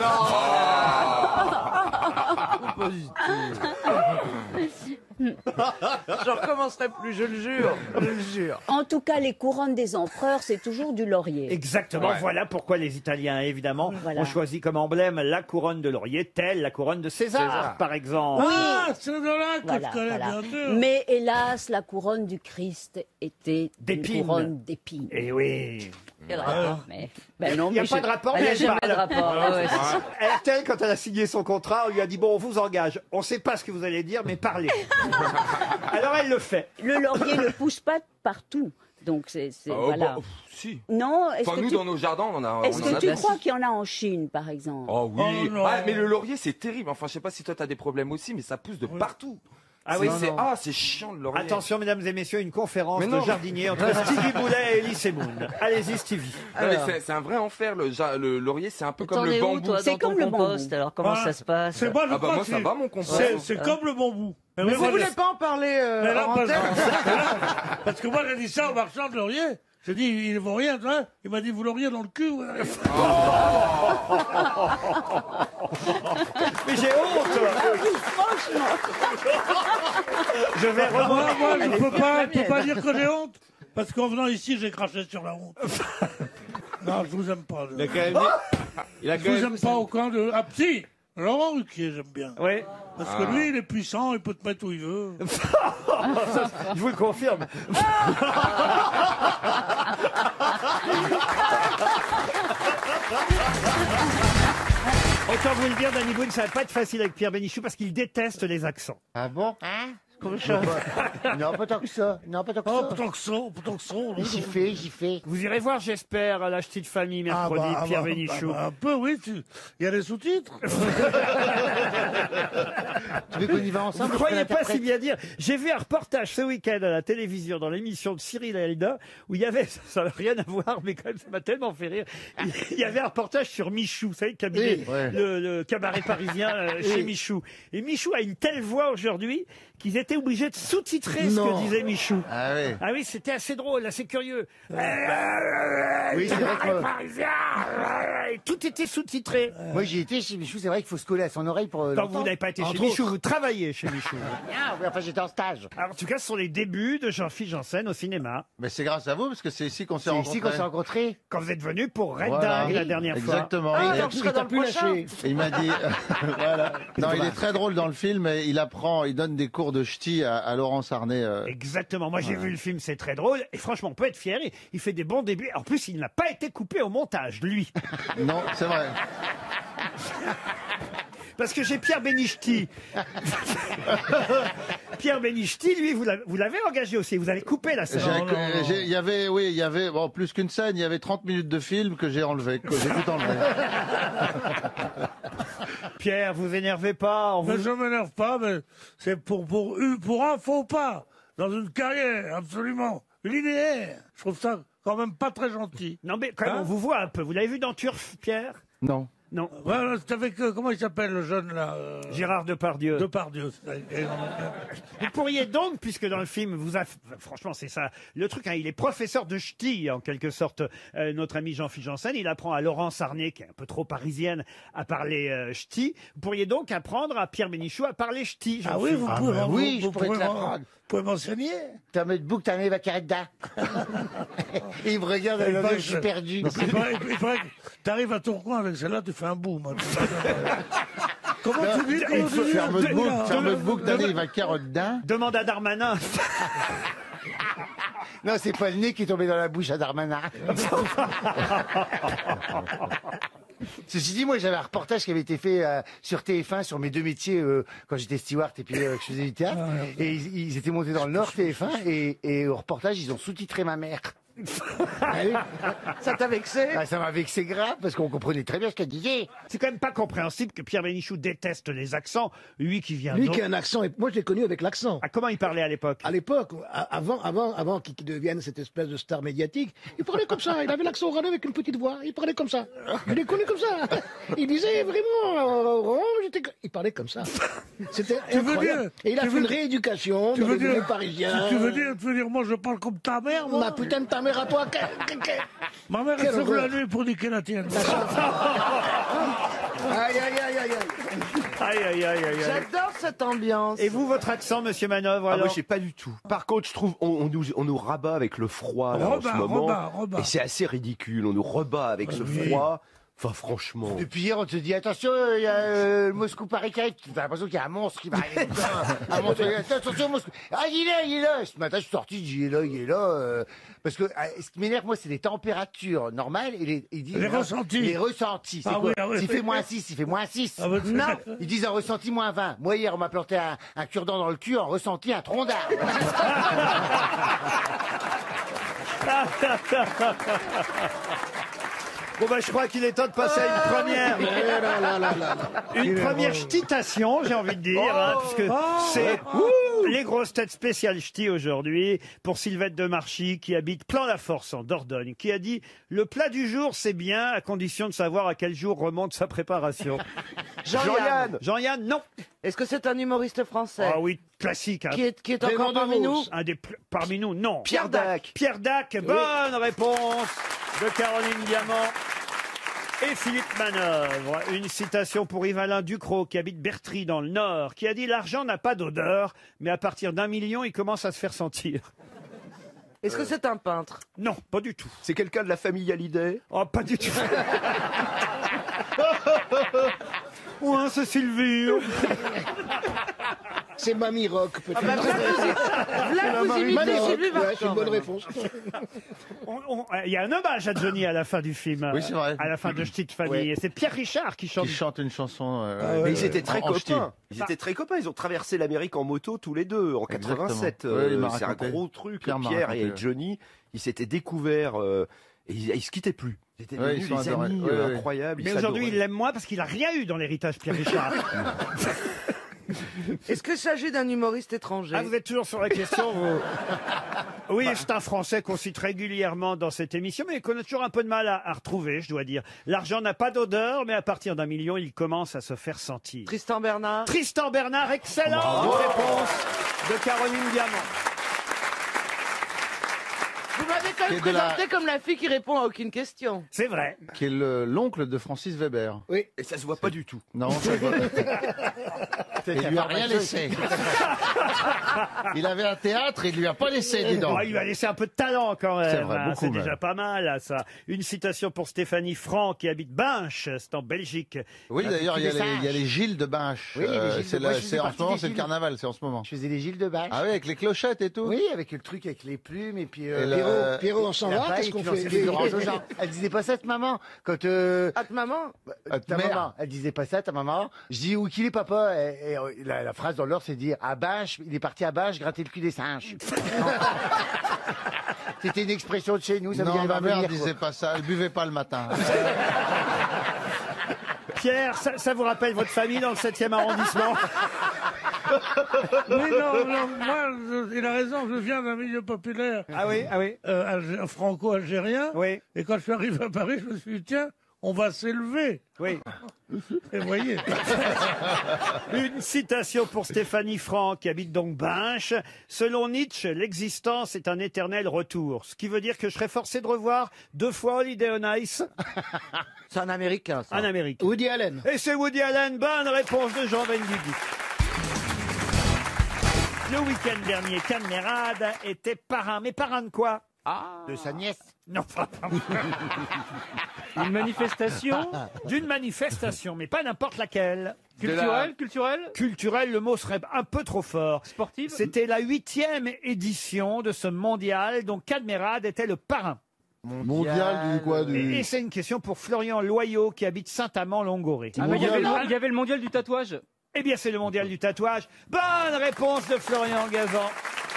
[SPEAKER 3] Je recommencerai plus, je le jure. Je le jure.
[SPEAKER 20] En tout cas, les couronnes des empereurs, c'est toujours du laurier.
[SPEAKER 1] Exactement, voilà pourquoi les Italiens, évidemment,
[SPEAKER 20] Voilà.
[SPEAKER 1] ont choisi comme emblème la couronne de laurier, telle la couronne de César, par exemple.
[SPEAKER 22] Ah, c'est de là que
[SPEAKER 20] Voilà,
[SPEAKER 22] je connais
[SPEAKER 20] voilà.
[SPEAKER 22] bien sûr.
[SPEAKER 20] Mais hélas, la couronne du Christ était
[SPEAKER 1] D'épines.
[SPEAKER 20] une couronne d'épines.
[SPEAKER 1] Eh oui.
[SPEAKER 9] Quel rapport?
[SPEAKER 20] Mais, ben non,
[SPEAKER 1] Il n'y a
[SPEAKER 20] mais
[SPEAKER 1] pas
[SPEAKER 20] je-
[SPEAKER 1] de rapport,
[SPEAKER 9] Il
[SPEAKER 1] mais
[SPEAKER 9] n'y a
[SPEAKER 1] elle
[SPEAKER 9] jamais de
[SPEAKER 1] parle.
[SPEAKER 9] rapport. Ouais, ouais, c'est ça.
[SPEAKER 1] RTL, quand elle a signé son contrat, on lui a dit, bon, on vous engage. On ne sait pas ce que vous allez dire, mais parlez. Alors elle le fait.
[SPEAKER 20] Le laurier ne pousse pas partout. Donc c'est voilà.
[SPEAKER 17] Bah, si.
[SPEAKER 20] Non, est-ce
[SPEAKER 17] Enfin,
[SPEAKER 20] que
[SPEAKER 17] nous,
[SPEAKER 20] tu,
[SPEAKER 17] dans nos jardins, on en a.
[SPEAKER 20] est-ce
[SPEAKER 17] on en
[SPEAKER 20] que
[SPEAKER 17] a
[SPEAKER 20] tu
[SPEAKER 17] des-
[SPEAKER 20] crois qu'il y en a en Chine, par exemple?
[SPEAKER 17] Oh oui.
[SPEAKER 22] Oh non.
[SPEAKER 17] Ah, mais le laurier, c'est terrible. Enfin, je sais pas si toi, t'as des problèmes aussi, mais ça pousse de partout.
[SPEAKER 1] Ah
[SPEAKER 17] C'est-
[SPEAKER 1] oui,
[SPEAKER 17] c'est
[SPEAKER 1] non, non.
[SPEAKER 17] ah, c'est chiant le laurier.
[SPEAKER 1] Attention, mesdames et messieurs, une conférence
[SPEAKER 17] Mais
[SPEAKER 1] de
[SPEAKER 17] non.
[SPEAKER 1] jardinier entre Stevie Boulet et Elie Semoun. Allez-y, Stevie.
[SPEAKER 17] Non, mais c'est un vrai enfer. Le laurier, c'est un peu comme
[SPEAKER 9] T'en
[SPEAKER 17] le
[SPEAKER 9] es où,
[SPEAKER 17] bambou.
[SPEAKER 9] toi,
[SPEAKER 20] C'est
[SPEAKER 9] dans ton
[SPEAKER 20] comme le
[SPEAKER 9] compost?
[SPEAKER 20] bambou.
[SPEAKER 9] Alors, comment
[SPEAKER 22] Ah,
[SPEAKER 9] ça se passe?
[SPEAKER 22] C'est moi, je
[SPEAKER 17] Ah bah
[SPEAKER 22] crois
[SPEAKER 17] moi,
[SPEAKER 22] que
[SPEAKER 17] ça va, mon compost.
[SPEAKER 22] c'est comme le bambou.
[SPEAKER 3] Mais vous voulez pas en parler
[SPEAKER 22] Mais là,
[SPEAKER 3] en
[SPEAKER 22] parce,
[SPEAKER 3] antenne
[SPEAKER 22] parce que moi j'ai dit ça au marchand de laurier. J'ai dit, il ne vaut rien, toi. Il m'a dit, vous l'auriez dans le cul. Ouais.
[SPEAKER 1] Mais j'ai honte. Je vais remonter.
[SPEAKER 22] Moi, je ne peux pas dire que j'ai honte. Parce qu'en venant ici, j'ai craché sur la honte. Non, je vous aime pas.
[SPEAKER 19] Il a quand même dit. Il a
[SPEAKER 22] Je
[SPEAKER 19] quand
[SPEAKER 22] vous
[SPEAKER 19] même
[SPEAKER 22] aime pas au camp de... Ah, si, Laurent Ruquier, j'aime bien.
[SPEAKER 1] Oui.
[SPEAKER 22] Parce que lui, il est puissant, il peut te mettre où il veut.
[SPEAKER 1] Ça, je vous le confirme. Autant vous le dire, Danny Boone, ça va pas être facile avec Pierre Bénichou parce qu'il déteste les accents.
[SPEAKER 8] Ah bon? Comment ça? Non, pas tant que ça. Non, pas tant que
[SPEAKER 22] Oh,
[SPEAKER 8] ça.
[SPEAKER 22] pourtant que ça, pourtant que ça.
[SPEAKER 8] J'y fais, j'y fais.
[SPEAKER 1] Vous irez voir, j'espère, à la petite famille mercredi, Pierre Bénichou.
[SPEAKER 22] Un peu, oui. Il y a des sous-titres.
[SPEAKER 8] Tu veux qu'on y va
[SPEAKER 1] Vous
[SPEAKER 8] ensemble?
[SPEAKER 1] ne croyez pas si bien dire. J'ai vu un reportage ce week-end à la télévision dans l'émission de Cyril Hanouna où il y avait, ça n'a rien à voir, mais quand même, ça m'a tellement fait rire. Il y avait un reportage sur Michou, vous savez, le cabinet,
[SPEAKER 8] Oui, ouais.
[SPEAKER 1] le cabaret parisien chez Michou. Et Michou a une telle voix aujourd'hui qu'ils étaient obligés de sous-titrer ce
[SPEAKER 8] Non.
[SPEAKER 1] que disait Michou.
[SPEAKER 8] Ah oui.
[SPEAKER 1] Ah oui, c'était assez drôle, assez curieux.
[SPEAKER 8] Oui, c'est vrai que moi-
[SPEAKER 1] Parisien, et tout était sous-titré.
[SPEAKER 8] Moi, j'y étais chez Michou, c'est vrai qu'il faut se coller à son oreille pour.
[SPEAKER 1] Non,
[SPEAKER 8] l'entendre.
[SPEAKER 1] vous n'avez pas été chez
[SPEAKER 8] Entre
[SPEAKER 1] Michou,
[SPEAKER 8] autres.
[SPEAKER 1] vous travaillez chez Michou.
[SPEAKER 8] Ah, oui, enfin, j'étais en stage.
[SPEAKER 1] Alors, en tout cas, ce sont les débuts de Jean-Philippe Janssen au cinéma.
[SPEAKER 5] Mais c'est grâce à vous, parce que c'est ici qu'on s'est
[SPEAKER 8] C'est
[SPEAKER 5] rencontrés.
[SPEAKER 8] ici qu'on s'est rencontrés.
[SPEAKER 1] Quand vous êtes venu pour Red
[SPEAKER 5] Voilà.
[SPEAKER 1] Dingue la dernière fois.
[SPEAKER 5] Exactement.
[SPEAKER 3] Ah,
[SPEAKER 5] Il a-
[SPEAKER 3] alors je serai dans le prochain.
[SPEAKER 5] Et il m'a dit, voilà. Non, il est très drôle dans le film. Et il donne des cours de ch'ti à Laurence Arnay.
[SPEAKER 1] Exactement. Moi, j'ai vu le film, c'est très drôle. Et franchement, on peut être fier. Il fait des bons débuts. En plus, il n'a pas été coupé au montage, lui.
[SPEAKER 5] Non, c'est vrai.
[SPEAKER 1] Parce que j'ai Pierre Bénichou. Pierre Bénichou, lui, vous l'avez engagé aussi. Vous avez coupé la scène.
[SPEAKER 5] Il y avait bon, plus qu'une scène, il y avait 30 minutes de film que j'ai enlevé, que j'ai tout enlevé.
[SPEAKER 1] Pierre, vous énervez pas.
[SPEAKER 4] Mais je m'énerve pas, mais c'est pour un faux pas dans une carrière, absolument linéaire. Je trouve ça quand même pas très gentil.
[SPEAKER 1] Non, mais quand même, on vous voit un peu. Vous l'avez vu dans Turf, Pierre?
[SPEAKER 5] Non.
[SPEAKER 1] Non.
[SPEAKER 4] Voilà, c'est avec, comment il s'appelle le jeune là
[SPEAKER 1] Gérard Depardieu.
[SPEAKER 4] Depardieu.
[SPEAKER 1] Vous pourriez donc, puisque dans le film, franchement, c'est ça le truc, hein, il est professeur de ch'ti, en quelque sorte, notre ami Jean-Philippe Janssen. Il apprend à Laurence Arnay, qui est un peu trop parisienne, à parler ch'ti. Vous pourriez donc apprendre à Pierre Bénichou à parler ch'ti.
[SPEAKER 4] Ah oui, vous pouvez,
[SPEAKER 8] je pourrais te l'apprendre.
[SPEAKER 4] Vous pouvez m'enseigner.
[SPEAKER 8] T'as mis bouc, t'as mis vacaretta. Et il me regarde avec je suis perdu.
[SPEAKER 4] Il paraît que t'arrives à Tourcoing avec celle-là, tu fais un boom. Comment tu dis?
[SPEAKER 5] Ferme de bouc, t'as mis vacaretta.
[SPEAKER 1] Demande à Darmanin.
[SPEAKER 8] Non, c'est pas le nez qui est tombé dans la bouche à Darmanin. Ceci dit, moi, j'avais un reportage qui avait été fait sur TF1 sur mes deux métiers quand j'étais steward et puis que je faisais du théâtre. Et ils étaient montés dans le Nord, TF1, et au reportage, ils ont sous-titré ma mère.
[SPEAKER 3] Ça t'a vexé?
[SPEAKER 8] Ça m'a vexé grave, parce qu'on comprenait très bien ce qu'elle disait.
[SPEAKER 1] C'est quand même pas compréhensible que Pierre Bénichou déteste les accents, lui qui vient
[SPEAKER 10] Lui qui a un accent, et moi je l'ai connu avec l'accent.
[SPEAKER 1] Ah, comment il parlait à l'époque?
[SPEAKER 10] À l'époque, avant qu'il devienne cette espèce de star médiatique, il parlait comme ça, il avait l'accent râlé avec une petite voix, il parlait comme ça. Je l'ai connu comme ça. Il disait vraiment, il parlait comme ça. C'était incroyable. Et il a fait une rééducation dans les milieux parisiens.
[SPEAKER 4] Tu veux dire, moi je parle comme ta mère, moi?
[SPEAKER 10] Ma putain de ta mère à toi.
[SPEAKER 4] Ma mère, elle se lève la nuit pour niquer la tienne.
[SPEAKER 10] Aïe, aïe, aïe, aïe,
[SPEAKER 1] aïe.
[SPEAKER 3] J'adore cette ambiance.
[SPEAKER 1] Et vous, votre accent, monsieur Manœuvre, alors?
[SPEAKER 14] Moi, je sais pas du tout. Par contre, je trouve, on nous rabat avec le froid, là, en ce moment. Et c'est assez ridicule. On nous rebat avec ce froid. Enfin, franchement.
[SPEAKER 8] Depuis hier, on te dit, attention, il y a le Moscou Paris qui arrive. T'as l'impression qu'il y a un monstre qui va arriver. Un monstre, attention, Moscou. Ah, il est là. Ce matin, je suis sorti, je dis, il est là. Parce que ce qui m'énerve, moi, c'est les températures normales et
[SPEAKER 4] les ressentis.
[SPEAKER 8] Les ressentis. C'est quoi? S'il fait moins 6, il fait moins 6. Non, ils disent un ressenti moins 20. Moi, hier, on m'a planté un cure-dent dans le cul, en ressenti un tronc d'arbre.
[SPEAKER 1] Bon, je crois qu'il est temps de passer à une première ch'titation, j'ai envie de dire, hein, puisque c'est les grosses têtes spéciales ch'ti aujourd'hui pour Sylvette de Marchy, qui habite Plan-la-Force en Dordogne, qui a dit « Le plat du jour, c'est bien, à condition de savoir à quel jour remonte sa préparation. »
[SPEAKER 3] Jean-Yann.
[SPEAKER 1] Jean-Yann, non.
[SPEAKER 3] Est-ce que c'est un humoriste français?
[SPEAKER 1] Ah oui, classique. Hein.
[SPEAKER 3] Qui est encore parmi nous?
[SPEAKER 1] Parmi nous, non.
[SPEAKER 3] Pierre Dac.
[SPEAKER 1] Pierre Dac, bonne réponse de Caroline Diamant et Philippe Manœuvre. Une citation pour Yves-Alain Ducrot, qui habite Bertry dans le Nord, qui a dit « L'argent n'a pas d'odeur, mais à partir d'1 million, il commence à se faire sentir. »
[SPEAKER 3] Est-ce que c'est un peintre?
[SPEAKER 1] Non, pas du tout.
[SPEAKER 14] C'est quelqu'un de la famille Hallyday?
[SPEAKER 1] Oh, pas du tout. Ouais, c'est Sylvie.
[SPEAKER 10] C'est Mamie Rock, peut-être.
[SPEAKER 3] Vous imitez Sylvie Vartan.
[SPEAKER 10] C'est une bonne réponse.
[SPEAKER 1] Il y a un hommage à Johnny à la fin du film.
[SPEAKER 5] Oui, c'est vrai.
[SPEAKER 1] À la fin de Ch'ti de famille. Et c'est Pierre Richard qui chante.
[SPEAKER 5] Qui chante une chanson.
[SPEAKER 14] Mais ils étaient très
[SPEAKER 5] en ch'ti.
[SPEAKER 14] copains. Ils étaient très copains. Ils ont traversé l'Amérique en moto tous les deux en 87. C'est un gros truc. Pierre et Johnny, ils s'étaient découverts et ils se quittaient plus. Ils étaient devenus des amis incroyables.
[SPEAKER 1] Mais aujourd'hui, il l'aime moins parce qu'il a rien eu dans l'héritage Pierre Richard.
[SPEAKER 3] Est-ce qu'il s'agit d'un humoriste étranger?
[SPEAKER 1] Ah, vous êtes toujours sur la question, vous? Oui, c'est un Français qu'on cite régulièrement dans cette émission, mais qu'on a toujours un peu de mal à retrouver, je dois dire. L'argent n'a pas d'odeur, mais à partir d'1 million, il commence à se faire sentir.
[SPEAKER 3] Tristan Bernard?
[SPEAKER 1] Tristan Bernard, excellente réponse de Caroline Diamant.
[SPEAKER 3] Vous m'avez quand même présenté comme la fille qui répond à aucune question.
[SPEAKER 1] C'est vrai.
[SPEAKER 5] Qui est l'oncle de Francis Weber.
[SPEAKER 14] Oui, et ça se voit pas du tout.
[SPEAKER 5] Non, ça se voit. Il lui a rien laissé. Il avait un théâtre, il lui a pas laissé, dis donc.
[SPEAKER 1] Il lui a laissé un peu de talent quand même.
[SPEAKER 5] C'est vrai, beaucoup
[SPEAKER 1] C'est
[SPEAKER 5] même.
[SPEAKER 1] déjà pas mal, là, ça. Une citation pour Stéphanie Franck, qui habite Binche, c'est en Belgique.
[SPEAKER 5] Oui, d'ailleurs, il y a les Gilles de Binche.
[SPEAKER 8] Oui, les Gilles de Binche.
[SPEAKER 5] C'est en ce moment, c'est le carnaval, c'est en ce moment.
[SPEAKER 8] Je faisais les Gilles de Binche.
[SPEAKER 5] Ah oui, avec les clochettes et tout.
[SPEAKER 8] Oui, avec le truc avec les plumes et puis
[SPEAKER 10] Pierrot, on s'en
[SPEAKER 8] La
[SPEAKER 10] va,
[SPEAKER 8] paille
[SPEAKER 10] qu'est-ce qu'on
[SPEAKER 8] qui lançait
[SPEAKER 10] fait?
[SPEAKER 8] des oranges aux gens. Elle disait pas ça, ta maman. Quand
[SPEAKER 3] maman
[SPEAKER 8] ta maman, elle disait pas ça, ta maman. Je dis, où qu'il est, papa? Et la phrase dans l'ordre, c'est de dire, à Bâche, il est parti à Bâche gratter le cul des singes. C'était une expression de chez nous, ça veut dire
[SPEAKER 5] Non,
[SPEAKER 8] il va
[SPEAKER 5] ma mère
[SPEAKER 8] revenir,
[SPEAKER 5] disait
[SPEAKER 8] quoi.
[SPEAKER 5] pas ça, elle buvait pas le matin.
[SPEAKER 1] Pierre, ça vous rappelle votre famille dans le 7e arrondissement?
[SPEAKER 4] Oui, non, moi, il a raison, je viens d'un milieu populaire.
[SPEAKER 1] Ah oui.
[SPEAKER 4] Franco-algérien.
[SPEAKER 1] Oui.
[SPEAKER 4] Et quand je suis arrivé à Paris, je me suis dit, tiens, on va s'élever.
[SPEAKER 1] Oui.
[SPEAKER 4] Et voyez.
[SPEAKER 1] Une citation pour Stéphanie Franck, qui habite donc Binche. Selon Nietzsche, l'existence est un éternel retour. Ce qui veut dire que je serais forcé de revoir 2 fois Holiday on Ice.
[SPEAKER 3] C'est un Américain, ça.
[SPEAKER 1] Un Américain.
[SPEAKER 10] Woody Allen.
[SPEAKER 1] Et c'est Woody Allen. Bonne réponse de Jean Benguigui. Le week-end dernier, Cadmerade était parrain. Mais parrain de quoi?
[SPEAKER 8] De sa nièce.
[SPEAKER 1] Non, pas.
[SPEAKER 15] Une manifestation?
[SPEAKER 1] D'une manifestation, mais pas n'importe laquelle.
[SPEAKER 15] Culturelle?
[SPEAKER 1] Culturelle, le mot serait un peu trop fort.
[SPEAKER 15] Sportive?
[SPEAKER 1] C'était la 8e édition de ce mondial dont Cadmerade était le parrain.
[SPEAKER 5] Mondial du quoi
[SPEAKER 1] Et c'est une question pour Florian Loyau qui habite Saint-Amand-Longoré.
[SPEAKER 15] Ah, mais il y avait le mondial du tatouage.
[SPEAKER 1] Eh bien, c'est le mondial du tatouage. Bonne réponse de Florian Gazan.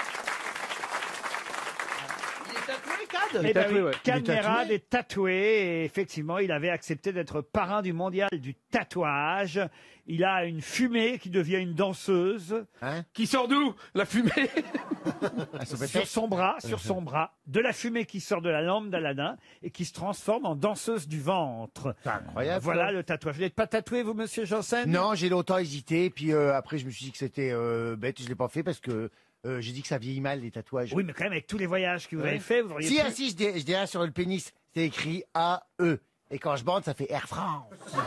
[SPEAKER 1] Cadmerade est tatoué et effectivement, il avait accepté d'être parrain du mondial du tatouage. Il a une fumée qui devient une danseuse.
[SPEAKER 17] Qui sort d'où? La fumée?
[SPEAKER 1] Sur son bras, de la fumée qui sort de la lampe d'Aladin et qui se transforme en danseuse du ventre.
[SPEAKER 8] C'est incroyable.
[SPEAKER 1] Voilà
[SPEAKER 8] ça.
[SPEAKER 1] le tatouage. Vous n'êtes pas tatoué, vous, monsieur Janssen?
[SPEAKER 8] Non, j'ai longtemps hésité, puis après je me suis dit que c'était bête, je l'ai pas fait parce que j'ai dit que ça vieillit mal les tatouages.
[SPEAKER 1] Oui, mais quand même, avec tous les voyages que vous avez fait, vous auriez
[SPEAKER 8] Si,
[SPEAKER 1] pu...
[SPEAKER 8] si, je dirais sur le pénis, c'est écrit AE. Et quand je bande, ça fait Air France.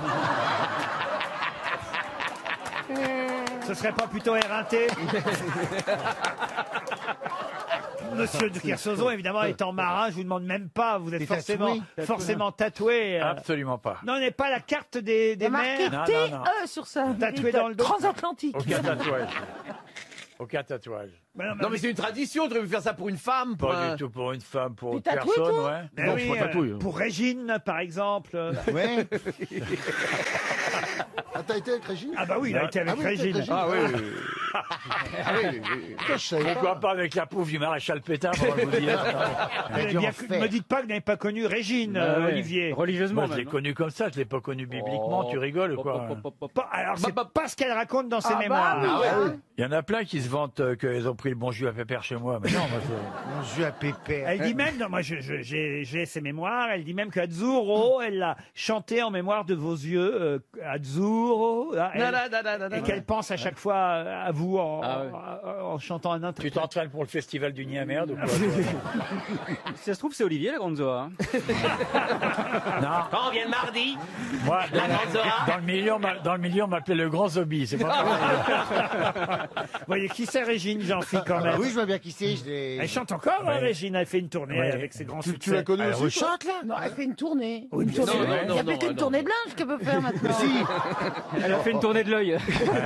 [SPEAKER 1] Ce serait pas plutôt éreinté? Monsieur de Kersauzon, évidemment, étant marin, je vous demande même pas, vous êtes forcément tatoué.
[SPEAKER 6] Absolument pas.
[SPEAKER 1] Non, on n'est pas la carte des
[SPEAKER 2] Marqué
[SPEAKER 1] mers.
[SPEAKER 2] TE sur ça.
[SPEAKER 1] Tatoué dans le dos.
[SPEAKER 2] Transatlantique.
[SPEAKER 6] Aucun tatouage. Aucun tatouage.
[SPEAKER 19] Non, mais c'est une tradition, tu veux faire ça pour une femme,
[SPEAKER 6] Pas du tout pour une femme, pour
[SPEAKER 2] Tu
[SPEAKER 6] une
[SPEAKER 2] tatoues,
[SPEAKER 6] personne,
[SPEAKER 2] toi
[SPEAKER 6] ouais.
[SPEAKER 1] Mais
[SPEAKER 6] Non,
[SPEAKER 1] oui,
[SPEAKER 6] je suis pas tatoué.
[SPEAKER 1] pour Régine, par exemple.
[SPEAKER 8] Ouais.
[SPEAKER 5] Ah, t'as été avec Régine?
[SPEAKER 1] Ah bah oui, il a été avec Régine.
[SPEAKER 6] Ah oui.
[SPEAKER 5] Ah oui. Je savais
[SPEAKER 6] Pourquoi pas avec la pauvre du maréchal Pétain, pour vous dire.
[SPEAKER 1] Ne me dites pas que vous n'avez pas connu Régine,
[SPEAKER 15] Ouais.
[SPEAKER 1] Olivier.
[SPEAKER 15] Religieusement,
[SPEAKER 6] Moi, je l'ai
[SPEAKER 15] même.
[SPEAKER 6] connue comme ça, je l'ai pas connue bibliquement, tu rigoles ou quoi?
[SPEAKER 1] Alors, c'est pas ce qu'elle raconte dans ses mémoires.
[SPEAKER 6] Il y en a plein qui se vantent qu'ils ont pris le bon jus à pépère chez moi, mais non, moi,
[SPEAKER 8] Mon jus à pépère.
[SPEAKER 1] Elle dit même, non, moi j'ai ses mémoires, elle dit même qu'Azzurro, elle l'a chanté en mémoire de vos yeux, Azzurro, et qu'elle pense à chaque fois à vous en chantant un autre.
[SPEAKER 6] tu t'entraînes pour le festival du nid à merde ou quoi?
[SPEAKER 15] Si ça se trouve, c'est Olivier, la grande Zoa.
[SPEAKER 6] Non,
[SPEAKER 22] Quand vient le mardi?
[SPEAKER 6] moi,
[SPEAKER 22] La grande Zora.
[SPEAKER 6] dans le milieu, on m'appelait le grand zombie, c'est pas pareil.
[SPEAKER 1] Vous voyez qui c'est Régine Jean-Philippe quand même?
[SPEAKER 8] Oui, je vois bien qui c'est.
[SPEAKER 1] Elle chante encore, hein, Régine, elle fait une tournée
[SPEAKER 6] Ouais.
[SPEAKER 1] avec ses grands
[SPEAKER 5] Tu
[SPEAKER 1] succès.
[SPEAKER 5] l'as connue
[SPEAKER 8] Elle
[SPEAKER 5] aussi? toi
[SPEAKER 8] rechante, là?
[SPEAKER 2] Non, elle fait une tournée.
[SPEAKER 1] Oui, bien sûr.
[SPEAKER 2] Il n'y a plus qu'une tournée blanche qu'elle peut faire maintenant.
[SPEAKER 15] Elle a fait une tournée de l'œil.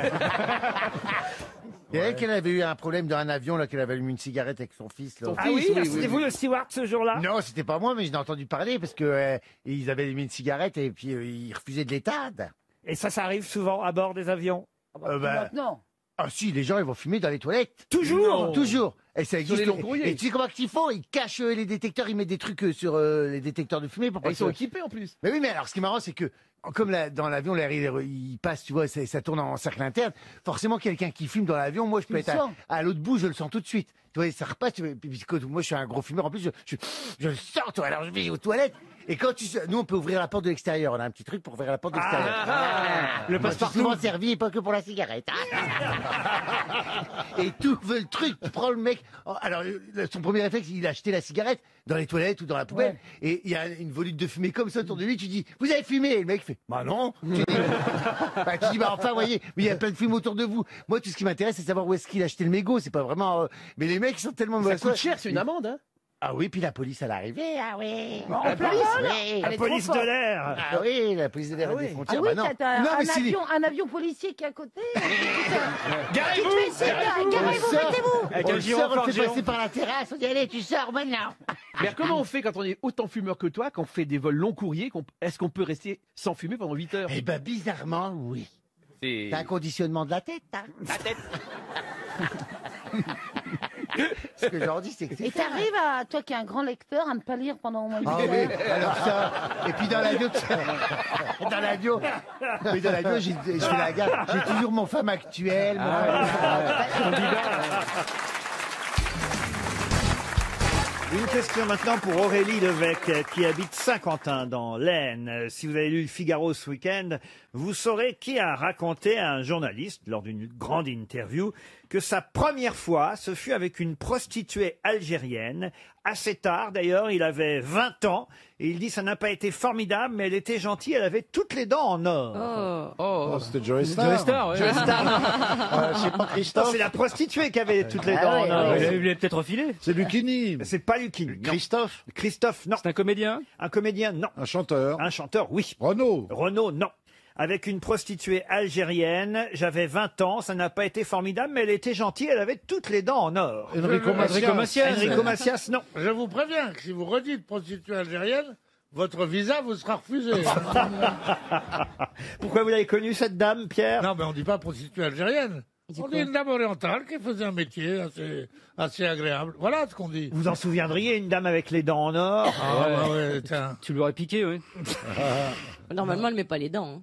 [SPEAKER 8] Il y a elle qu'elle avait eu un problème dans un avion, là, qu'elle avait allumé une cigarette avec son fils. Là.
[SPEAKER 1] Ah oui, c'était vous le steward ce jour-là?
[SPEAKER 8] Non, c'était pas moi, mais j'en ai entendu parler parce que ils avaient allumé une cigarette et puis ils refusaient de l'éteindre.
[SPEAKER 1] Et ça arrive souvent à bord des avions?
[SPEAKER 2] Maintenant.
[SPEAKER 8] Ah si, les gens ils vont fumer dans les toilettes.
[SPEAKER 1] Toujours?
[SPEAKER 8] Toujours. Et ça existe.
[SPEAKER 19] les longs courriers.
[SPEAKER 8] Et tu sais comment ils font? Ils cachent les détecteurs, ils mettent des trucs sur les détecteurs de fumée pour pas
[SPEAKER 19] Ils sont
[SPEAKER 8] que-
[SPEAKER 19] équipés en plus.
[SPEAKER 8] Mais oui, mais alors ce qui est marrant, c'est que comme dans l'avion, l'air il passe, tu vois, ça tourne en cercle interne. Forcément, quelqu'un qui fume dans l'avion, moi, je peux être à l'autre bout, je le sens tout de suite. Tu vois, ça repasse. Puis, moi, je suis un gros fumeur. En plus, je le sens. Toi, alors je vais aux toilettes. Et quand nous, on peut ouvrir la porte de l'extérieur. On a un petit truc pour ouvrir la porte de l'extérieur.
[SPEAKER 15] Le
[SPEAKER 8] Moi,
[SPEAKER 15] passe-partout.
[SPEAKER 8] c'est souvent servi et pas que pour la cigarette. Et tout veut le truc. Tu prends le mec. Alors, son premier réflexe, il a acheté la cigarette dans les toilettes ou dans la poubelle. Et il y a une volute de fumée comme ça autour de lui. Tu dis, vous avez fumé? Et le mec fait, bah non. Tu dis, bah enfin, voyez, mais il y a plein de fumée autour de vous. Moi, tout ce qui m'intéresse, c'est de savoir où est-ce qu'il a acheté le mégot. C'est pas vraiment. Mais les mecs, ils sont tellement
[SPEAKER 19] Ça coûte cher, c'est une amende, hein?
[SPEAKER 8] Ah oui, puis la police, elle est arrivée, ah oui.
[SPEAKER 1] La police,
[SPEAKER 8] oui.
[SPEAKER 1] la police de l'air.
[SPEAKER 8] Ah oui, la police de l'air et des
[SPEAKER 2] Ah
[SPEAKER 8] frontières.
[SPEAKER 2] oui,
[SPEAKER 8] bah non.
[SPEAKER 2] t'as
[SPEAKER 8] Non, mais si-
[SPEAKER 2] un avion policier qui est à côté.
[SPEAKER 8] Garez-vous.
[SPEAKER 2] Tu te fais ici, garez-vous, mettez-vous.
[SPEAKER 8] Avec un giron on le fait passer par la terrasse, on dit allez, tu sors maintenant.
[SPEAKER 19] Mais comment on fait quand on est autant fumeur que toi, qu'on fait des vols long courriers, est-ce qu'on peut rester sans fumer pendant 8 heures?
[SPEAKER 8] Eh ben, bizarrement, oui. T'as un conditionnement de la tête, hein.
[SPEAKER 19] La tête.
[SPEAKER 8] Ce que j'en dis, c'est que c'est
[SPEAKER 2] Et
[SPEAKER 8] ça.
[SPEAKER 2] t'arrives à, toi qui es un grand lecteur, à ne pas lire pendant au moins 8
[SPEAKER 8] Ah
[SPEAKER 2] heures.
[SPEAKER 8] oui, alors ça. Et puis dans l'avion, dans l'avion, mais dans l'avion, je fais la gaffe. J'ai toujours mon femme actuelle.
[SPEAKER 1] Une question maintenant pour Aurélie Levesque, qui habite Saint-Quentin dans l'Aisne. Si vous avez lu le Figaro ce week-end, vous saurez qui a raconté à un journaliste, lors d'une grande interview, que sa première fois, ce fut avec une prostituée algérienne. Assez tard, d'ailleurs, il avait 20 ans. Et il dit, ça n'a pas été formidable, mais elle était gentille, elle avait toutes les dents en or.
[SPEAKER 6] Oh, c'était Joe Star.
[SPEAKER 15] Joe Star, ouais.
[SPEAKER 1] Joe Star.
[SPEAKER 6] C'est pas
[SPEAKER 1] Non,
[SPEAKER 6] Christophe.
[SPEAKER 1] c'est la prostituée qui avait toutes les
[SPEAKER 6] Ah
[SPEAKER 1] dents
[SPEAKER 6] ouais,
[SPEAKER 1] en or.
[SPEAKER 6] ouais.
[SPEAKER 15] Il lui a peut-être refilé.
[SPEAKER 6] C'est Lucchini.
[SPEAKER 1] C'est pas Lucchini. non.
[SPEAKER 6] Christophe.
[SPEAKER 1] Christophe, non.
[SPEAKER 15] C'est un comédien.
[SPEAKER 1] Un comédien, non.
[SPEAKER 6] Un chanteur.
[SPEAKER 1] Un chanteur, oui.
[SPEAKER 6] Renaud.
[SPEAKER 1] Renaud, non. Avec une prostituée algérienne, j'avais 20 ans, ça n'a pas été formidable, mais elle était gentille, elle avait toutes les dents en or.
[SPEAKER 6] Enrico Macias.
[SPEAKER 1] Enrico Macias, non.
[SPEAKER 4] Je vous préviens que si vous redites prostituée algérienne, votre visa vous sera refusé.
[SPEAKER 1] Pourquoi vous l'avez connue, cette dame, Pierre?
[SPEAKER 4] Non, mais on dit pas prostituée algérienne. On dit une dame orientale qui faisait un métier assez agréable. Voilà ce qu'on dit.
[SPEAKER 1] Vous en souviendriez, une dame avec les dents en or?
[SPEAKER 4] Ah, bah ouais, tiens.
[SPEAKER 15] Tu l'aurais piqué, oui.
[SPEAKER 9] Normalement, elle met pas les dents.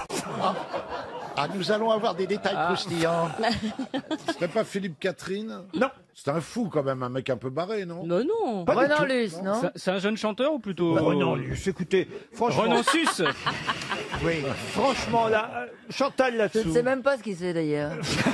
[SPEAKER 11] Ah, nous allons avoir des détails croustillants.
[SPEAKER 6] Ce serait pas Philippe Catherine?
[SPEAKER 1] Non.
[SPEAKER 6] C'est un fou quand même, un mec un peu barré, non?
[SPEAKER 9] Non, non.
[SPEAKER 1] Pas du
[SPEAKER 2] Renan
[SPEAKER 1] tout.
[SPEAKER 2] Luce, non?
[SPEAKER 15] C'est un jeune chanteur ou plutôt
[SPEAKER 1] Renan Luce, écoutez, franchement.
[SPEAKER 15] Renan Sus.
[SPEAKER 1] Oui. Franchement, là, Chantal
[SPEAKER 9] Je
[SPEAKER 1] là-dessous.
[SPEAKER 9] ne sais même pas ce qu'il c'est d'ailleurs.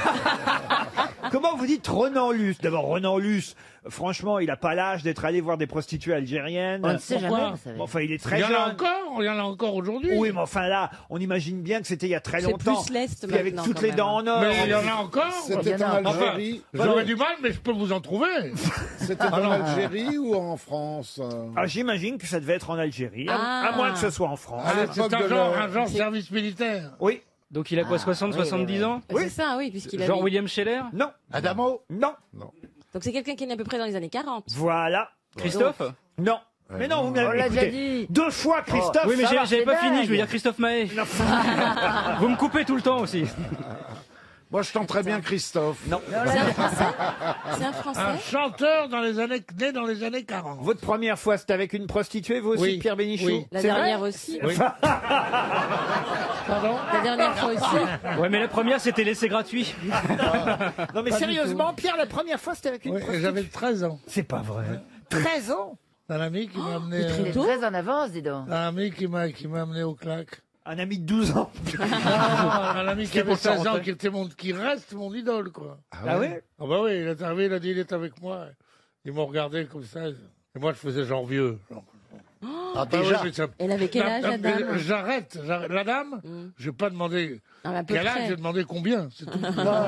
[SPEAKER 1] Comment vous dites Renan Luce? D'abord, Renan Luce, franchement, il n'a pas l'âge d'être allé voir des prostituées algériennes.
[SPEAKER 9] On ne sait
[SPEAKER 4] Pourquoi
[SPEAKER 9] jamais, vous savez.
[SPEAKER 1] Bon, enfin, il est
[SPEAKER 4] Il
[SPEAKER 1] très
[SPEAKER 4] y en
[SPEAKER 1] jeune.
[SPEAKER 4] a encore aujourd'hui.
[SPEAKER 1] Oui, mais enfin là, on imagine bien que c'était il y a très
[SPEAKER 9] C'est
[SPEAKER 1] longtemps.
[SPEAKER 9] plus l'Est
[SPEAKER 1] Puis avec
[SPEAKER 9] maintenant,
[SPEAKER 1] toutes
[SPEAKER 9] quand
[SPEAKER 1] les
[SPEAKER 9] même.
[SPEAKER 1] dents en or.
[SPEAKER 4] Mais il y en a encore.
[SPEAKER 6] C'était en Algérie.
[SPEAKER 4] J'aurais du mal, mais je peux vous en trouver.
[SPEAKER 6] C'était en Algérie ou en France?
[SPEAKER 1] Ah, j'imagine que ça devait être en Algérie, à moins que ce soit en France.
[SPEAKER 6] À l'époque
[SPEAKER 4] C'est
[SPEAKER 6] de
[SPEAKER 4] un genre service militaire.
[SPEAKER 1] Oui.
[SPEAKER 15] Donc il a quoi, 60, 70 ans?
[SPEAKER 9] C'est ça, oui, puisqu'il a.
[SPEAKER 15] Genre William Scheller?
[SPEAKER 1] Non.
[SPEAKER 11] Adamo?
[SPEAKER 1] Non.
[SPEAKER 9] Donc c'est quelqu'un qui est né à peu près dans les années 40.
[SPEAKER 1] Voilà.
[SPEAKER 15] Christophe?
[SPEAKER 1] Non. Mais non, vous
[SPEAKER 9] On
[SPEAKER 1] m'avez
[SPEAKER 9] l'a déjà
[SPEAKER 1] écouté
[SPEAKER 9] dit.
[SPEAKER 1] 2 fois, Christophe.
[SPEAKER 15] Oui, mais
[SPEAKER 9] ça va,
[SPEAKER 15] j'avais
[SPEAKER 9] c'est
[SPEAKER 15] pas fini,
[SPEAKER 9] dingue.
[SPEAKER 15] je veux dire Christophe Mahé. Vous me coupez tout le temps aussi.
[SPEAKER 6] Moi, je tenterais bien Christophe.
[SPEAKER 1] Non.
[SPEAKER 9] C'est un Français C'est un Français
[SPEAKER 4] Un chanteur né dans les années 40.
[SPEAKER 1] Votre première fois, c'était avec une prostituée, vous aussi,
[SPEAKER 4] Oui.
[SPEAKER 1] Pierre Bénichou?
[SPEAKER 4] Oui.
[SPEAKER 9] La
[SPEAKER 1] C'est vrai
[SPEAKER 9] dernière aussi.
[SPEAKER 4] Oui. Pardon?
[SPEAKER 9] La dernière fois aussi.
[SPEAKER 15] Ouais, mais la première, c'était laissé gratuit.
[SPEAKER 1] Non, mais
[SPEAKER 4] Pas du
[SPEAKER 1] sérieusement, Pierre, la première fois, c'était avec une
[SPEAKER 4] Oui,
[SPEAKER 1] prostituée.
[SPEAKER 4] j'avais 13 ans.
[SPEAKER 1] C'est pas vrai. 13 ans?
[SPEAKER 4] C'est un ami qui m'a amené.
[SPEAKER 9] très tôt.
[SPEAKER 2] Très en avance, dis donc.
[SPEAKER 4] Un ami qui m'a amené au claque.
[SPEAKER 1] Un ami de 12 ans.
[SPEAKER 4] Non, un ami qui
[SPEAKER 15] C'est
[SPEAKER 4] avait
[SPEAKER 15] pour ça,
[SPEAKER 4] 16 ans,
[SPEAKER 15] rentrer.
[SPEAKER 4] qui reste mon idole, quoi.
[SPEAKER 1] Ah ouais?
[SPEAKER 4] Ah bah oui, il est arrivé, il a dit, il est avec moi. Ils m'ont regardé comme ça. Et moi, je faisais genre vieux. Genre.
[SPEAKER 11] Ah,
[SPEAKER 4] Bah
[SPEAKER 11] déjà.
[SPEAKER 4] oui, mais ça-
[SPEAKER 9] Elle avait quel âge, la
[SPEAKER 4] mais
[SPEAKER 9] dame
[SPEAKER 4] J'arrête. La dame, je vais pas demander
[SPEAKER 9] Ah, à peu
[SPEAKER 4] quel âge,
[SPEAKER 9] près.
[SPEAKER 4] j'ai demandé combien. C'est tout.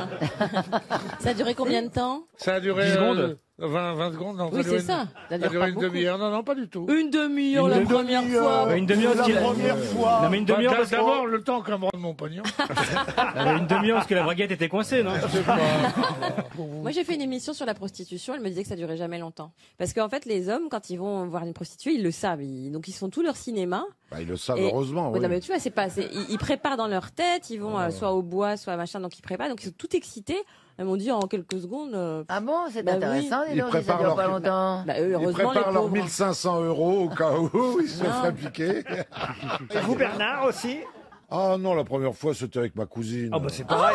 [SPEAKER 9] Ça a duré combien de temps?
[SPEAKER 4] Ça a duré
[SPEAKER 15] 10 secondes
[SPEAKER 4] 20 secondes. Non,
[SPEAKER 9] Oui,
[SPEAKER 4] a duré
[SPEAKER 9] c'est ça.
[SPEAKER 4] Ça
[SPEAKER 9] Ça
[SPEAKER 4] a
[SPEAKER 9] dure
[SPEAKER 4] duré
[SPEAKER 9] pas
[SPEAKER 4] une
[SPEAKER 9] beaucoup.
[SPEAKER 4] demi-heure. Non, non, pas du tout.
[SPEAKER 9] Une demi-heure la première fois.
[SPEAKER 15] Une demi-heure parce qu'il a...
[SPEAKER 11] Première fois.
[SPEAKER 15] Non, mais une demi-heure parce que...
[SPEAKER 4] D'abord, le temps qu'à me rendre mon pognon.
[SPEAKER 15] Une demi-heure parce que la braguette était coincée, non?
[SPEAKER 9] Moi, j'ai fait une émission sur la prostitution. Elle me disait que ça durait jamais longtemps. Parce qu'en fait, les hommes, quand ils vont voir une prostituée, ils le savent. Donc, ils font tout leur cinéma.
[SPEAKER 6] Bah, ils le savent,
[SPEAKER 9] Et-
[SPEAKER 6] heureusement.
[SPEAKER 9] Ouais,
[SPEAKER 6] Oui.
[SPEAKER 9] non, mais tu vois, ils préparent dans leur tête. Ils vont soit au bois, soit machin. Donc, ils préparent. Donc, ils sont tout excités. Elles m'ont dit en quelques secondes.
[SPEAKER 2] Ah bon, c'est
[SPEAKER 9] Bah
[SPEAKER 2] intéressant,
[SPEAKER 9] oui.
[SPEAKER 2] dis donc, si ça
[SPEAKER 6] préparent
[SPEAKER 2] dure pas
[SPEAKER 6] leur-
[SPEAKER 2] longtemps.
[SPEAKER 9] Bah, eux,
[SPEAKER 6] Ils
[SPEAKER 9] heureusement,
[SPEAKER 6] préparent
[SPEAKER 9] les
[SPEAKER 6] leurs
[SPEAKER 9] pauvres.
[SPEAKER 6] 1500 € au cas où ils se
[SPEAKER 9] Non.
[SPEAKER 6] feraient piquer.
[SPEAKER 1] Et vous, Bernard, aussi?
[SPEAKER 6] Ah non, la première fois, c'était avec ma cousine.
[SPEAKER 1] Ah bah c'est pareil.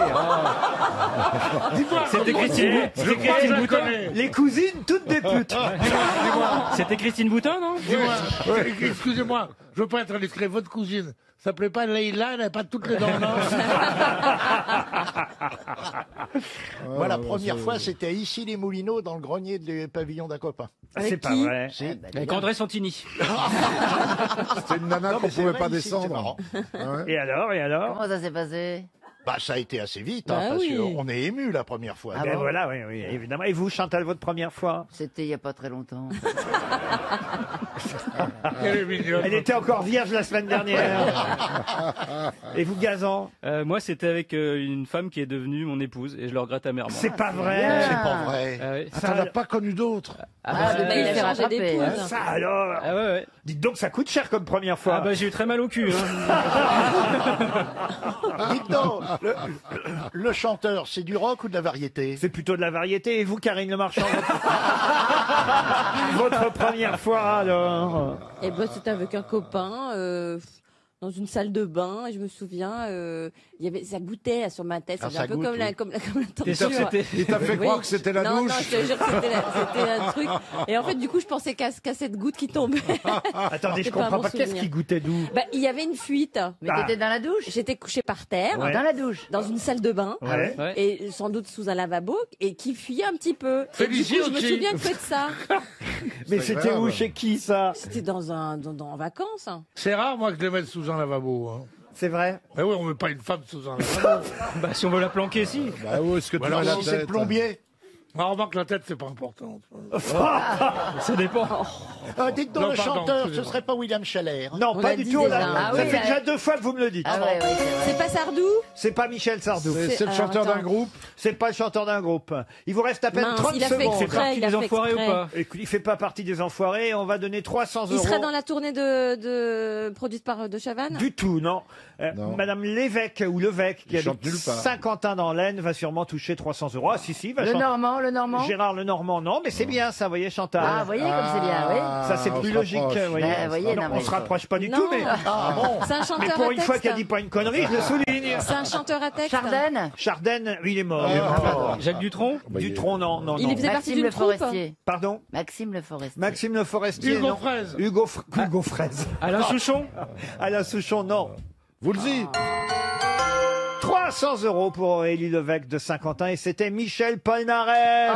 [SPEAKER 4] Dis-moi,
[SPEAKER 15] C'était Christine,
[SPEAKER 4] je
[SPEAKER 15] c'était
[SPEAKER 4] crois que
[SPEAKER 15] Christine
[SPEAKER 4] je la
[SPEAKER 15] Boutin.
[SPEAKER 4] connais.
[SPEAKER 1] Les cousines, toutes des putes.
[SPEAKER 15] C'était Christine Boutin, non?
[SPEAKER 4] Dis-moi, excusez-moi, je veux pas être indiscret. Votre cousine s'appelait pas Leïla, elle n'avait pas toutes les dents en or.
[SPEAKER 11] Moi, la première fois, c'était ici les Moulineaux, dans le grenier du pavillon d'un copain.
[SPEAKER 1] C'est pas vrai.
[SPEAKER 11] Si.
[SPEAKER 15] Avec André Santini.
[SPEAKER 6] C'était une nana
[SPEAKER 11] Non,
[SPEAKER 6] qu'on
[SPEAKER 11] mais c'est
[SPEAKER 6] pouvait
[SPEAKER 11] vrai,
[SPEAKER 6] pas
[SPEAKER 11] ici, c'est
[SPEAKER 6] descendre.
[SPEAKER 11] marrant.
[SPEAKER 6] Ouais.
[SPEAKER 1] Et alors?
[SPEAKER 2] Comment ça s'est passé?
[SPEAKER 11] Bah, ça a été assez vite,
[SPEAKER 1] Bah
[SPEAKER 11] parce
[SPEAKER 1] oui.
[SPEAKER 11] qu'on est ému la première fois.
[SPEAKER 1] Ben voilà, oui, oui, évidemment. Et vous, Chantal, votre première fois?
[SPEAKER 18] C'était il n'y a pas très longtemps.
[SPEAKER 1] Elle était encore vierge la semaine dernière. Et vous, Gazan?
[SPEAKER 15] Moi, c'était avec une femme qui est devenue mon épouse et je le regrette amèrement.
[SPEAKER 1] C'est pas vrai.
[SPEAKER 11] C'est pas vrai.
[SPEAKER 15] Ah oui.
[SPEAKER 6] T'en as pas connu d'autres.
[SPEAKER 15] il a changé d'épouse.
[SPEAKER 1] Ça alors.
[SPEAKER 15] Ah ouais, ouais.
[SPEAKER 1] Dites donc, ça coûte cher comme première fois.
[SPEAKER 15] Ah bah j'ai eu très mal au cul. Hein.
[SPEAKER 11] Dites donc, le chanteur, c'est du rock ou de la variété?
[SPEAKER 1] C'est plutôt de la variété. Et vous, Karine Le Marchand, votre première fois alors?
[SPEAKER 9] Et ben c'était avec un copain dans une salle de bain et je me souviens il y avait ça goûtait là, sur ma tête,
[SPEAKER 6] Ah,
[SPEAKER 9] c'était
[SPEAKER 6] ça
[SPEAKER 9] un peu
[SPEAKER 6] goûte,
[SPEAKER 9] comme la
[SPEAKER 6] oui.
[SPEAKER 9] comme la
[SPEAKER 6] T'es sûr que
[SPEAKER 9] torture.
[SPEAKER 6] il t'a fait croire que c'était la
[SPEAKER 9] Non,
[SPEAKER 6] douche?
[SPEAKER 9] non, je te jure que c'était un truc. Et en fait du coup je pensais qu'à cette goutte qui tombait.
[SPEAKER 1] Attendez, je
[SPEAKER 9] C'était pas un
[SPEAKER 1] comprends
[SPEAKER 9] bon
[SPEAKER 1] pas. Qu'est-ce
[SPEAKER 9] souvenir.
[SPEAKER 1] qui goûtait d'où?
[SPEAKER 9] Bah, il y avait une fuite.
[SPEAKER 18] Mais t'étais dans la douche?
[SPEAKER 9] J'étais couchée par terre.
[SPEAKER 1] Ouais.
[SPEAKER 18] Dans la douche?
[SPEAKER 9] Dans une salle de bain.
[SPEAKER 1] Ouais.
[SPEAKER 9] Et sans doute sous un lavabo. Et qui fuyait un petit peu. Et du coup, je me
[SPEAKER 1] Félicity.
[SPEAKER 9] souviens que de ça.
[SPEAKER 1] Mais c'était où? Chez qui ça?
[SPEAKER 9] C'était en vacances.
[SPEAKER 4] C'est rare, moi, que je les mette sous un lavabo. Hein.
[SPEAKER 1] C'est vrai?
[SPEAKER 4] Mais oui, on met pas une femme sous un lavabo.
[SPEAKER 15] Bah si on veut la planquer, si.
[SPEAKER 6] Bah où est-ce que tu
[SPEAKER 11] Alors,
[SPEAKER 6] mets la
[SPEAKER 11] si c'est le
[SPEAKER 6] tête?
[SPEAKER 11] plombier.
[SPEAKER 4] Ah, remarque, la tête, c'est pas important.
[SPEAKER 15] Ça dépend.
[SPEAKER 11] Dites donc,
[SPEAKER 4] Non,
[SPEAKER 11] le
[SPEAKER 4] pardon,
[SPEAKER 11] chanteur, ce
[SPEAKER 4] excusez-moi.
[SPEAKER 11] serait pas William Chaler?
[SPEAKER 1] Non,
[SPEAKER 9] On
[SPEAKER 1] pas
[SPEAKER 9] l'a
[SPEAKER 1] du
[SPEAKER 9] dit
[SPEAKER 1] tout.
[SPEAKER 9] déjà.
[SPEAKER 1] Là.
[SPEAKER 18] Ah
[SPEAKER 1] Ça
[SPEAKER 18] oui,
[SPEAKER 1] fait
[SPEAKER 18] là.
[SPEAKER 1] déjà 2 fois que vous me le dites.
[SPEAKER 18] Ah ouais, ouais,
[SPEAKER 9] C'est pas Sardou?
[SPEAKER 1] C'est pas Michel Sardou.
[SPEAKER 6] C'est le
[SPEAKER 9] alors,
[SPEAKER 6] chanteur d'un
[SPEAKER 9] attends.
[SPEAKER 6] groupe.
[SPEAKER 1] C'est pas le chanteur d'un groupe. Il vous reste à peine
[SPEAKER 9] Mince,
[SPEAKER 1] 30
[SPEAKER 9] il a fait
[SPEAKER 1] secondes.
[SPEAKER 15] C'est
[SPEAKER 9] exprès,
[SPEAKER 15] parti
[SPEAKER 9] il a
[SPEAKER 15] des
[SPEAKER 9] fait
[SPEAKER 15] enfoirés ou
[SPEAKER 9] exprès.
[SPEAKER 15] pas?
[SPEAKER 1] Écoute, il fait pas partie des enfoirés. On va donner 300 euros.
[SPEAKER 9] Il sera dans la tournée de produite par De Chavannes?
[SPEAKER 1] Du tout, non.
[SPEAKER 6] Non.
[SPEAKER 1] Madame Lévesque ou Levesque, qui
[SPEAKER 6] Il chante
[SPEAKER 1] habite
[SPEAKER 6] nulle part.
[SPEAKER 1] Saint-Quentin dans l'Aisne, va sûrement toucher 300 euros. Ah, si, va
[SPEAKER 18] Le
[SPEAKER 1] chanter.
[SPEAKER 18] Normand?
[SPEAKER 1] Gérard Lenormand, non, mais c'est bien ça, vous voyez, Chantal.
[SPEAKER 18] Ah, vous voyez comme c'est bien, oui.
[SPEAKER 1] Ça, c'est
[SPEAKER 6] on
[SPEAKER 1] plus
[SPEAKER 6] se
[SPEAKER 1] logique,
[SPEAKER 6] rapproche.
[SPEAKER 1] vous voyez.
[SPEAKER 18] Bah, voyez,
[SPEAKER 1] Non,
[SPEAKER 18] non,
[SPEAKER 1] on
[SPEAKER 18] mais-
[SPEAKER 1] se rapproche pas du
[SPEAKER 9] Non.
[SPEAKER 1] tout, mais.
[SPEAKER 18] Ah bon?
[SPEAKER 9] C'est un
[SPEAKER 1] Mais
[SPEAKER 9] chanteur
[SPEAKER 1] pour
[SPEAKER 9] à
[SPEAKER 1] une fois
[SPEAKER 9] texte.
[SPEAKER 1] qu'elle dit pas une connerie, je le souligne.
[SPEAKER 9] C'est un chanteur à texte.
[SPEAKER 18] Chardin?
[SPEAKER 1] Chardin, oui, il est mort.
[SPEAKER 15] Jacques Dutronc?
[SPEAKER 1] Dutronc, non, non,
[SPEAKER 9] Il
[SPEAKER 1] non.
[SPEAKER 9] faisait partie
[SPEAKER 18] Maxime
[SPEAKER 9] d'une
[SPEAKER 18] Le
[SPEAKER 9] troupe.
[SPEAKER 18] Forestier.
[SPEAKER 1] Pardon?
[SPEAKER 18] Maxime Le Forestier.
[SPEAKER 1] Maxime Le Forestier,
[SPEAKER 4] Hugo
[SPEAKER 1] non.
[SPEAKER 4] Fraise.
[SPEAKER 1] Hugo Fraise.
[SPEAKER 15] Alain Souchon?
[SPEAKER 1] Alain Souchon, non.
[SPEAKER 6] Vous le dites.
[SPEAKER 1] 300 euros pour Aurélie Levesque de Saint-Quentin et c'était Michel Polnareff.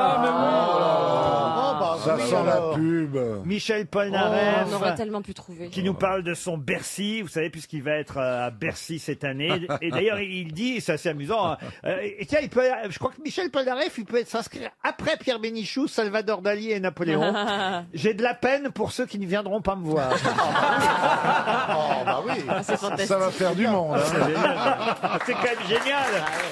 [SPEAKER 6] Ça sent la pub.
[SPEAKER 1] Michel Polnareff.
[SPEAKER 9] On aurait tellement pu trouver.
[SPEAKER 1] Qui nous parle de son Bercy, vous savez, puisqu'il va être à Bercy cette année. Et d'ailleurs, il dit, c'est assez amusant, hein, et tiens, je crois que Michel Polnareff, il peut s'inscrire après Pierre Bénichou, Salvador Dali et Napoléon. J'ai de la peine pour ceux qui ne viendront pas me voir.
[SPEAKER 11] Oh, bah oui.
[SPEAKER 9] C'est fantastique.
[SPEAKER 6] Ça va faire du monde. hein.
[SPEAKER 1] C'est quand même génial.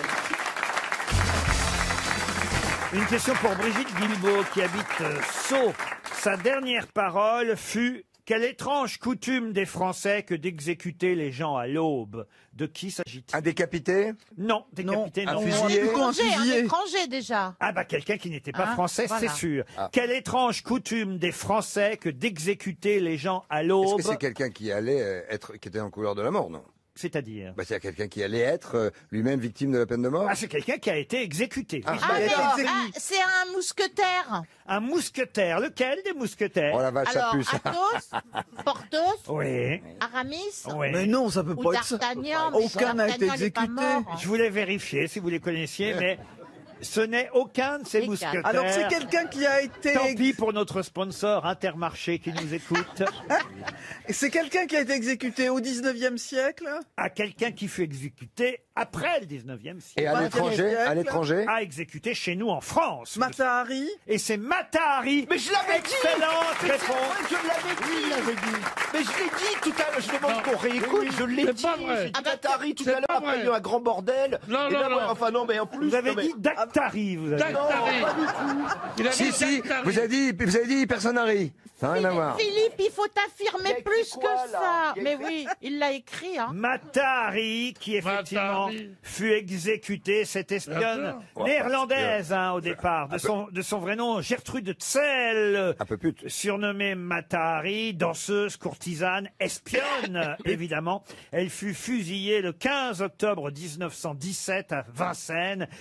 [SPEAKER 1] Une question pour Brigitte Guilbeault qui habite Sceaux. Sa dernière parole fut: quelle étrange coutume des Français que d'exécuter les gens à l'aube. De qui s'agit-il?
[SPEAKER 21] Un décapité?
[SPEAKER 1] Non, décapité, non.
[SPEAKER 21] Un fusillé?
[SPEAKER 2] Un étranger déjà.
[SPEAKER 1] Ah bah quelqu'un qui n'était pas
[SPEAKER 2] Ah,
[SPEAKER 1] français,
[SPEAKER 2] voilà.
[SPEAKER 1] c'est sûr.
[SPEAKER 21] Ah.
[SPEAKER 1] Quelle étrange coutume des Français que d'exécuter les gens à l'aube.
[SPEAKER 21] Est-ce que c'est quelqu'un qui allait qui était en couleur de la mort, non?
[SPEAKER 1] C'est-à-dire?
[SPEAKER 21] Bah, c'est quelqu'un qui allait être lui-même victime de la peine de mort?
[SPEAKER 1] Ah, c'est quelqu'un qui a été exécuté. Oui.
[SPEAKER 2] C'est un mousquetaire.
[SPEAKER 1] Un mousquetaire. Lequel des mousquetaires?
[SPEAKER 21] Oh la vache à
[SPEAKER 2] Alors,
[SPEAKER 21] puce.
[SPEAKER 2] Athos, Porthos,
[SPEAKER 1] Oui.
[SPEAKER 2] Aramis.
[SPEAKER 1] Oui.
[SPEAKER 23] Mais non, ça peut
[SPEAKER 2] Ou
[SPEAKER 23] pas être ça.
[SPEAKER 2] D'Artagnan, mais
[SPEAKER 23] Aucun n'a été
[SPEAKER 2] D'Artagnan, il est pas
[SPEAKER 23] exécuté.
[SPEAKER 2] mort.
[SPEAKER 1] Je voulais vérifier si vous les connaissiez, mais ce n'est aucun de ces
[SPEAKER 2] Les
[SPEAKER 1] mousquetaires.
[SPEAKER 23] Alors c'est quelqu'un qui a été...
[SPEAKER 1] Tant pis pour notre sponsor Intermarché qui nous écoute.
[SPEAKER 23] C'est quelqu'un qui a été exécuté au 19e siècle.
[SPEAKER 1] À quelqu'un qui fut exécuté après le 19e siècle.
[SPEAKER 21] Et à l'étranger? À l'étranger?
[SPEAKER 1] A exécuté chez nous en France.
[SPEAKER 23] Mata Hari.
[SPEAKER 1] Et c'est Mata Hari.
[SPEAKER 21] Mais je l'avais dit!
[SPEAKER 1] Excellente réponse.
[SPEAKER 21] Je l'avais dit! Mais je l'ai dit tout à l'heure, je demande qu'on réécoute, je l'ai
[SPEAKER 4] C'est
[SPEAKER 21] dit!
[SPEAKER 4] pas vrai.
[SPEAKER 21] J'ai dit Dactari tout
[SPEAKER 4] C'est
[SPEAKER 21] à l'heure,
[SPEAKER 4] pas
[SPEAKER 21] après
[SPEAKER 4] vrai.
[SPEAKER 21] il y a eu un grand bordel.
[SPEAKER 4] Non,
[SPEAKER 21] Et
[SPEAKER 4] non,
[SPEAKER 21] là,
[SPEAKER 4] non.
[SPEAKER 21] moi, enfin non, mais en plus...
[SPEAKER 1] Vous avez
[SPEAKER 21] non, mais-
[SPEAKER 1] dit Dactari, vous avez dit.
[SPEAKER 4] Dactari. Il a
[SPEAKER 21] Si,
[SPEAKER 4] dit
[SPEAKER 21] si,
[SPEAKER 4] Dactari.
[SPEAKER 21] vous avez dit Personari. Ça n'a rien à voir.
[SPEAKER 2] Philippe, il faut t'affirmer
[SPEAKER 21] Il a écrit
[SPEAKER 2] plus
[SPEAKER 21] quoi,
[SPEAKER 2] que
[SPEAKER 21] là
[SPEAKER 2] ça.
[SPEAKER 21] Il a
[SPEAKER 2] Mais
[SPEAKER 21] écrit-
[SPEAKER 2] oui, il l'a écrit. Hein.
[SPEAKER 1] Matahari, qui effectivement
[SPEAKER 4] Matahari.
[SPEAKER 1] fut exécutée, cette espionne
[SPEAKER 21] D'accord.
[SPEAKER 1] néerlandaise au départ, de son vrai nom, Gertrude Tsel,
[SPEAKER 21] Un peu pute.
[SPEAKER 1] surnommée Matahari, danseuse, courtisane, espionne, évidemment. Elle fut fusillée le 15 octobre 1917 à Vincennes.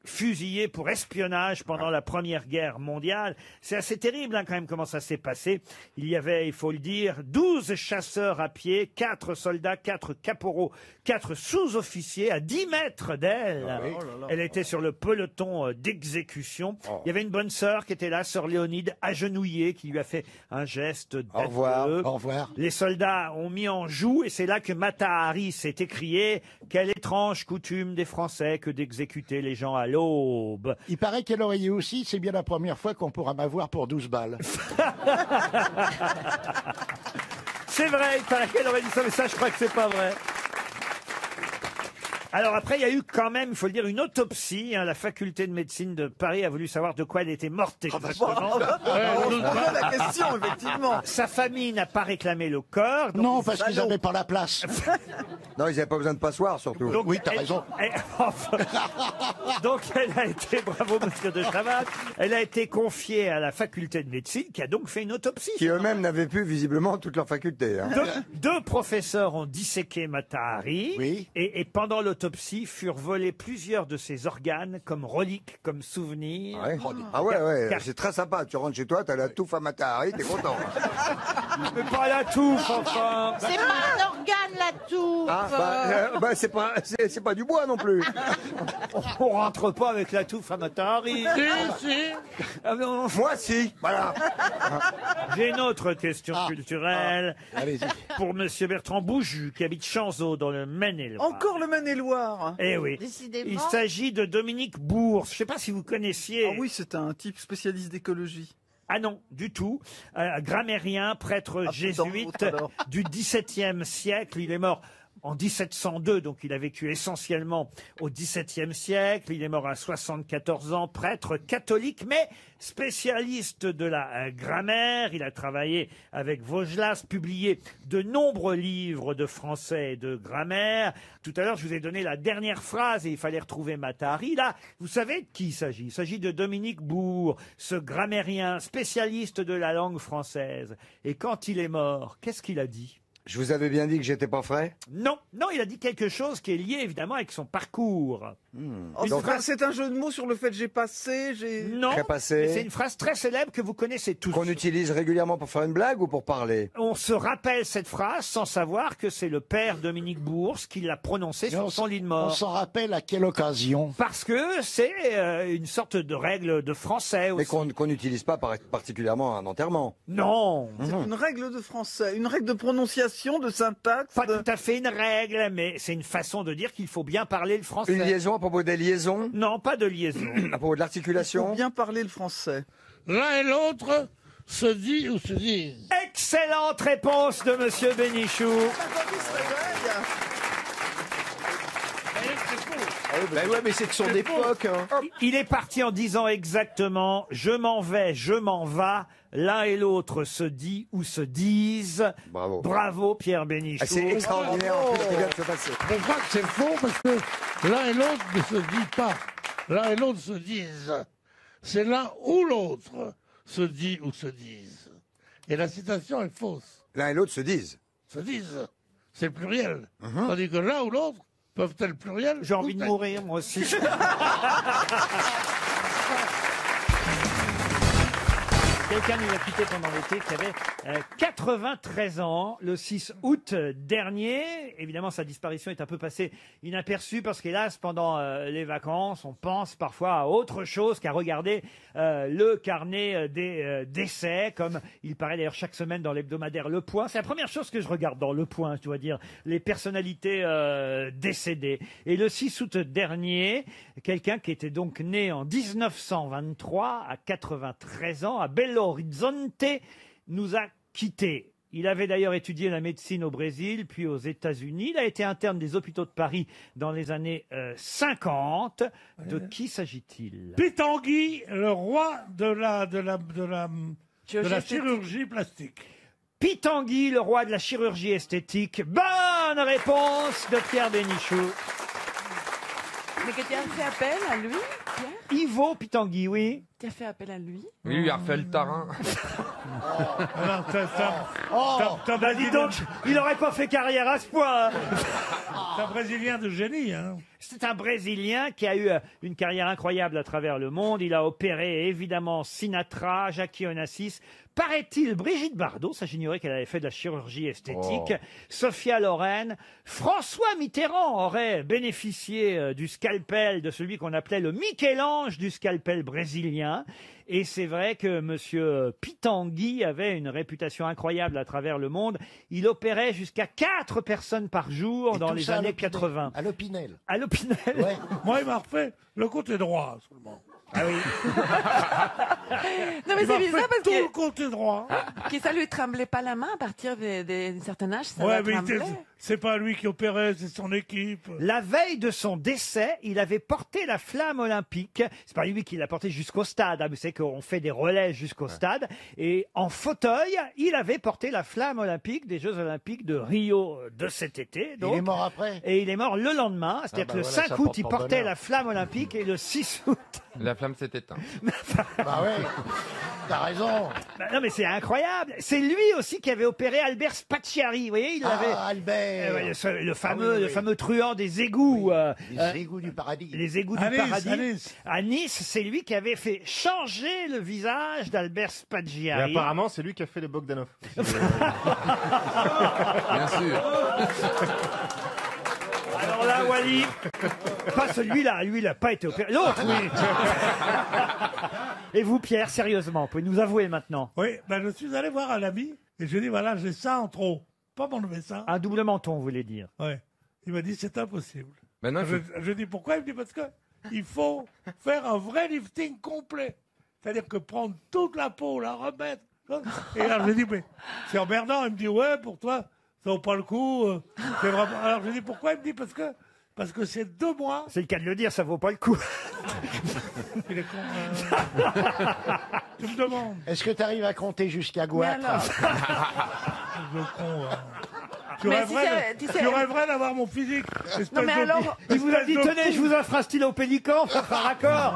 [SPEAKER 1] fusillé pour espionnage pendant la Première Guerre mondiale. C'est assez terrible quand même comment ça s'est passé. Il y avait, il faut le dire, 12 chasseurs à pied, 4 soldats, 4 caporaux, 4 sous-officiers à 10 mètres d'elle. Elle était sur le peloton d'exécution. Il y avait une bonne sœur qui était là, sœur Léonide, agenouillée, qui lui a fait un geste d'adieu.
[SPEAKER 11] Au revoir.
[SPEAKER 1] Les soldats ont mis en joue et c'est là que Mata Hari s'est écrié « Quelle étrange coutume des Français que d'exécuter les gens à l'aube ».
[SPEAKER 11] Il paraît qu'elle aurait dit aussi, c'est bien la première fois qu'on pourra m'avoir pour 12 balles.
[SPEAKER 1] C'est vrai, il paraît qu'elle aurait dit ça, mais ça, je crois que c'est pas vrai. Alors après, il y a eu quand même, il faut le dire, une autopsie. La faculté de médecine de Paris a voulu savoir de quoi elle était morte exactement.
[SPEAKER 23] On se pose la question, effectivement.
[SPEAKER 1] Sa famille n'a pas réclamé le corps. Donc
[SPEAKER 11] Non, parce qu'ils n'avaient pas la place.
[SPEAKER 7] Non, ils n'avaient pas besoin de passoire, surtout.
[SPEAKER 1] Donc,
[SPEAKER 11] Oui, t'as raison.
[SPEAKER 1] Donc elle a été, bravo monsieur de Chavannes, elle a été confiée à la faculté de médecine qui a donc fait une autopsie.
[SPEAKER 7] Qui eux-mêmes n'avaient plus visiblement toute leur faculté. Hein.
[SPEAKER 1] Deux professeurs ont disséqué Mata Hari
[SPEAKER 11] Oui.
[SPEAKER 1] et pendant l'autopsie furent volés plusieurs de ses organes comme reliques, comme souvenirs.
[SPEAKER 7] Ouais. Ah ouais,
[SPEAKER 1] Car-
[SPEAKER 7] c'est très sympa. Tu rentres chez toi, t'as la touffe à Mata Hari, t'es content.
[SPEAKER 1] Mais pas la touffe, enfin.
[SPEAKER 2] C'est pas un organe, la touffe.
[SPEAKER 7] C'est pas du bois non plus.
[SPEAKER 1] On rentre pas avec la touffe à Mata Hari. Ah non.
[SPEAKER 7] Moi, si. Voilà.
[SPEAKER 1] J'ai une autre question culturelle
[SPEAKER 11] Allez-y.
[SPEAKER 1] pour monsieur Bertrand Bouju qui habite Chanzeau dans le Maine-et-Loire.
[SPEAKER 23] Encore le Maine-et-Loire.
[SPEAKER 1] Eh oui.
[SPEAKER 2] Décidément.
[SPEAKER 1] Il s'agit de Dominique Bourse. Je ne sais pas si vous connaissiez.
[SPEAKER 23] Ah oui, c'est un type spécialiste d'écologie.
[SPEAKER 1] Ah non, du tout. Grammairien, prêtre jésuite
[SPEAKER 23] alors.
[SPEAKER 1] du XVIIe siècle. Il est mort en 1702, donc il a vécu essentiellement au XVIIe siècle. Il est mort à 74 ans, prêtre catholique, mais spécialiste de la grammaire. Il a travaillé avec Vaugelas, publié de nombreux livres de français et de grammaire. Tout à l'heure, je vous ai donné la dernière phrase et il fallait retrouver Mata Hari. Là, vous savez de qui il s'agit? Il s'agit de Dominique Bourg, ce grammairien spécialiste de la langue française. Et quand il est mort, qu'est-ce qu'il a dit?
[SPEAKER 7] Je vous avais bien dit que j'étais pas frais.
[SPEAKER 1] Non, non, il a dit quelque chose qui est lié évidemment avec son parcours.
[SPEAKER 23] Oh, c'est un jeu de mots sur le fait que j'ai passé,
[SPEAKER 1] Non,
[SPEAKER 7] Très passé.
[SPEAKER 1] mais c'est une phrase très célèbre que vous connaissez tous.
[SPEAKER 7] Qu'on utilise régulièrement pour faire une blague ou pour parler?
[SPEAKER 1] On se rappelle cette phrase sans savoir que c'est le père Dominique Bourse qui l'a prononcée sur son lit de
[SPEAKER 11] On
[SPEAKER 1] mort.
[SPEAKER 11] s'en rappelle à quelle occasion?
[SPEAKER 1] Parce que c'est une sorte de règle de français aussi.
[SPEAKER 7] Mais qu'on n'utilise pas particulièrement à un enterrement.
[SPEAKER 1] Non.
[SPEAKER 23] C'est une règle de français, une règle de prononciation, de syntaxe.
[SPEAKER 1] Pas tout à fait une règle, mais c'est une façon de dire qu'il faut bien parler le français.
[SPEAKER 7] Une liaison à propos des liaisons?
[SPEAKER 1] Non, pas de liaison.
[SPEAKER 7] À propos de
[SPEAKER 23] Il faut
[SPEAKER 7] l'articulation?
[SPEAKER 23] bien parler le français.
[SPEAKER 4] L'un et l'autre se dit ou se disent.
[SPEAKER 1] Excellente réponse de monsieur Bénichou.
[SPEAKER 21] Ben ouais, mais c'est de son époque. Hein.
[SPEAKER 1] Il est parti en disant exactement « Je m'en vais, je m'en vas ». L'un et l'autre se dit ou se disent.
[SPEAKER 7] Bravo.
[SPEAKER 1] Bravo Pierre Bénichou.
[SPEAKER 7] Ah, c'est extraordinaire en plus ce qui vient de se passer.
[SPEAKER 4] Je crois que c'est faux parce que l'un et l'autre ne se dit pas. L'un et l'autre se disent. C'est l'un ou l'autre se dit ou se disent. Et la citation est fausse.
[SPEAKER 7] L'un et l'autre se disent.
[SPEAKER 4] Se disent. C'est le pluriel. Tandis que l'un ou l'autre peuvent être le pluriel.
[SPEAKER 1] J'ai envie de mourir moi aussi. Quelqu'un nous a quitté pendant l'été qui avait 93 ans le 6 août dernier. Évidemment, sa disparition est un peu passée inaperçue parce qu'hélas, pendant les vacances, on pense parfois à autre chose qu'à regarder le carnet des décès, comme il paraît d'ailleurs chaque semaine dans l'hebdomadaire Le Point. C'est la première chose que je regarde dans Le Point, je dois dire, les personnalités décédées. Et le 6 août dernier, quelqu'un qui était donc né en 1923 à 93 ans à Belo Horizonte nous a quittés. Il avait d'ailleurs étudié la médecine au Brésil, puis aux États-Unis. Il a été interne des hôpitaux de Paris dans les années 50. De qui s'agit-il?
[SPEAKER 4] Pitangui, le roi de la chirurgie plastique.
[SPEAKER 1] Pitangui, le roi de la chirurgie esthétique. Bonne réponse de Pierre Bénichou.
[SPEAKER 23] Mais que tu as fait appel à lui, Pierre?
[SPEAKER 1] Ivo Pitangui, oui.
[SPEAKER 23] Tu as fait appel à lui?
[SPEAKER 17] Oui, lui a refait le tarin.
[SPEAKER 4] Alors,
[SPEAKER 1] Bah, dis donc, il n'aurait pas fait carrière à ce point. Hein.
[SPEAKER 4] C'est un Brésilien de génie, hein.
[SPEAKER 1] C'est un Brésilien qui a eu une carrière incroyable à travers le monde. Il a opéré évidemment Sinatra, Jackie Onassis, paraît-il Brigitte Bardot, ça j'ignorais qu'elle avait fait de la chirurgie esthétique, Sophia Loren, François Mitterrand aurait bénéficié du scalpel de celui qu'on appelait le Michel-Ange du scalpel brésilien. Et c'est vrai que Monsieur Pitangui avait une réputation incroyable à travers le monde. Il opérait jusqu'à 4 personnes par jour dans les années 80.
[SPEAKER 11] À l'Opinel.
[SPEAKER 1] À l'Opinel.
[SPEAKER 11] Ouais.
[SPEAKER 4] Moi, il m'a refait le côté droit seulement.
[SPEAKER 1] Ah oui.
[SPEAKER 12] Non mais
[SPEAKER 4] Il m'a
[SPEAKER 12] c'est bizarre
[SPEAKER 4] fait
[SPEAKER 12] parce
[SPEAKER 4] tout
[SPEAKER 12] que
[SPEAKER 4] le côté droit.
[SPEAKER 12] que ça lui tremblait pas la main à partir d'un certain âge, ça
[SPEAKER 4] Ouais,
[SPEAKER 12] va
[SPEAKER 4] mais
[SPEAKER 12] trembler.
[SPEAKER 4] c'est pas lui qui opérait, c'est son équipe.
[SPEAKER 1] La veille de son décès, il avait porté la flamme olympique. C'est pas lui qui l'a portée jusqu'au stade. Hein. Vous savez qu'on fait des relais jusqu'au stade. Et en fauteuil, il avait porté la flamme olympique des Jeux Olympiques de Rio de cet été. Donc.
[SPEAKER 11] Il est mort après.
[SPEAKER 1] Et il est mort le lendemain. C'est-à-dire que le 5 août, il portait la flamme olympique et le 6 août.
[SPEAKER 17] La flamme s'est éteinte.
[SPEAKER 11] Bah ouais, t'as raison.
[SPEAKER 1] Bah non mais c'est incroyable. C'est lui aussi qui avait opéré Albert Spacchiari. Vous voyez, il avait
[SPEAKER 11] Albert.
[SPEAKER 1] le fameux, le fameux truand des égouts.
[SPEAKER 11] Les égouts du paradis.
[SPEAKER 1] Les égouts
[SPEAKER 4] À
[SPEAKER 1] du
[SPEAKER 4] Nice,
[SPEAKER 1] paradis.
[SPEAKER 4] à Nice.
[SPEAKER 1] À Nice, c'est lui qui avait fait changer le visage d'Albert
[SPEAKER 19] Et
[SPEAKER 1] Spaggiari.
[SPEAKER 19] apparemment, c'est lui qui a fait le Bogdanov.
[SPEAKER 17] Bien sûr.
[SPEAKER 1] Alors là, Wally, pas celui-là, lui, il n'a pas été opéré. L'autre, oui. Et vous, Pierre, sérieusement, vous pouvez nous avouer maintenant.
[SPEAKER 4] Oui, ben je suis allé voir un ami et je lui ai dit voilà, j'ai ça en trop. Pas m'enlever ça.
[SPEAKER 1] Un double menton, vous voulez dire.
[SPEAKER 4] Ouais. Il m'a dit c'est impossible.
[SPEAKER 17] Maintenant, il faut-
[SPEAKER 4] Je dis pourquoi? Il me dit parce que il faut faire un vrai lifting complet. C'est-à-dire que prendre toute la peau, la remettre. Et alors je lui ai dit mais c'est emmerdant. Il me dit ouais, pour toi, ça vaut pas le coup. C'est vraiment... Alors je lui ai dit pourquoi? Il me dit parce que c'est 2 mois.
[SPEAKER 1] C'est le cas de le dire, ça vaut pas le coup.
[SPEAKER 4] Il est con. Tu me demandes.
[SPEAKER 11] Est-ce que t'arrives à compter jusqu'à Goitre?
[SPEAKER 4] Le con, Tu
[SPEAKER 12] Mais
[SPEAKER 4] rêverais,
[SPEAKER 12] tu sais-
[SPEAKER 4] tu rêverais d'avoir mon physique.
[SPEAKER 12] Non, mais alors,
[SPEAKER 1] Il vous a dit,
[SPEAKER 4] espèce de
[SPEAKER 1] tenez,
[SPEAKER 4] fou.
[SPEAKER 1] je vous offre un stylo pélican, on fera raccord.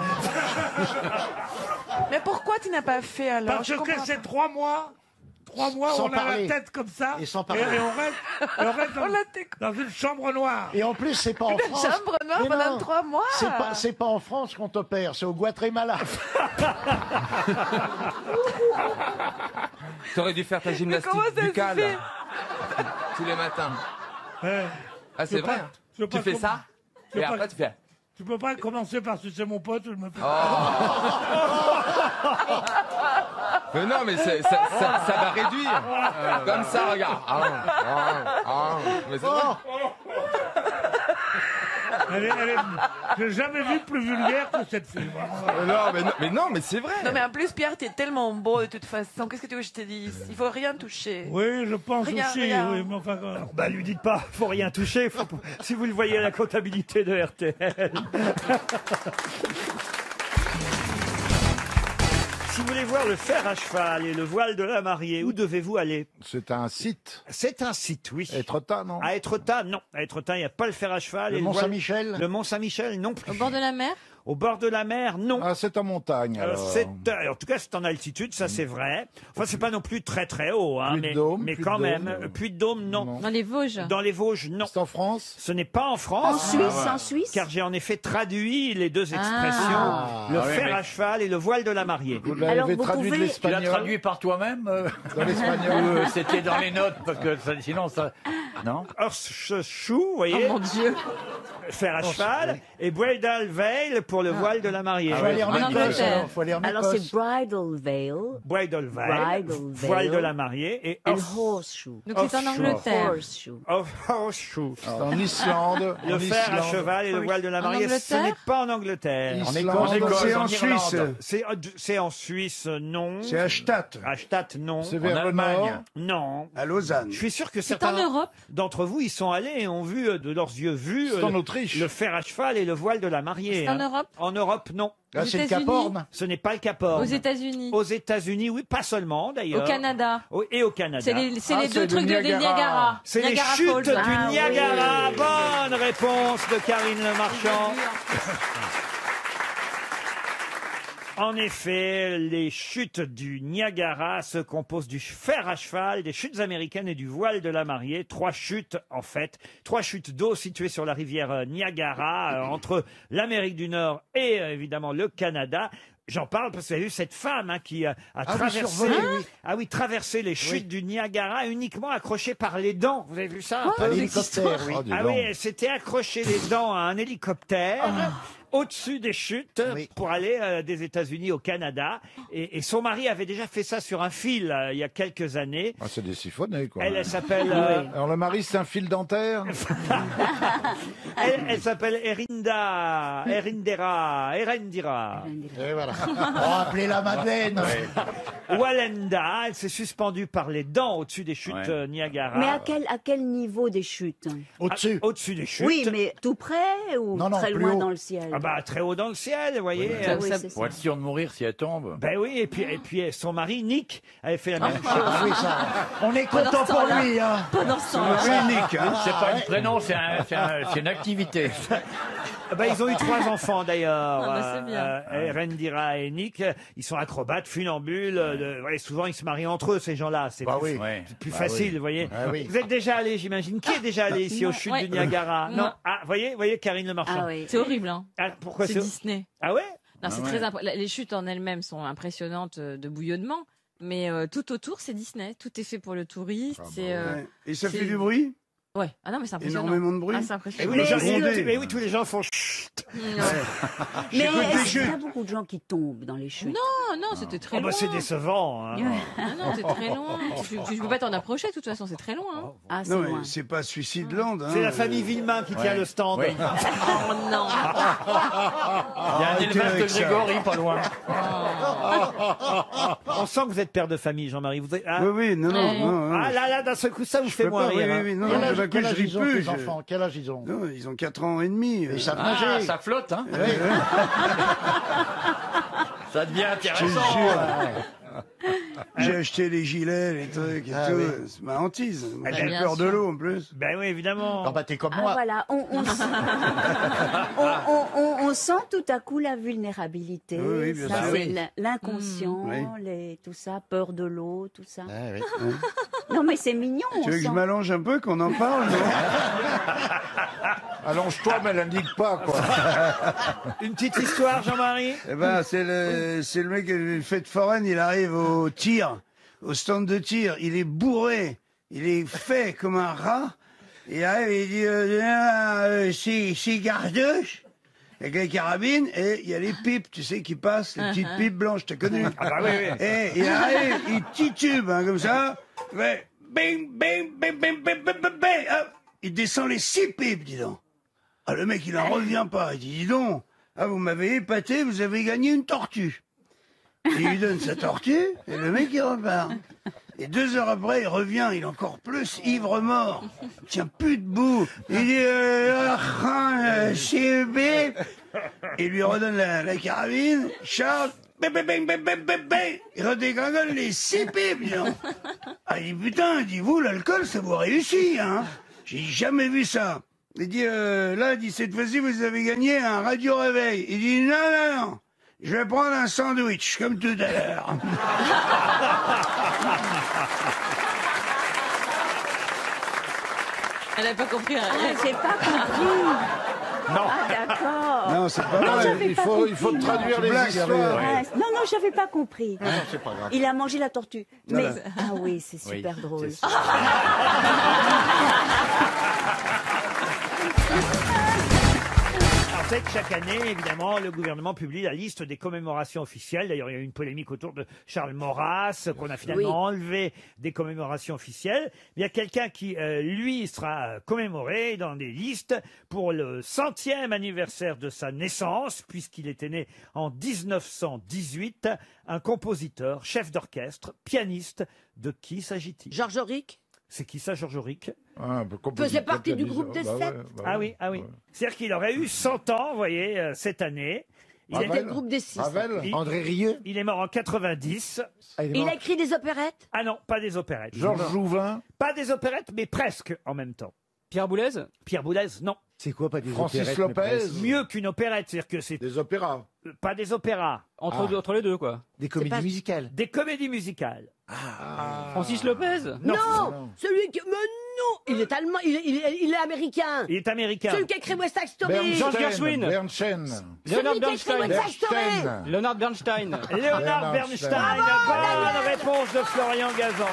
[SPEAKER 12] Mais pourquoi tu n'as pas fait alors?
[SPEAKER 4] Parce
[SPEAKER 12] Je
[SPEAKER 4] que
[SPEAKER 12] comprends
[SPEAKER 4] c'est
[SPEAKER 12] pas.
[SPEAKER 4] 3 mois. 3 mois,
[SPEAKER 11] Sans
[SPEAKER 4] on a
[SPEAKER 11] parler.
[SPEAKER 4] la tête comme ça.
[SPEAKER 11] Et sans parler.
[SPEAKER 4] Et on reste
[SPEAKER 12] On l'a tête-
[SPEAKER 4] dans une chambre noire.
[SPEAKER 11] Et en plus, c'est pas en
[SPEAKER 12] Une
[SPEAKER 11] France.
[SPEAKER 12] chambre noire
[SPEAKER 11] Mais
[SPEAKER 12] pendant
[SPEAKER 11] non,
[SPEAKER 12] 3 mois.
[SPEAKER 11] C'est pas en France qu'on t'opère, c'est au Guatemala.
[SPEAKER 17] T'aurais dû faire ta gymnastique
[SPEAKER 12] comment ça se
[SPEAKER 17] buccale
[SPEAKER 12] fait
[SPEAKER 17] tous les matins.
[SPEAKER 4] Ouais.
[SPEAKER 17] Ah, c'est
[SPEAKER 4] veux pas-
[SPEAKER 17] vrai.
[SPEAKER 4] veux
[SPEAKER 17] Tu
[SPEAKER 4] pas
[SPEAKER 17] fais
[SPEAKER 4] com-
[SPEAKER 17] ça
[SPEAKER 4] tu veux
[SPEAKER 17] et
[SPEAKER 4] pas-
[SPEAKER 17] après tu fais.
[SPEAKER 4] Tu peux pas commencer par sucer mon pote ou me faire.
[SPEAKER 17] Mais non, mais ça va réduire. Comme ça, regarde. Mais c'est vrai.
[SPEAKER 4] J'ai jamais vu plus vulgaire que cette fille.
[SPEAKER 17] Mais c'est vrai.
[SPEAKER 12] Non mais en plus Pierre, t'es tellement beau de toute façon. Qu'est-ce que tu veux que je te dise? Il faut rien toucher.
[SPEAKER 4] Oui, je pense
[SPEAKER 12] Rien,
[SPEAKER 4] aussi.
[SPEAKER 12] rien.
[SPEAKER 4] Oui, mais enfin,
[SPEAKER 1] Bah, lui dites pas, faut rien toucher. Si vous le voyez à la comptabilité de RTL. Si vous voulez voir le fer à cheval et le voile de la mariée, où devez-vous aller?
[SPEAKER 6] C'est un site.
[SPEAKER 1] C'est un site, oui.
[SPEAKER 6] Étretat, non?
[SPEAKER 1] À Étretat, non. À Étretat, il n'y a pas le fer à cheval.
[SPEAKER 11] Le
[SPEAKER 1] et
[SPEAKER 11] Mont
[SPEAKER 1] voile-
[SPEAKER 11] Saint-Michel?
[SPEAKER 1] Le Mont Saint-Michel, non plus.
[SPEAKER 9] Au bord de la mer?
[SPEAKER 1] Au bord de la mer, non.
[SPEAKER 6] Ah, c'est en montagne, alors.
[SPEAKER 1] En tout cas, c'est en altitude, ça c'est vrai. Enfin, c'est pas non plus très très haut, hein,
[SPEAKER 6] Puy-de-Dôme,
[SPEAKER 1] mais
[SPEAKER 6] Puy-de-Dôme,
[SPEAKER 1] quand même. Puy-de-Dôme, non.
[SPEAKER 9] Dans les Vosges?
[SPEAKER 1] Dans les Vosges, non.
[SPEAKER 6] C'est en France?
[SPEAKER 1] Ce n'est pas en
[SPEAKER 20] En
[SPEAKER 1] France.
[SPEAKER 20] Suisse, en Suisse.
[SPEAKER 1] Car j'ai en effet traduit les deux expressions, le
[SPEAKER 19] Ah oui,
[SPEAKER 1] fer
[SPEAKER 19] mais-
[SPEAKER 1] à cheval et le voile de la mariée.
[SPEAKER 6] Vous
[SPEAKER 20] Alors,
[SPEAKER 6] l'avez
[SPEAKER 20] vous
[SPEAKER 6] traduit de
[SPEAKER 20] pouvez-
[SPEAKER 19] Tu l'as
[SPEAKER 6] l'espagnol?
[SPEAKER 19] traduit par toi-même
[SPEAKER 6] Dans l'espagnol?
[SPEAKER 19] C'était dans les notes, parce que sinon ça... Non.
[SPEAKER 1] Horseshoe, vous voyez,
[SPEAKER 12] Oh mon Dieu.
[SPEAKER 1] fer à cheval, et bridal veil pour le voile de la mariée.
[SPEAKER 11] Faut aller en
[SPEAKER 9] En
[SPEAKER 11] Écosse.
[SPEAKER 9] Angleterre.
[SPEAKER 11] alors, faut aller en
[SPEAKER 20] Alors
[SPEAKER 11] Écosse.
[SPEAKER 20] c'est bridal veil
[SPEAKER 1] Bridal veil,
[SPEAKER 20] Bridal veil.
[SPEAKER 1] voile de la mariée, et
[SPEAKER 20] and horseshoe.
[SPEAKER 9] Donc c'est en Angleterre.
[SPEAKER 20] Horseshoe.
[SPEAKER 1] horseshoe.
[SPEAKER 6] C'est en Islande.
[SPEAKER 1] Le
[SPEAKER 6] en
[SPEAKER 1] fer à
[SPEAKER 6] Islande.
[SPEAKER 1] cheval et le voile de la
[SPEAKER 9] En
[SPEAKER 1] mariée, ce
[SPEAKER 9] Angleterre
[SPEAKER 1] n'est pas en Angleterre.
[SPEAKER 6] Islande,
[SPEAKER 19] c'est en
[SPEAKER 6] Suisse.
[SPEAKER 1] C'est en Suisse, non.
[SPEAKER 6] C'est à Stadt.
[SPEAKER 1] À Stadt, non.
[SPEAKER 6] C'est vers le
[SPEAKER 19] Allemagne.
[SPEAKER 6] nord.
[SPEAKER 1] Non.
[SPEAKER 6] À Lausanne.
[SPEAKER 1] Je suis sûr que
[SPEAKER 9] C'est en
[SPEAKER 1] certains
[SPEAKER 9] Europe?
[SPEAKER 1] d'entre vous y sont allés et ont vu de leurs yeux
[SPEAKER 6] C'est en Autriche.
[SPEAKER 1] le fer à cheval et le voile de la mariée.
[SPEAKER 9] C'est en
[SPEAKER 1] hein.
[SPEAKER 9] Europe?
[SPEAKER 1] En Europe, non.
[SPEAKER 11] Là,
[SPEAKER 9] Aux
[SPEAKER 11] c'est le
[SPEAKER 9] États-Unis?
[SPEAKER 11] Cap Horn.
[SPEAKER 1] Ce n'est pas le Cap Horn.
[SPEAKER 9] Aux États-Unis?
[SPEAKER 1] Aux États-Unis, oui, pas seulement d'ailleurs.
[SPEAKER 9] Au Canada?
[SPEAKER 1] Et au Canada.
[SPEAKER 9] C'est les
[SPEAKER 6] Ah,
[SPEAKER 9] deux
[SPEAKER 6] c'est
[SPEAKER 9] trucs
[SPEAKER 6] le
[SPEAKER 9] de des Niagara.
[SPEAKER 1] C'est les
[SPEAKER 9] Niagara
[SPEAKER 1] chutes
[SPEAKER 9] Falls.
[SPEAKER 1] du
[SPEAKER 20] Ah, oui.
[SPEAKER 1] Niagara. Bonne réponse de Karine Le Marchand. En effet, les chutes du Niagara se composent du fer à cheval, des chutes américaines et du voile de la mariée. 3 chutes, en fait. 3 chutes d'eau situées sur la rivière Niagara, entre l'Amérique du Nord et évidemment le Canada. J'en parle parce qu'il y a eu cette femme qui a traversé les chutes du Niagara uniquement accrochée par les dents. Vous avez vu ça?
[SPEAKER 11] L'hélicoptère, oui.
[SPEAKER 1] Oui, elle s'était accrochée les dents à un hélicoptère. Au-dessus des chutes pour aller des États-Unis au Canada. Et son mari avait déjà fait ça sur un fil il y a quelques années.
[SPEAKER 6] Ah, c'est des siphonnés, quoi.
[SPEAKER 1] Elle s'appelle...
[SPEAKER 6] Alors le mari, c'est un fil dentaire.
[SPEAKER 1] Elle s'appelle Erindira.
[SPEAKER 11] Et voilà. On va appeler la Madeleine.
[SPEAKER 1] Walenda, elle s'est suspendue par les dents au-dessus des chutes Niagara.
[SPEAKER 20] Mais à quel niveau des chutes?
[SPEAKER 11] Au-dessus.
[SPEAKER 1] Au-dessus des chutes.
[SPEAKER 20] Oui, mais tout près ou très loin dans le ciel?
[SPEAKER 1] Ah bah très haut dans le ciel, vous voyez.
[SPEAKER 19] Pour être sûr de mourir si elle tombe.
[SPEAKER 1] Ben oui, et puis son mari Nick avait fait la même chose.
[SPEAKER 11] Ah oui, ça. On est content pour lui, hein.
[SPEAKER 20] Pendant ce temps-là.
[SPEAKER 19] C'est Nick, hein. C'est pas un prénom, c'est une activité.
[SPEAKER 1] Ben, ils ont eu 3 enfants d'ailleurs.
[SPEAKER 9] Ah bah, c'est bien.
[SPEAKER 1] Erendira et Nick, ils sont acrobates, funambules. Souvent ils se marient entre eux, ces gens-là. C'est plus facile, vous voyez. Vous êtes déjà allé, j'imagine. Qui est déjà allé ici aux chutes du Niagara? Non. Ah, voyez Karine Le Marchand.
[SPEAKER 9] C'est horrible, hein.
[SPEAKER 1] Pourquoi
[SPEAKER 9] c'est Disney.
[SPEAKER 1] Ah ouais?
[SPEAKER 9] Non, c'est très les chutes en elles-mêmes sont impressionnantes de bouillonnement, mais tout autour c'est Disney. Tout est fait pour le touriste.
[SPEAKER 13] Et ça fait du bruit?
[SPEAKER 9] Ouais. Ah non, mais c'est impressionnant.
[SPEAKER 13] Énormément de bruit.
[SPEAKER 9] Ah, c'est impressionnant.
[SPEAKER 1] Mais oui, tous les gens font chut.
[SPEAKER 20] Mais est-ce qu'il y a beaucoup de gens qui tombent dans les chutes?
[SPEAKER 9] Non, c'était très loin.
[SPEAKER 1] Bah, c'est décevant. Hein.
[SPEAKER 9] Non, c'est très loin. Tu peux pas t'en approcher, de toute façon, c'est très loin. Hein.
[SPEAKER 20] Ah, c'est
[SPEAKER 13] Non,
[SPEAKER 20] loin.
[SPEAKER 13] mais c'est pas Suicideland. Hein.
[SPEAKER 1] C'est la famille Villemain qui tient le stand.
[SPEAKER 9] Oh non.
[SPEAKER 19] Il y a un élevage de Grégory pas loin.
[SPEAKER 1] On sent que vous êtes père de famille, Jean-Marie. Vous êtes...
[SPEAKER 13] Oui, non.
[SPEAKER 1] Ah là, d'un seul coup, ça vous fait moins rire.
[SPEAKER 13] Oui, non,
[SPEAKER 11] Quel âge ils ont, tes enfants? Quel âge ils ont?
[SPEAKER 13] Non, ils ont 4 ans et demi.
[SPEAKER 11] Ils savent nager.
[SPEAKER 19] Ça flotte, hein. Ça devient intéressant.
[SPEAKER 13] J'ai acheté les gilets, les trucs et tout.
[SPEAKER 11] Oui.
[SPEAKER 13] C'est ma hantise. Moi, j'ai
[SPEAKER 9] bien
[SPEAKER 13] peur de
[SPEAKER 9] sûr.
[SPEAKER 13] l'eau en plus.
[SPEAKER 1] Ben oui, évidemment.
[SPEAKER 11] Ah bah t'es comme moi.
[SPEAKER 20] Voilà, on sent tout à coup la vulnérabilité,
[SPEAKER 13] Oui, bien
[SPEAKER 20] ça
[SPEAKER 13] sûr.
[SPEAKER 20] c'est l'inconscient,
[SPEAKER 13] Oui.
[SPEAKER 20] tout ça, peur de l'eau, tout ça.
[SPEAKER 11] Ah, oui.
[SPEAKER 20] Non mais c'est mignon.
[SPEAKER 13] Tu veux que
[SPEAKER 20] sent.
[SPEAKER 13] je m'allonge un peu, qu'on en parle, non?
[SPEAKER 6] Allonge-toi, mais elle n'indique pas, quoi.
[SPEAKER 1] Une petite histoire, Jean-Marie?
[SPEAKER 13] Eh ben, c'est le mec qui a une fête foraine, il arrive au tir, au stand de tir, il est bourré, il est fait comme un rat, il arrive et il dit, cigardeuche, avec la carabine, et il y a les pipes, tu sais, qui passent, les petites pipes blanches, t'as connu?
[SPEAKER 1] Ah bah oui.
[SPEAKER 13] Et il arrive, il titube, hein, comme ça, fait, bing, bing, bing, bing, bing, bing, bing, bing, hop, il descend les 6 pipes, dis donc. Ah, le mec, il en revient pas, il dit, dis donc, ah, vous m'avez épaté, vous avez gagné une tortue. Il lui donne sa tortue, et le mec, il repart. Et 2 heures après, il revient, il est encore plus ivre-mort. Il tient plus debout. Il dit, CB. Il lui redonne la carabine, charge, bing, bing, bing, bing, bing, bing, bing. Il redégringole les 6 pipes, dis donc. Ah, il dit, putain, il dit, vous, l'alcool, ça vous réussit, hein. J'ai jamais vu ça. Il dit, là, il dit, cette fois-ci, vous avez gagné un radio-réveil. Il dit, non. Je vais prendre un sandwich, comme tout à l'heure.
[SPEAKER 9] Elle n'a pas compris.
[SPEAKER 20] J'ai pas compris.
[SPEAKER 1] Non.
[SPEAKER 20] Ah d'accord.
[SPEAKER 13] Non, c'est pas
[SPEAKER 20] Non,
[SPEAKER 13] vrai.
[SPEAKER 20] j'avais pas compris.
[SPEAKER 6] Il faut traduire les histoires.
[SPEAKER 20] Non, j'avais pas compris.
[SPEAKER 11] Non, c'est pas grave.
[SPEAKER 20] Il a mangé la tortue. Mais
[SPEAKER 13] Voilà.
[SPEAKER 20] ah oui, c'est super drôle.
[SPEAKER 1] Alors, c'est que chaque année, évidemment, le gouvernement publie la liste des commémorations officielles. D'ailleurs, il y a eu une polémique autour de Charles Maurras, qu'on a finalement enlevé des commémorations officielles. Il y a quelqu'un qui, lui, sera commémoré dans des listes pour le 100e anniversaire de sa naissance, puisqu'il était né en 1918, un compositeur, chef d'orchestre, pianiste. De qui s'agit-il?
[SPEAKER 2] Georges Auric?
[SPEAKER 1] C'est qui ça, Georges Auric?
[SPEAKER 2] Faisait partie du groupe des 7.
[SPEAKER 1] Ah oui. C'est-à-dire qu'il aurait eu 100 ans, vous voyez, cette année.
[SPEAKER 2] C'était le groupe des 6.
[SPEAKER 11] André Rieu.
[SPEAKER 1] Il est mort en 90.
[SPEAKER 2] Il a écrit des opérettes?
[SPEAKER 1] Ah non, pas des opérettes.
[SPEAKER 6] Georges Jouvin.
[SPEAKER 1] Pas des opérettes, mais presque en même temps.
[SPEAKER 15] Pierre Boulez?
[SPEAKER 1] Pierre Boulez, non.
[SPEAKER 10] C'est quoi, pas des
[SPEAKER 6] Francis
[SPEAKER 10] opérettes, mais
[SPEAKER 6] Lopez.
[SPEAKER 10] presque.
[SPEAKER 1] Mieux qu'une opérette, c'est-à-dire que c'est
[SPEAKER 6] Des opéras.
[SPEAKER 1] Pas des opéras.
[SPEAKER 15] Entre les deux, quoi.
[SPEAKER 21] Des comédies musicales.
[SPEAKER 1] Des comédies musicales.
[SPEAKER 15] Francis Lopez.
[SPEAKER 3] Non, celui qui... Mais non, il est allemand, il est américain.
[SPEAKER 1] Il est américain.
[SPEAKER 3] Celui qui a écrit West Side Story.
[SPEAKER 15] George Gershwin.
[SPEAKER 6] Bernstein.
[SPEAKER 15] Leonard
[SPEAKER 3] Celui qui a écrit
[SPEAKER 15] Bernstein.
[SPEAKER 3] West Side Story.
[SPEAKER 15] Leonard Bernstein.
[SPEAKER 1] Leonard Bernstein. Bonne réponse de Florian Gazan.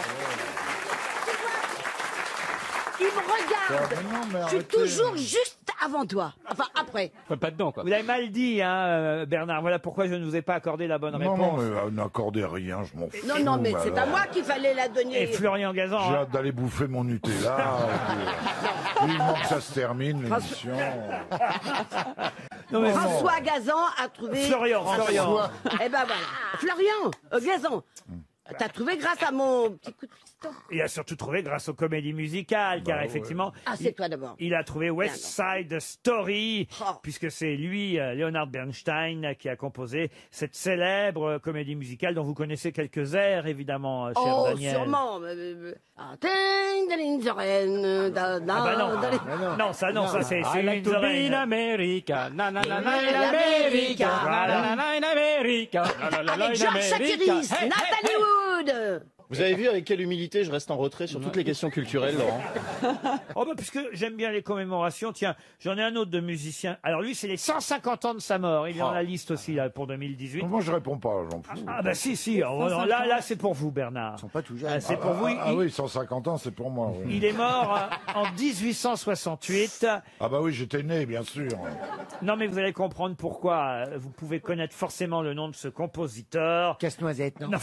[SPEAKER 3] Il me regarde. Je suis toujours juste avant toi. Enfin, après.
[SPEAKER 15] Pas dedans, quoi.
[SPEAKER 1] Vous l'avez mal dit, hein, Bernard. Voilà pourquoi je ne vous ai pas accordé la bonne
[SPEAKER 6] Non,
[SPEAKER 1] réponse.
[SPEAKER 6] non, mais n'accordez rien, je m'en fous.
[SPEAKER 3] Non, mais c'est à
[SPEAKER 6] alors.
[SPEAKER 3] moi qu'il fallait la donner.
[SPEAKER 1] Et Florian Gazan.
[SPEAKER 6] J'ai
[SPEAKER 1] hein.
[SPEAKER 6] hâte d'aller bouffer mon Nutella. Vivement que ça se termine, l'émission.
[SPEAKER 1] Non, mais
[SPEAKER 3] François Gazan a trouvé...
[SPEAKER 1] Florian.
[SPEAKER 3] Eh ben voilà. Florian Gazan, t'as trouvé grâce à mon petit coup de piston.
[SPEAKER 1] Il a surtout trouvé grâce aux comédies musicales, car effectivement,
[SPEAKER 3] Ah, c'est toi d'abord.
[SPEAKER 1] il a trouvé West Side Story, puisque c'est lui, Leonard Bernstein, qui a composé cette célèbre comédie musicale dont vous connaissez quelques airs, évidemment, cher
[SPEAKER 3] Oh,
[SPEAKER 1] Daniel.
[SPEAKER 3] sûrement. Ah, ding, ding, ding,
[SPEAKER 1] Ah bah non, non, ça c'est
[SPEAKER 15] I like to be in America. Na na na na in America. Na na na in America. La la la
[SPEAKER 3] Avec
[SPEAKER 15] in
[SPEAKER 3] Georges
[SPEAKER 15] America.
[SPEAKER 3] Chakiris, Nathalie Wood.
[SPEAKER 19] Vous avez vu avec quelle humilité je reste en retrait sur toutes les questions culturelles, Laurent?
[SPEAKER 1] Oh bah puisque j'aime bien les commémorations, tiens, j'en ai un autre de musicien. Alors lui, c'est les 150 ans de sa mort. Il est dans la liste aussi là, pour 2018.
[SPEAKER 6] Moi, je réponds pas, j'en fous.
[SPEAKER 1] Ah bah si. Oh, non, là c'est pour vous, Bernard. Ils sont
[SPEAKER 21] pas tout jeunes.
[SPEAKER 1] C'est pour vous.
[SPEAKER 6] Ah oui, 150 ans, c'est pour moi. Oui.
[SPEAKER 1] Il est mort en 1868.
[SPEAKER 6] Ah bah oui, j'étais né, bien sûr.
[SPEAKER 1] Non, mais vous allez comprendre pourquoi. Vous pouvez connaître forcément le nom de ce compositeur.
[SPEAKER 21] Casse-noisette, non?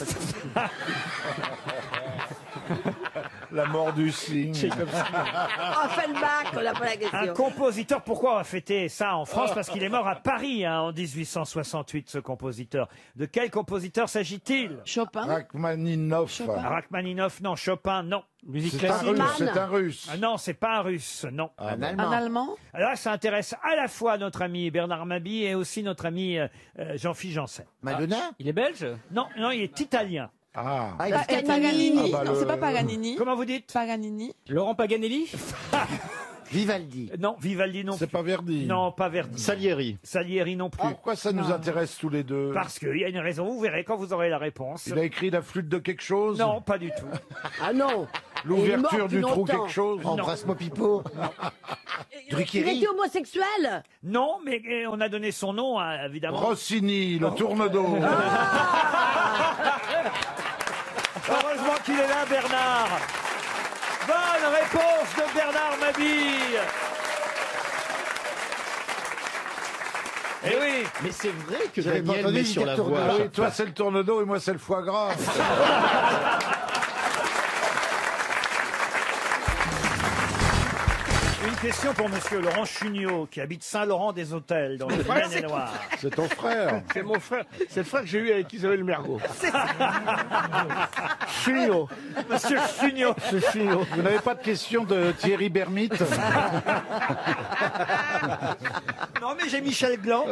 [SPEAKER 6] La mort du cygne.
[SPEAKER 3] Offenbach, on n'a pas la
[SPEAKER 1] Un
[SPEAKER 3] question.
[SPEAKER 1] compositeur, pourquoi on va fêter ça en France? Parce qu'il est mort à Paris en 1868, ce compositeur. De quel compositeur s'agit-il?
[SPEAKER 3] Chopin.
[SPEAKER 6] Rachmaninoff.
[SPEAKER 1] Rachmaninoff, non. Chopin, non.
[SPEAKER 15] Musique
[SPEAKER 6] C'est un
[SPEAKER 15] classique.
[SPEAKER 6] russe, c'est un russe.
[SPEAKER 1] Ah non, c'est pas un russe, non.
[SPEAKER 21] Un
[SPEAKER 3] Un Allemand.
[SPEAKER 1] Alors là, ça intéresse à la fois notre ami Bernard Mabie et aussi notre ami Jean-Philippe Janssen.
[SPEAKER 21] Madonna?
[SPEAKER 15] Il est belge?
[SPEAKER 1] Non, il est italien.
[SPEAKER 6] Ah.
[SPEAKER 12] Paganini.
[SPEAKER 6] Ah bah,
[SPEAKER 12] Non, c'est pas
[SPEAKER 6] le-
[SPEAKER 12] Paganini.
[SPEAKER 1] Comment vous dites?
[SPEAKER 12] Paganini.
[SPEAKER 15] Laurent Paganelli?
[SPEAKER 21] Vivaldi.
[SPEAKER 1] Non, Vivaldi non
[SPEAKER 6] C'est
[SPEAKER 1] plus.
[SPEAKER 6] pas Verdi.
[SPEAKER 1] Non, pas Verdi.
[SPEAKER 19] Salieri.
[SPEAKER 1] Salieri non plus.
[SPEAKER 6] Pourquoi ça nous intéresse tous les deux?
[SPEAKER 1] Parce qu'il y a une raison, vous verrez quand vous aurez la réponse.
[SPEAKER 6] Il a écrit la flûte de quelque chose?
[SPEAKER 1] Non, pas du tout.
[SPEAKER 3] Ah non.
[SPEAKER 6] L'ouverture
[SPEAKER 3] Il est mort
[SPEAKER 6] du
[SPEAKER 3] depuis
[SPEAKER 6] trou
[SPEAKER 3] longtemps.
[SPEAKER 6] quelque chose?
[SPEAKER 21] Embrasse-moi Pipo.
[SPEAKER 3] Il était homosexuel.
[SPEAKER 1] Non, mais on a donné son nom, évidemment.
[SPEAKER 6] Rossini, le tourne-dos.
[SPEAKER 1] Heureusement qu'il est là, Bernard. Bonne réponse de Bernard Mabille. Eh oui.
[SPEAKER 19] Mais c'est vrai que
[SPEAKER 21] J'avais pas
[SPEAKER 19] Daniel
[SPEAKER 21] entendu
[SPEAKER 19] met
[SPEAKER 21] dire
[SPEAKER 19] sur la
[SPEAKER 21] tourne-dos.
[SPEAKER 19] voie.
[SPEAKER 6] Ah oui, toi c'est le tourne-dos et moi c'est le foie gras.
[SPEAKER 1] Une question pour monsieur Laurent Chugnot, qui habite Saint-Laurent-des-Hôtels, dans le Maine-et-Loire.
[SPEAKER 6] C'est ton frère.
[SPEAKER 10] C'est mon frère. C'est le frère que j'ai eu avec Isabelle Mergo. Chugnot.
[SPEAKER 1] Monsieur Chugnot.
[SPEAKER 10] C'est Chugnot.
[SPEAKER 6] Vous n'avez pas de question de Thierry Bermite?
[SPEAKER 1] Non, mais j'ai Michel Gland.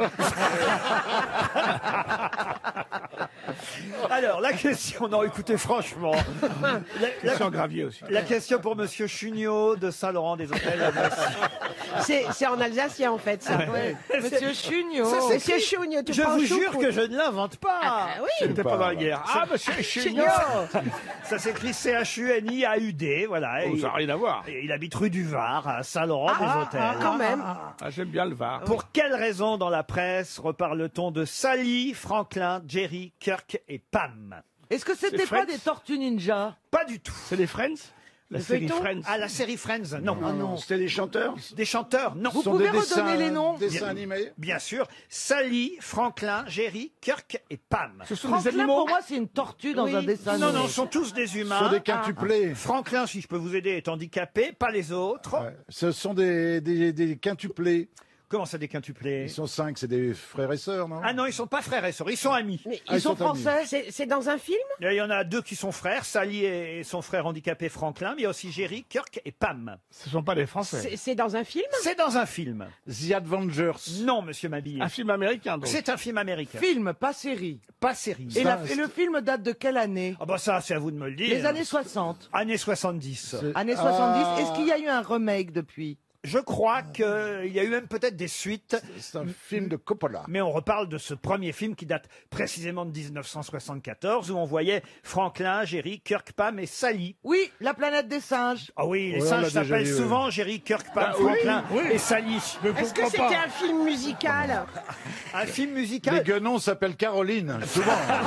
[SPEAKER 1] Alors, la question... Non, écoutez, franchement...
[SPEAKER 10] Christian Gravier aussi.
[SPEAKER 1] La question pour monsieur Chugnot de Saint-Laurent-des-Hôtels.
[SPEAKER 12] C'est en alsacien, en fait, ça.
[SPEAKER 1] Ouais.
[SPEAKER 12] Monsieur Chugnot.
[SPEAKER 1] Ça, c'est
[SPEAKER 12] Monsieur
[SPEAKER 1] écrit-
[SPEAKER 12] Chugnot, tu
[SPEAKER 1] Je
[SPEAKER 12] prends
[SPEAKER 1] vous
[SPEAKER 12] un
[SPEAKER 1] jure
[SPEAKER 12] choucroute.
[SPEAKER 1] que je ne l'invente pas.
[SPEAKER 12] oui.
[SPEAKER 10] C'était pas dans la guerre. Ah, monsieur Chugnot.
[SPEAKER 1] Ça s'écrit C-H-U-N-I-A-U-D, voilà.
[SPEAKER 10] Oh,
[SPEAKER 1] Et
[SPEAKER 10] ça n'a rien à voir.
[SPEAKER 1] et il habite rue du Var, à Saint-Laurent-des-Hôtels.
[SPEAKER 12] Quand même.
[SPEAKER 10] Ah, j'aime bien le Var.
[SPEAKER 1] Pour quelle raison dans la presse reparle-t-on de Sally, Franklin, Jerry, Kirk et Pam?
[SPEAKER 12] Est-ce que c'était
[SPEAKER 10] C'est
[SPEAKER 12] pas
[SPEAKER 10] Friends
[SPEAKER 12] des tortues ninja?
[SPEAKER 1] Pas du tout.
[SPEAKER 10] C'est les Friends? La
[SPEAKER 12] Le
[SPEAKER 10] série
[SPEAKER 12] feuilleton
[SPEAKER 10] Friends.
[SPEAKER 1] Ah, la série Friends, non.
[SPEAKER 10] non. C'était des chanteurs?
[SPEAKER 1] Des chanteurs, non.
[SPEAKER 12] Vous pouvez redonner les noms?
[SPEAKER 6] Dessins animés?
[SPEAKER 1] Bien sûr. Sally, Franklin, Jerry, Kirk et Pam.
[SPEAKER 10] Ce sont des
[SPEAKER 12] Franklin,
[SPEAKER 10] animaux?
[SPEAKER 12] pour moi, c'est une tortue dans
[SPEAKER 1] Oui.
[SPEAKER 12] un dessin
[SPEAKER 1] Non,
[SPEAKER 12] animé.
[SPEAKER 1] non, ce sont tous des
[SPEAKER 6] Ce
[SPEAKER 1] humains.
[SPEAKER 6] sont des quintuplés.
[SPEAKER 1] Franklin, si je peux vous aider, est handicapé, pas les autres.
[SPEAKER 6] Ouais. Ce sont des quintuplés.
[SPEAKER 1] Comment ça, des quintuplés?
[SPEAKER 6] Ils sont 5, c'est des frères et sœurs, non?
[SPEAKER 1] Ah non, ils sont pas frères et sœurs, ils sont amis.
[SPEAKER 12] Mais
[SPEAKER 6] Ah,
[SPEAKER 12] ils sont
[SPEAKER 6] ils sont amis.
[SPEAKER 12] français? C'est dans un film?
[SPEAKER 1] Il y en a deux qui sont frères, Sally et son frère handicapé Franklin, mais il y a aussi Jerry, Kirk et Pam.
[SPEAKER 10] Ce sont pas des Français.
[SPEAKER 12] C'est dans un film?
[SPEAKER 1] C'est dans un film.
[SPEAKER 6] The Avengers.
[SPEAKER 1] Non, monsieur Mabille.
[SPEAKER 10] Un film américain, donc.
[SPEAKER 1] C'est un film américain.
[SPEAKER 12] Film, pas série.
[SPEAKER 1] Pas série.
[SPEAKER 12] Et, et le film date de quelle année?
[SPEAKER 1] Ah bah ça, c'est à vous de me le dire.
[SPEAKER 12] Les années 60.
[SPEAKER 1] Années 70.
[SPEAKER 12] Années 70. Est-ce qu'il y a eu un remake depuis?
[SPEAKER 1] Je crois qu'il y a eu même peut-être des suites.
[SPEAKER 6] C'est un film de Coppola.
[SPEAKER 1] Mais on reparle de ce premier film qui date précisément de 1974, où on voyait Franklin, Jerry, Kirk, Pam et Sally.
[SPEAKER 12] Oui, la planète des singes.
[SPEAKER 1] Ah oui, les
[SPEAKER 6] Ouais, on
[SPEAKER 1] singes
[SPEAKER 6] l'a déjà
[SPEAKER 1] s'appellent
[SPEAKER 6] vu,
[SPEAKER 1] souvent Jerry, Kirk, Pam,
[SPEAKER 6] Ah oui,
[SPEAKER 1] Franklin
[SPEAKER 6] oui.
[SPEAKER 1] et Sally.
[SPEAKER 2] Est-ce que c'était un film musical?
[SPEAKER 1] Un film musical?
[SPEAKER 6] Les guenons s'appellent Caroline, souvent.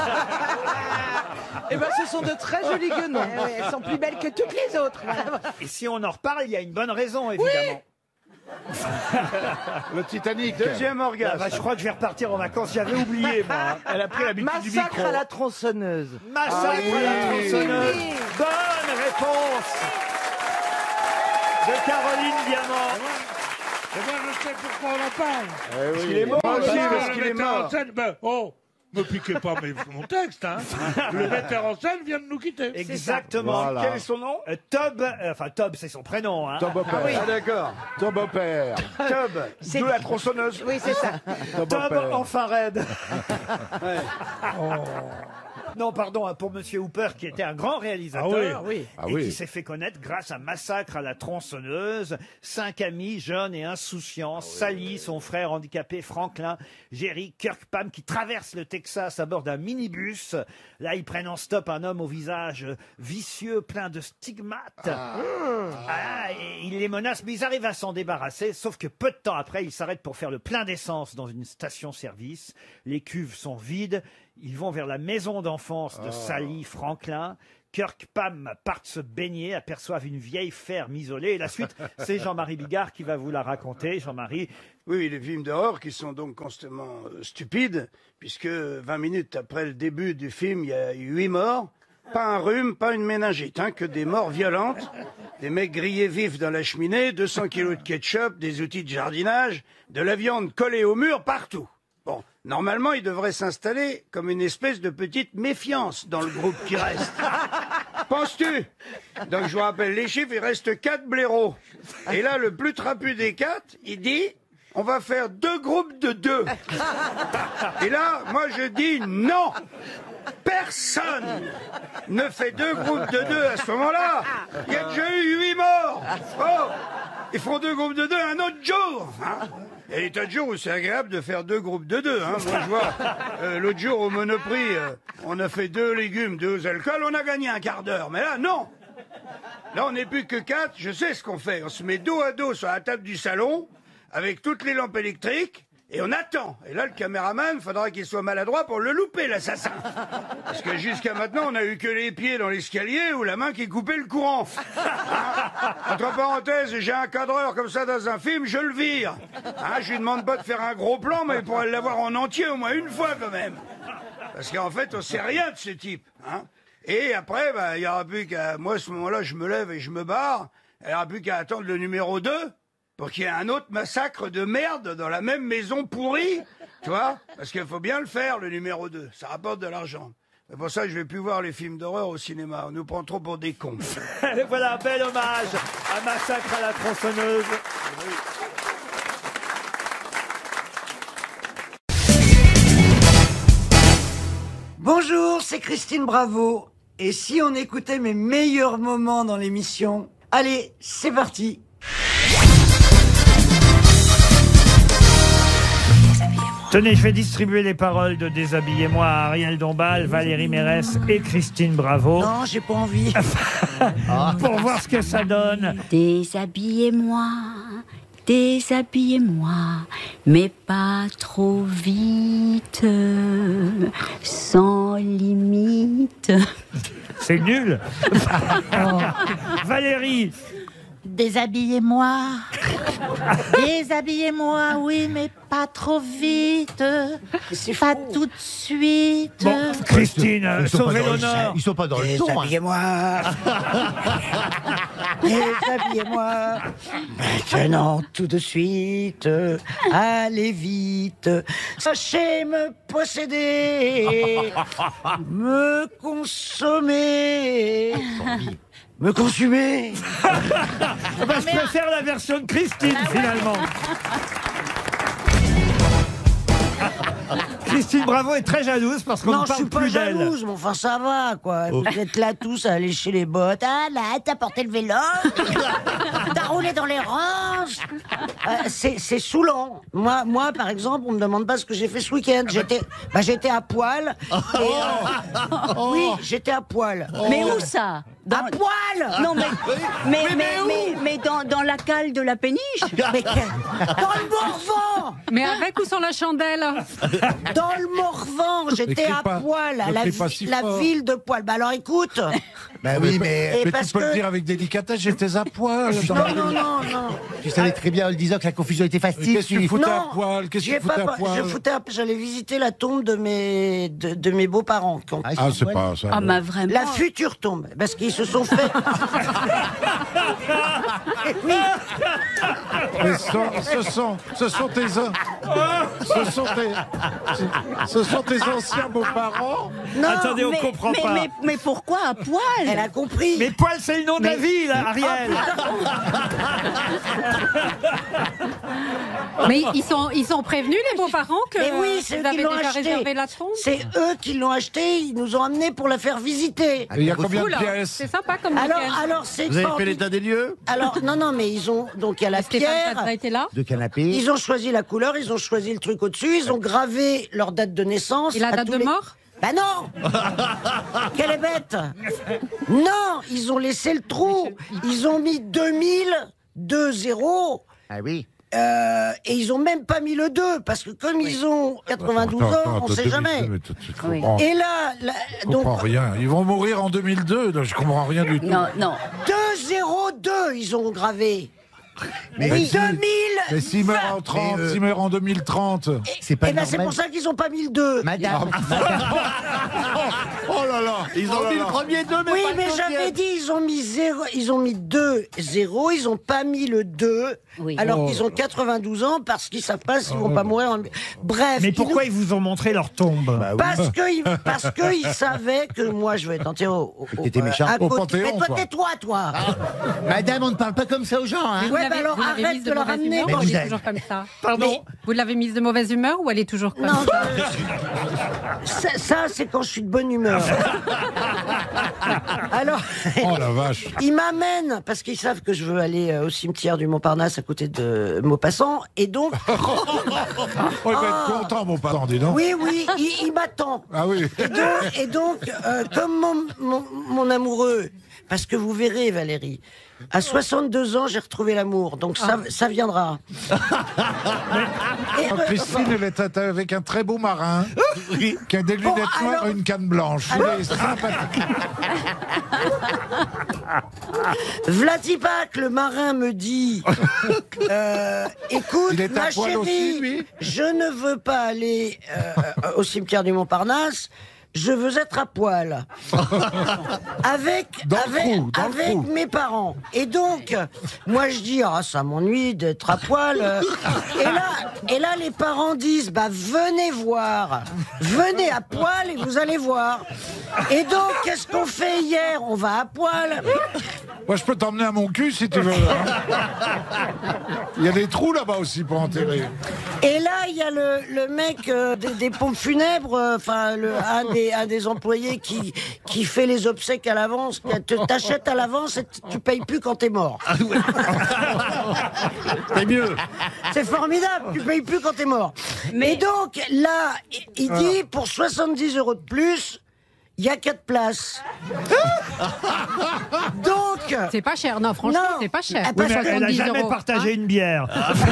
[SPEAKER 12] Eh ben, ce sont de très jolis guenons.
[SPEAKER 2] Elles sont plus belles que toutes les autres. Voilà.
[SPEAKER 1] Et si on en reparle, il y a une bonne raison, évidemment.
[SPEAKER 6] Le Titanic.
[SPEAKER 13] Deuxième
[SPEAKER 1] Ah
[SPEAKER 13] orgasme.
[SPEAKER 1] bah, je crois que je vais repartir en vacances, j'avais oublié, moi.
[SPEAKER 19] Elle a pris l'habitude du micro.
[SPEAKER 12] Massacre à la tronçonneuse.
[SPEAKER 1] Massacre à la tronçonneuse. Bonne réponse de Caroline Diamant.
[SPEAKER 4] Et moi, je sais pourquoi on en parle.
[SPEAKER 6] Parce
[SPEAKER 13] qu'il est mort aussi, parce qu'il est mort.
[SPEAKER 4] En scène, ben, oh, me piquez pas mon texte, hein. Le metteur en scène vient de nous quitter.
[SPEAKER 1] Exactement.
[SPEAKER 6] Voilà.
[SPEAKER 1] Quel est son nom? Tob, c'est son prénom. Hein.
[SPEAKER 6] Tom Hopper.
[SPEAKER 13] Ah d'accord.
[SPEAKER 6] Tom Hopper.
[SPEAKER 13] Tub, d'où la tronçonneuse.
[SPEAKER 2] Oui, c'est ça.
[SPEAKER 6] Tom
[SPEAKER 1] Tob,
[SPEAKER 6] Hopper.
[SPEAKER 1] enfin raide. Non, pardon, pour Monsieur Hooper, qui était un grand réalisateur
[SPEAKER 6] Ah
[SPEAKER 1] et
[SPEAKER 6] oui.
[SPEAKER 1] qui s'est fait connaître grâce à Massacre à la tronçonneuse. 5 amis jeunes et insouciants, Sally, son frère handicapé Franklin, Jerry, Kirk, Pam, qui traversent le Texas à bord d'un minibus. Là, ils prennent en stop un homme au visage vicieux, plein de stigmates. Et ils les menacent, mais ils arrivent à s'en débarrasser. Sauf que peu de temps après, ils s'arrêtent pour faire le plein d'essence dans une station-service. Les cuves sont vides. Ils vont vers la maison d'enfance de Sally, Franklin. Kirk, Pam partent se baigner, aperçoivent une vieille ferme isolée. Et la suite, c'est Jean-Marie Bigard qui va vous la raconter. Jean-Marie.
[SPEAKER 13] Oui, les films d'horreur qui sont donc constamment stupides, puisque 20 minutes après le début du film, il y a eu 8 morts. Pas un rhume, pas une méningite, hein, que des morts violentes. Des mecs grillés vifs dans la cheminée, 200 kilos de ketchup, des outils de jardinage, de la viande collée au mur partout. Bon, normalement, il devrait s'installer comme une espèce de petite méfiance dans le groupe qui reste. Penses-tu? Donc, je vous rappelle les chiffres, il reste 4 blaireaux. Et là, le plus trapu des 4, il dit, on va faire 2 groupes de 2. Et là, moi, je dis non. Personne ne fait 2 groupes de 2 à ce moment-là. Il y a déjà eu 8 morts. Oh, ils font 2 groupes de 2 un autre jour. Hein. Il y a des tas de jours où c'est agréable de faire 2 groupes de 2. Hein. Moi, je vois, l'autre jour au Monoprix, on a fait 2 légumes, 2 alcools, on a gagné un quart d'heure. Mais là, non. Là, on n'est plus que 4. Je sais ce qu'on fait. On se met dos à dos sur la table du salon, avec toutes les lampes électriques, et on attend. Et là, le caméraman, faudra qu'il soit maladroit pour le louper, l'assassin. Parce que jusqu'à maintenant, on a eu que les pieds dans l'escalier ou la main qui coupait le courant. Hein? Entre parenthèses, j'ai un cadreur comme ça dans un film, je le vire. Hein, je lui demande pas de faire un gros plan, mais il pourrait l'avoir en entier au moins une fois quand même. Parce qu'en fait, on sait rien de ce type. Hein? Et après, bah, il y aura plus qu'à... Moi, à ce moment-là, je me lève et je me barre. Il n'y aura plus qu'à attendre le numéro 2 pour qu'il y ait un autre massacre de merde dans la même maison pourrie. Tu vois? Parce qu'il faut bien le faire, le numéro 2. Ça rapporte de l'argent. C'est pour ça que je vais plus voir les films d'horreur au cinéma. On nous prend trop pour des cons.
[SPEAKER 1] Et voilà un bel hommage à Massacre à la tronçonneuse.
[SPEAKER 14] Bonjour, c'est Christine Bravo. Et si on écoutait mes meilleurs moments dans l'émission? Allez, c'est parti.
[SPEAKER 1] Tenez, je vais distribuer les paroles de Déshabillez-moi à Ariel Dombal, Valérie Mérès et Christine Bravo.
[SPEAKER 14] Non, j'ai pas envie.
[SPEAKER 1] Pour voir ce que ça donne.
[SPEAKER 20] Déshabillez-moi, déshabillez-moi, mais pas trop vite, sans limite.
[SPEAKER 1] C'est nul. Valérie.
[SPEAKER 2] Déshabillez-moi. Déshabillez-moi, oui, mais pas trop vite. Pas tout de suite.
[SPEAKER 1] Bon, Christine, sauvez l'honneur.
[SPEAKER 11] Ils sont pas dans le ton. hein.
[SPEAKER 14] Déshabillez-moi. Déshabillez-moi. Maintenant, tout de suite. Allez vite. Sachez me posséder. Me consommer. Me consumer.
[SPEAKER 1] Bah, je préfère la version de Christine, finalement. Christine Bravo est très jalouse parce qu'on
[SPEAKER 14] Non,
[SPEAKER 1] ne
[SPEAKER 14] je suis
[SPEAKER 1] parle
[SPEAKER 14] pas
[SPEAKER 1] plus d'elle.
[SPEAKER 14] jalouse, mais enfin ça va, quoi. Vous êtes là tous à lécher les bottes. Ah là, t'as porté le vélo, t'as roulé dans les ranges. C'est saoulant. Moi, par exemple, on me demande pas ce que j'ai fait ce week-end. J'étais à poil. Oui, j'étais à poil.
[SPEAKER 20] Mais où ça?
[SPEAKER 14] À poil.
[SPEAKER 20] Non, mais dans la cale de la péniche.
[SPEAKER 14] Mais dans le Morvan.
[SPEAKER 5] Mais avec ou sans la chandelle?
[SPEAKER 14] Dans le Morvan, j'étais à poil, à la ville de Poil. Bah alors écoute.
[SPEAKER 6] Bah oui, mais tu
[SPEAKER 14] parce
[SPEAKER 6] peux le
[SPEAKER 14] que-
[SPEAKER 6] dire avec délicatesse, j'étais à poil.
[SPEAKER 14] Non.
[SPEAKER 8] Tu savais très bien en le disant que la confusion était facile.
[SPEAKER 6] Qu'est-ce que tu foutais à
[SPEAKER 14] Non,
[SPEAKER 6] poil? Qu'est-ce que
[SPEAKER 14] j'y ai
[SPEAKER 6] tu foutais
[SPEAKER 14] pas-
[SPEAKER 6] à poil?
[SPEAKER 14] J'allais visiter la tombe de mes beaux-parents.
[SPEAKER 6] Ah, c'est pas ça.
[SPEAKER 20] Ah, bah vraiment.
[SPEAKER 14] La future tombe, parce qu'ils se sont fait. Oui.
[SPEAKER 6] Mais ce sont tes anciens beaux-parents.
[SPEAKER 14] Non,
[SPEAKER 1] Attendez, on comprend pas.
[SPEAKER 20] Mais pourquoi à poil?
[SPEAKER 14] Elle a compris.
[SPEAKER 1] Mais Poil, c'est le nom de la ville, Ariel.
[SPEAKER 5] Mais ils sont prévenus, les beaux-parents, que
[SPEAKER 14] Mais oui, c'est eux
[SPEAKER 5] vous
[SPEAKER 14] qui
[SPEAKER 5] avez
[SPEAKER 14] l'ont
[SPEAKER 5] déjà
[SPEAKER 14] acheté.
[SPEAKER 5] réservé la tombe?
[SPEAKER 14] C'est eux qui l'ont acheté. Ils nous ont amenés pour la faire visiter.
[SPEAKER 6] Il y a combien de
[SPEAKER 5] Oula,
[SPEAKER 6] pièces?
[SPEAKER 5] c'est sympa comme
[SPEAKER 14] Alors,
[SPEAKER 5] week-end.
[SPEAKER 14] c'est
[SPEAKER 11] Vous avez fait
[SPEAKER 14] extraordinaire.
[SPEAKER 11] l'état des lieux
[SPEAKER 14] Alors, non, mais ils ont. Donc, il y a la
[SPEAKER 5] Stéphane
[SPEAKER 14] pierre.
[SPEAKER 5] Plaza était là?
[SPEAKER 8] De canapé.
[SPEAKER 14] Ils ont choisi la couleur, ils ont choisi le truc au-dessus, ils ont gravé leur date de naissance.
[SPEAKER 5] Et la
[SPEAKER 14] à
[SPEAKER 5] date
[SPEAKER 14] tous
[SPEAKER 5] de
[SPEAKER 14] les-
[SPEAKER 5] mort?
[SPEAKER 14] Bah non. Quelle est bête. Non, ils ont laissé le trou. Ils ont mis 2000, 2-0.
[SPEAKER 8] Ah oui.
[SPEAKER 14] Et ils ont même pas mis le 2, parce que comme ils ont 92 ans, on sait jamais. Et là,
[SPEAKER 6] Je comprends rien. Ils vont mourir en 2002. Donc je comprends rien du tout.
[SPEAKER 20] Non.
[SPEAKER 14] 2-0-2, ils ont gravé.
[SPEAKER 6] Mais
[SPEAKER 14] Oui,
[SPEAKER 6] si-
[SPEAKER 14] 2000.
[SPEAKER 6] Mais s'ils meurent en 30, s'ils meurent en 2020.
[SPEAKER 8] C'est pas
[SPEAKER 14] Et ben c'est
[SPEAKER 8] normal.
[SPEAKER 14] pour ça qu'ils ont pas mis le 2.
[SPEAKER 8] Madame.
[SPEAKER 6] Oh là là.
[SPEAKER 11] Ils ont mis le premier 2, mais
[SPEAKER 14] Oui,
[SPEAKER 11] pas le
[SPEAKER 14] mais
[SPEAKER 11] deuxième.
[SPEAKER 14] j'avais dit, ils ont mis 0, ils ont mis 2-0, ils ont pas mis le 2,
[SPEAKER 20] Oui.
[SPEAKER 14] alors
[SPEAKER 6] Oh.
[SPEAKER 14] qu'ils ont 92 ans, parce qu'ils savent pas s'ils vont pas mourir. Bref.
[SPEAKER 1] Mais
[SPEAKER 14] ils
[SPEAKER 1] pourquoi
[SPEAKER 14] nous-
[SPEAKER 1] ils vous ont montré leur tombe?
[SPEAKER 14] Parce que ils savaient que moi je vais être enterré
[SPEAKER 8] T'étais méchant.
[SPEAKER 14] à
[SPEAKER 6] Au
[SPEAKER 14] côté.
[SPEAKER 6] Panthéon,
[SPEAKER 14] Mais toi,
[SPEAKER 6] quoi.
[SPEAKER 14] tais-toi, toi.
[SPEAKER 8] Madame, on ne parle pas comme ça aux gens, hein.
[SPEAKER 5] Vous
[SPEAKER 14] Ouais,
[SPEAKER 5] l'avez-
[SPEAKER 14] bah alors
[SPEAKER 5] vous l'avez
[SPEAKER 14] arrête
[SPEAKER 5] mise
[SPEAKER 14] de leur
[SPEAKER 5] mauvaise
[SPEAKER 14] amener
[SPEAKER 5] humeur
[SPEAKER 8] Mais
[SPEAKER 5] ou
[SPEAKER 8] vous
[SPEAKER 5] elle est
[SPEAKER 8] avez-
[SPEAKER 5] toujours comme ça?
[SPEAKER 1] Pardon.
[SPEAKER 5] Vous l'avez mise de mauvaise humeur ou elle est toujours comme
[SPEAKER 14] Non,
[SPEAKER 5] ça?
[SPEAKER 14] ça c'est quand je suis de bonne humeur. Alors,
[SPEAKER 6] Oh la vache.
[SPEAKER 14] ils m'amènent, parce qu'ils savent que je veux aller au cimetière du Montparnasse à côté de Maupassant, et donc...
[SPEAKER 6] Oh, il va être content, mon parent, dis donc.
[SPEAKER 14] Oui, il m'attend.
[SPEAKER 6] Ah oui.
[SPEAKER 14] Et donc, comme mon amoureux, parce que vous verrez, Valérie, à 62 ans, j'ai retrouvé l'amour, donc ça viendra.
[SPEAKER 6] Oh, Christine, elle est avec un très beau marin qui a des lunettes
[SPEAKER 14] Bon,
[SPEAKER 6] noires
[SPEAKER 14] alors-
[SPEAKER 6] et une canne blanche. Il est sympathique.
[SPEAKER 14] Vladipak, le marin, me dit écoute,
[SPEAKER 6] Il est à
[SPEAKER 14] ma
[SPEAKER 6] poil
[SPEAKER 14] chérie,
[SPEAKER 6] aussi, lui
[SPEAKER 14] je ne veux pas aller au cimetière du Montparnasse. Je veux être à poil avec mes parents. Et donc, moi je dis ça m'ennuie d'être à poil. Et là les parents disent venez voir, venez à poil et vous allez voir. Et donc qu'est-ce qu'on fait hier? On va à poil.
[SPEAKER 6] Moi, je peux t'emmener à mon cul si tu veux. Il y a des trous là-bas aussi pour enterrer.
[SPEAKER 14] Et là, il y a le mec des pompes funèbres, un des employés qui fait les obsèques à l'avance. T'achètes à l'avance et tu payes plus quand t'es mort.
[SPEAKER 11] C'est mieux.
[SPEAKER 14] C'est formidable, tu payes plus quand t'es mort. Mais donc, là, il dit, pour 70 € de plus, il y a 4 places. Donc...
[SPEAKER 5] C'est pas cher, non, franchement,
[SPEAKER 14] Non.
[SPEAKER 5] c'est pas cher.
[SPEAKER 14] Ah,
[SPEAKER 1] Oui, mais elle n'a
[SPEAKER 5] 70
[SPEAKER 1] jamais
[SPEAKER 5] €,
[SPEAKER 1] partagé
[SPEAKER 5] hein.
[SPEAKER 1] une bière.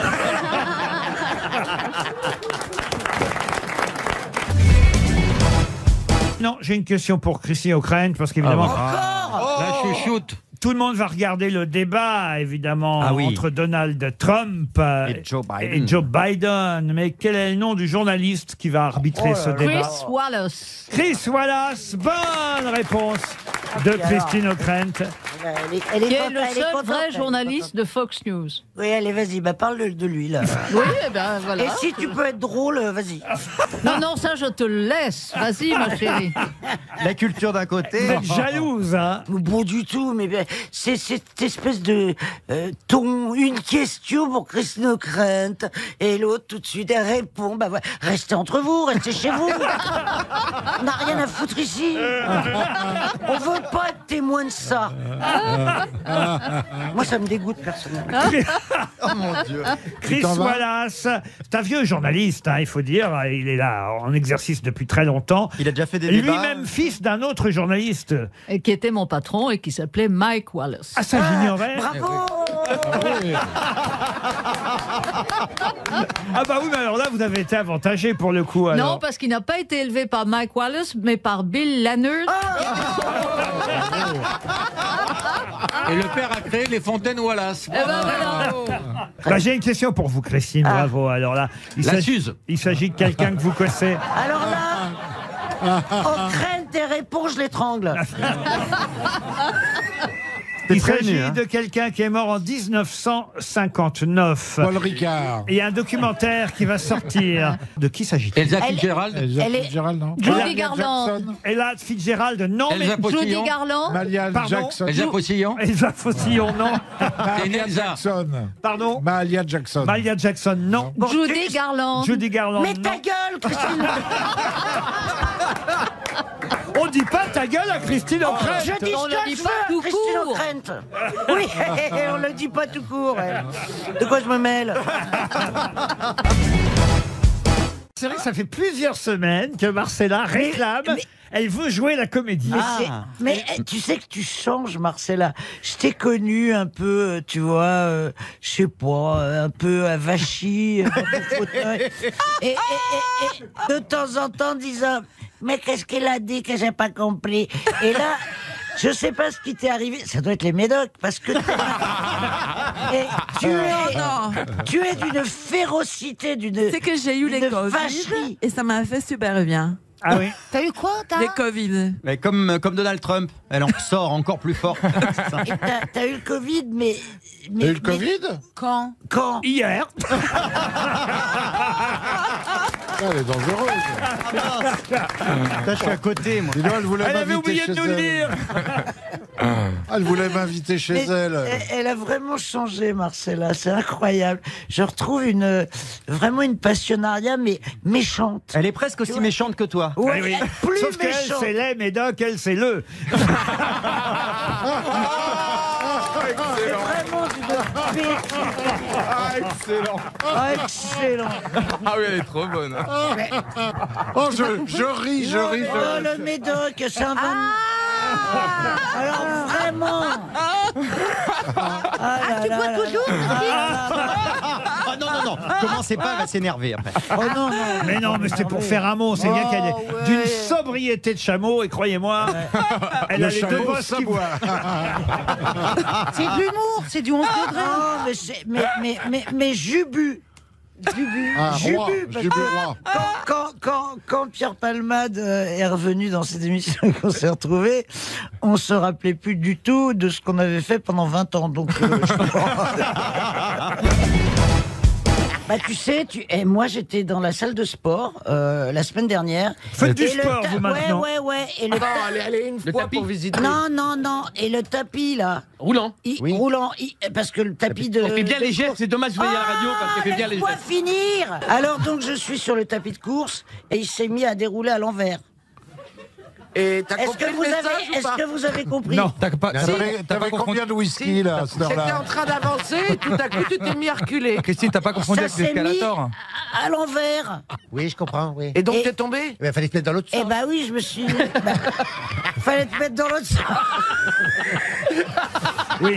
[SPEAKER 1] Non, j'ai une question pour Christine O'Krent, parce qu'évidemment...
[SPEAKER 15] La chouchoute.
[SPEAKER 1] Tout le monde va regarder le débat, évidemment,
[SPEAKER 15] Ah oui.
[SPEAKER 1] entre Donald Trump
[SPEAKER 15] Et Joe Biden.
[SPEAKER 1] Mais quel est le nom du journaliste qui va arbitrer ce débat?
[SPEAKER 18] Chris Wallace.
[SPEAKER 1] Chris Wallace. Bonne réponse de Christine O'Krent.
[SPEAKER 14] Elle
[SPEAKER 18] Qui est
[SPEAKER 14] contente,
[SPEAKER 18] le
[SPEAKER 14] elle est
[SPEAKER 18] seul
[SPEAKER 14] contente,
[SPEAKER 18] vrai
[SPEAKER 14] elle est
[SPEAKER 18] journaliste de Fox News.
[SPEAKER 14] Oui, allez, vas-y, parle de lui, là.
[SPEAKER 18] Oui, eh ben voilà.
[SPEAKER 14] Et si tu peux être drôle, vas-y.
[SPEAKER 18] Non, ça je te le laisse. Vas-y, ma chérie.
[SPEAKER 11] La culture d'un côté.
[SPEAKER 1] Vous êtes jalouse, hein?
[SPEAKER 14] Bon du tout, mais c'est cette espèce de ton, une question pour Christine O'Krent, et l'autre tout de suite elle répond, bah voilà, restez entre vous, restez chez vous. On n'a rien à foutre ici. On veut pas être témoin de ça. Moi, ça me dégoûte personnellement.
[SPEAKER 11] Oh mon Dieu.
[SPEAKER 1] Chris Wallace, c'est un vieux journaliste, hein, il faut dire. Il est là en exercice depuis très longtemps.
[SPEAKER 19] Il a déjà fait des débats.
[SPEAKER 1] Lui-même fils d'un autre journaliste.
[SPEAKER 18] Et qui était mon patron et qui s'appelait Mike Wallace.
[SPEAKER 1] Ah, ça, j'ignorais.
[SPEAKER 14] Bravo.
[SPEAKER 1] Ah bah oui, mais alors là, vous avez été avantagé pour le coup. Alors.
[SPEAKER 18] Non, parce qu'il n'a pas été élevé par Mike Wallace, mais par Bill Leonard.
[SPEAKER 7] Et le père a créé les fontaines Wallace.
[SPEAKER 1] Bah, j'ai une question pour vous, Christine. Bravo. Alors là, il s'agit de quelqu'un que vous connaissez.
[SPEAKER 14] Alors là, O'Krent tes réponses, je l'étrangle.
[SPEAKER 1] Il s'agit de quelqu'un qui est mort en 1959.
[SPEAKER 6] Paul Ricard.
[SPEAKER 1] Il y a un documentaire qui va sortir. De qui s'agit-il?
[SPEAKER 7] Elsa Fitzgerald.
[SPEAKER 6] Elsa Fitzgerald, non?
[SPEAKER 18] Judy Garland.
[SPEAKER 1] Ella Fitzgerald, non.
[SPEAKER 7] Elsa
[SPEAKER 1] mais...
[SPEAKER 18] Judy Garland.
[SPEAKER 6] Malia Jackson.
[SPEAKER 7] Elsa Faucillon.
[SPEAKER 1] Elsa Faucillon, non.
[SPEAKER 6] Malia Jackson.
[SPEAKER 1] Pardon.
[SPEAKER 6] Malia Jackson.
[SPEAKER 1] Malia Jackson, non.
[SPEAKER 18] Judy Garland.
[SPEAKER 1] Judy Garland,
[SPEAKER 14] Mais
[SPEAKER 1] non.
[SPEAKER 14] ta gueule, Christine.
[SPEAKER 1] On dit pas ta gueule à Christine O'Krent.
[SPEAKER 14] Je dis
[SPEAKER 18] On
[SPEAKER 14] ce
[SPEAKER 18] le
[SPEAKER 14] que
[SPEAKER 18] dit
[SPEAKER 14] je
[SPEAKER 18] pas
[SPEAKER 14] veux,
[SPEAKER 18] tout
[SPEAKER 14] Christine
[SPEAKER 18] court.
[SPEAKER 14] O'Krent. Oui, on le dit pas tout court. Elle. De quoi je me mêle?
[SPEAKER 1] C'est vrai que ça fait plusieurs semaines que Marcella réclame. Elle veut jouer la comédie.
[SPEAKER 14] Mais tu sais que tu changes, Marcella. Je t'ai connu un peu, tu vois, je sais pas, un peu avachie, dans ton fauteuil. Et de temps en temps, disant, mais qu'est-ce qu'elle a dit que j'ai pas compris? Et là, je sais pas ce qui t'est arrivé. Ça doit être les médocs, parce que et tu es d'une férocité, d'une.
[SPEAKER 12] C'est que j'ai eu les Covid
[SPEAKER 14] vacherie.
[SPEAKER 12] et ça m'a fait super bien.
[SPEAKER 1] Ah oui.
[SPEAKER 2] T'as eu quoi,
[SPEAKER 12] Les Covid.
[SPEAKER 19] Mais comme Donald Trump, elle en sort encore plus fort.
[SPEAKER 14] Et t'as eu le Covid, mais.
[SPEAKER 6] T'as eu le Covid?
[SPEAKER 2] Quand?
[SPEAKER 1] Hier.
[SPEAKER 6] Elle est dangereuse.
[SPEAKER 19] Je suis à côté, moi.
[SPEAKER 6] Dis donc, elle voulait
[SPEAKER 1] Elle avait
[SPEAKER 6] m'inviter
[SPEAKER 1] oublié de
[SPEAKER 6] chez
[SPEAKER 1] nous le
[SPEAKER 6] elle.
[SPEAKER 1] dire.
[SPEAKER 6] Elle voulait m'inviter chez
[SPEAKER 14] Mais
[SPEAKER 6] elle.
[SPEAKER 14] Elle a vraiment changé, Marcella. C'est incroyable. Je retrouve vraiment une passionnariat, mais méchante.
[SPEAKER 19] Elle est presque aussi méchante que toi.
[SPEAKER 14] Ouais,
[SPEAKER 1] Oui.
[SPEAKER 14] plus
[SPEAKER 1] Sauf qu'elle,
[SPEAKER 14] méchante.
[SPEAKER 1] c'est les médocs, elle, c'est le.
[SPEAKER 14] C'est vraiment du
[SPEAKER 17] Excellent.
[SPEAKER 14] excellent.
[SPEAKER 17] Ah oui, elle est trop bonne.
[SPEAKER 6] Oh, je ris.
[SPEAKER 14] Oh, le médoc, c'est un Alors vraiment.
[SPEAKER 2] Tu bois toujours?
[SPEAKER 19] Ah non, commencez pas, elle va s'énerver après.
[SPEAKER 14] Oh non.
[SPEAKER 1] Mais non, mais c'est pour faire un mot. C'est bien qu'elle est d'une sobriété de chameau. Et croyez-moi, elle a les deux bosses qui boivent.
[SPEAKER 2] C'est de l'humour, c'est du 11 degrés.
[SPEAKER 14] Mais Jubu. Jubu, parce que quand Pierre Palmade est revenu dans cette émission qu'on s'est retrouvés, on se rappelait plus du tout de ce qu'on avait fait pendant 20 ans. Donc, bah tu sais, moi j'étais dans la salle de sport la semaine dernière.
[SPEAKER 1] Faites du sport, vous, maintenant.
[SPEAKER 14] Ouais. Et le
[SPEAKER 11] allez une fois pour visiter.
[SPEAKER 14] Non. Et le tapis là.
[SPEAKER 19] Roulant.
[SPEAKER 14] Roulant. Parce que le tapis de.
[SPEAKER 19] Elle fait bien léger, c'est dommage que vous voyez à la radio parce qu'elle fait bien léger.
[SPEAKER 14] Laisse-moi finir. Alors donc je suis sur le tapis de course et il s'est mis à dérouler à l'envers.
[SPEAKER 11] Et t'as
[SPEAKER 14] Est-ce
[SPEAKER 11] compris
[SPEAKER 14] que,
[SPEAKER 11] le
[SPEAKER 14] vous
[SPEAKER 11] message
[SPEAKER 14] avez,
[SPEAKER 11] ou
[SPEAKER 14] est-ce
[SPEAKER 11] pas?
[SPEAKER 14] que vous avez compris?
[SPEAKER 1] Non.
[SPEAKER 6] T'avais combien de whisky, là, à cette
[SPEAKER 11] J'étais
[SPEAKER 6] heure-là?
[SPEAKER 11] en train d'avancer et tout à coup tu t'es mis à reculer.
[SPEAKER 19] Christine, t'as pas confondu
[SPEAKER 14] Ça
[SPEAKER 19] avec
[SPEAKER 14] s'est
[SPEAKER 19] l'escalator?
[SPEAKER 14] mis à l'envers.
[SPEAKER 11] Oui, je comprends, oui. Et donc t'es tombé? Il fallait te mettre dans l'autre sens.
[SPEAKER 14] Eh ben oui, je me suis. Fallait te mettre dans l'autre sens.
[SPEAKER 1] Oui.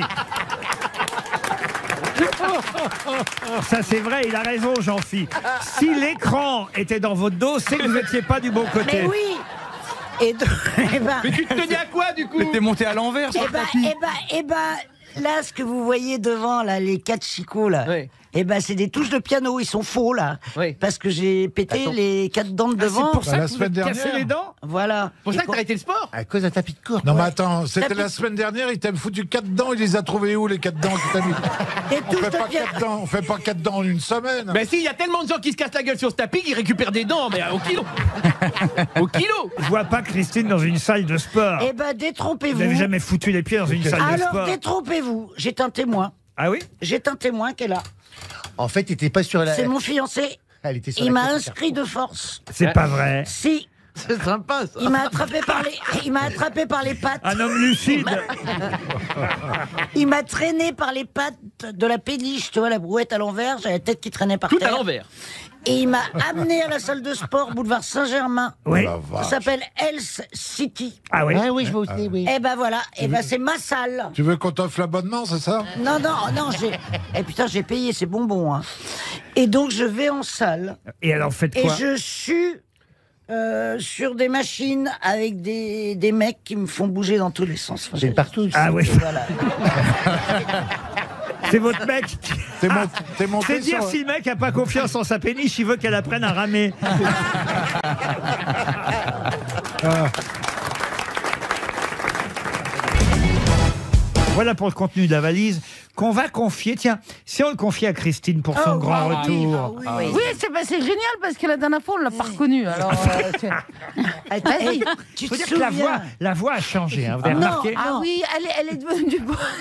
[SPEAKER 1] Ça, c'est vrai, il a raison, Jean-Phi. Si l'écran était dans votre dos, c'est que vous n'étiez pas du bon côté.
[SPEAKER 14] Mais oui. Et donc,
[SPEAKER 19] Mais tu te tenais à quoi du coup? Mais t'es monté à l'envers sur le tapis.
[SPEAKER 14] Là, ce que vous voyez devant, là, les 4 chicots, là, Eh ben, c'est des touches de piano, ils sont faux là. Parce que j'ai pété les 4 dents de devant.
[SPEAKER 6] c'est pour ça que vous êtes cassé les dents.
[SPEAKER 14] Voilà.
[SPEAKER 19] Pour ça que t'as arrêté le sport.
[SPEAKER 8] À cause d'un tapis de course.
[SPEAKER 6] Non mais attends, c'était la semaine dernière, il t'a foutu 4 dents, il les a trouvés où les 4 dents qu'il t'a mis? On fait pas 4 dents en une semaine.
[SPEAKER 19] Mais si, il y a tellement de gens qui se cassent la gueule sur ce tapis qu'ils récupèrent des dents, mais au kilo. Au kilo.
[SPEAKER 1] Je vois pas Christine dans une salle de sport.
[SPEAKER 14] Eh ben, détrompez-vous.
[SPEAKER 1] Vous n'avez jamais foutu les pieds dans une salle de sport.
[SPEAKER 14] Alors, détrompez-vous. J'ai un témoin.
[SPEAKER 1] Ah oui?
[SPEAKER 14] J'ai un témoin qui est là.
[SPEAKER 8] En fait, t'étais pas sur la...
[SPEAKER 14] C'est mon fiancé.
[SPEAKER 8] Elle était sur
[SPEAKER 14] Il
[SPEAKER 8] la
[SPEAKER 14] m'a
[SPEAKER 8] caisse,
[SPEAKER 14] inscrit de force.
[SPEAKER 1] C'est pas vrai.
[SPEAKER 14] Si.
[SPEAKER 4] C'est sympa, ça.
[SPEAKER 14] Il m'a attrapé par les pattes.
[SPEAKER 1] Un homme lucide.
[SPEAKER 14] Il m'a traîné par les pattes de la péniche, tu vois, la brouette à l'envers, j'avais la tête qui traînait par
[SPEAKER 19] Tout
[SPEAKER 14] terre.
[SPEAKER 19] à l'envers.
[SPEAKER 14] Et il m'a amené à la salle de sport, boulevard Saint-Germain.
[SPEAKER 1] Oui.
[SPEAKER 14] Ça s'appelle Health City.
[SPEAKER 1] Ah oui.
[SPEAKER 8] Ah oui, je vois aussi, oui.
[SPEAKER 14] Eh ben voilà, eh ben c'est ma salle.
[SPEAKER 6] Tu veux qu'on t'offre l'abonnement, c'est ça?
[SPEAKER 14] Non, j'ai... Eh putain, j'ai payé, c'est bonbon, hein. Et donc, je vais en salle.
[SPEAKER 1] Et alors, faites
[SPEAKER 14] Et
[SPEAKER 1] quoi?
[SPEAKER 14] je suis sur des machines avec des mecs qui me font bouger dans tous les sens. Enfin,
[SPEAKER 8] C'est partout.
[SPEAKER 1] Ah oui.
[SPEAKER 14] Voilà.
[SPEAKER 1] C'est votre mec.
[SPEAKER 6] T'es monté
[SPEAKER 1] C'est dire
[SPEAKER 6] sur...
[SPEAKER 1] si le mec a pas confiance en sa péniche, il veut qu'elle apprenne à ramer. Voilà pour le contenu de la valise qu'on va confier. Tiens, si on le confie à Christine pour son grand retour.
[SPEAKER 2] Oui, c'est génial parce que la dernière fois, on l'a pas reconnu. Alors, vas-y.
[SPEAKER 14] Tu
[SPEAKER 1] Faut
[SPEAKER 14] te
[SPEAKER 1] dire que
[SPEAKER 14] souviens
[SPEAKER 1] la voix a changé. Hein, vous avez
[SPEAKER 14] Non,
[SPEAKER 1] remarqué?
[SPEAKER 2] Ah oui, elle est devenue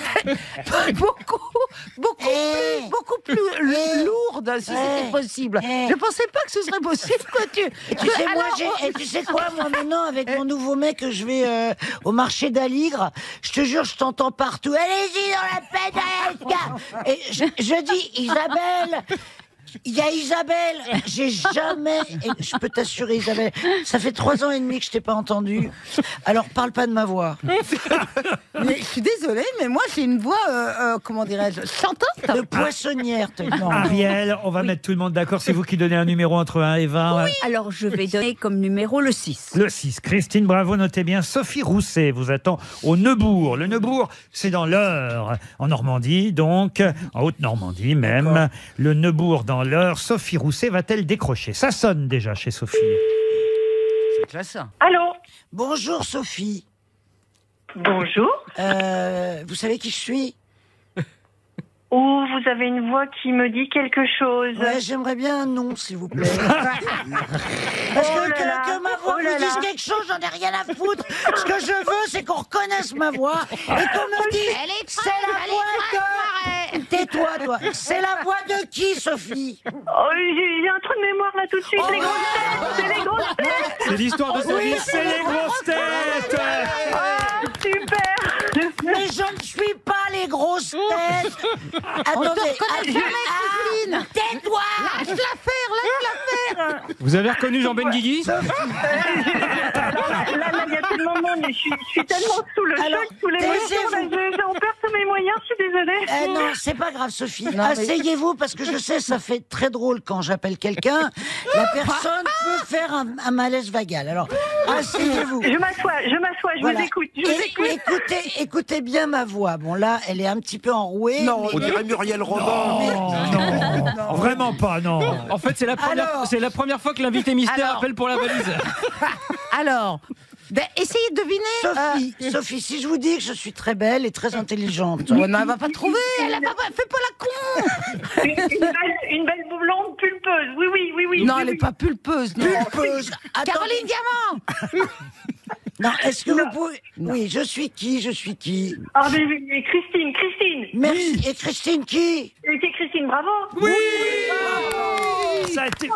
[SPEAKER 2] beaucoup plus lourde, si c'était possible. Je pensais pas que ce serait possible.
[SPEAKER 14] Tu sais, tu sais quoi, moi maintenant, avec mon nouveau mec, je vais au marché d'Aligre, je te jure, je t'entends partout. Allez-y dans la pédale. Et je dis, Isabelle, il y a Isabelle, j'ai jamais, et je peux t'assurer Isabelle, ça fait 3 ans et demi que je t'ai pas entendu, alors parle pas de ma voix.
[SPEAKER 2] Mais je suis désolée, mais moi j'ai une voix, comment dirais-je, chantante.
[SPEAKER 14] De poissonnière, non.
[SPEAKER 1] Ariel, on va mettre tout le monde d'accord. C'est vous qui donnez un numéro entre 1 et 20.
[SPEAKER 20] Oui. Alors je vais donner comme numéro le 6.
[SPEAKER 1] Le 6. Christine, bravo, notez bien. Sophie Rousset vous attend au Neubourg. Le Neubourg, c'est dans l'Eure, en Normandie, donc, en Haute-Normandie même. Le Neubourg dans l'Eure. Sophie Rousset va-t-elle décrocher? Ça sonne déjà chez Sophie.
[SPEAKER 4] C'est classe.
[SPEAKER 2] Allô?
[SPEAKER 14] Bonjour Sophie.
[SPEAKER 2] Bonjour.
[SPEAKER 14] Vous savez qui je suis?
[SPEAKER 2] Ou vous avez une voix qui me dit quelque chose.
[SPEAKER 14] Ouais, j'aimerais bien un nom, s'il vous plaît. Parce que ma voix me dise quelque chose, j'en ai rien à foutre. Ce que je veux, c'est qu'on reconnaisse ma voix et qu'on me dise c'est la voix de... Tais-toi, toi. C'est la voix de qui, Sophie?
[SPEAKER 2] Oh, j'ai un trou de mémoire là tout de suite. Les grosses têtes. C'est les grosses têtes.
[SPEAKER 19] C'est l'histoire de sa vie.
[SPEAKER 1] C'est les grosses têtes.
[SPEAKER 2] Ah, super.
[SPEAKER 14] Mais je ne suis pas les grosses têtes. Attendez, tais-toi.
[SPEAKER 2] Lâche la faire.
[SPEAKER 19] Vous avez reconnu Jean Benguigui?
[SPEAKER 2] Là, il y a tellement de monde, mais je suis tellement sous le choc, sous l'émotion. On perd tous mes moyens, je suis désolée.
[SPEAKER 14] Non, c'est pas grave, Sophie. Asseyez-vous, parce que je sais, ça fait très drôle quand j'appelle quelqu'un. La personne peut faire un malaise vagal. Alors, asseyez-vous.
[SPEAKER 2] Je m'assois, je
[SPEAKER 14] Voilà.
[SPEAKER 2] vous écoute. Je vous écoute.
[SPEAKER 14] Écoutez bien ma voix. Bon, là, elle est un petit peu enrouée.
[SPEAKER 21] Non, on dirait Muriel Robin.
[SPEAKER 1] Non, vraiment pas, non.
[SPEAKER 19] En fait, c'est la première fois que l'invité mystère appelle pour la valise.
[SPEAKER 2] Alors, essayez de deviner.
[SPEAKER 14] Sophie, si je vous dis que je suis très belle et très intelligente.
[SPEAKER 2] Non, elle va pas trouver. Fais pas la con. Une belle blonde pulpeuse. Oui. Non, elle est pas pulpeuse. Non.
[SPEAKER 14] Pulpeuse.
[SPEAKER 2] Caroline Diamant.
[SPEAKER 14] Non, est-ce que vous pouvez... Oui, je suis qui?
[SPEAKER 2] Ah, mais Christine.
[SPEAKER 14] Merci. Et Christine qui?
[SPEAKER 2] C'est Christine, bravo.
[SPEAKER 1] Oui. Ça a été...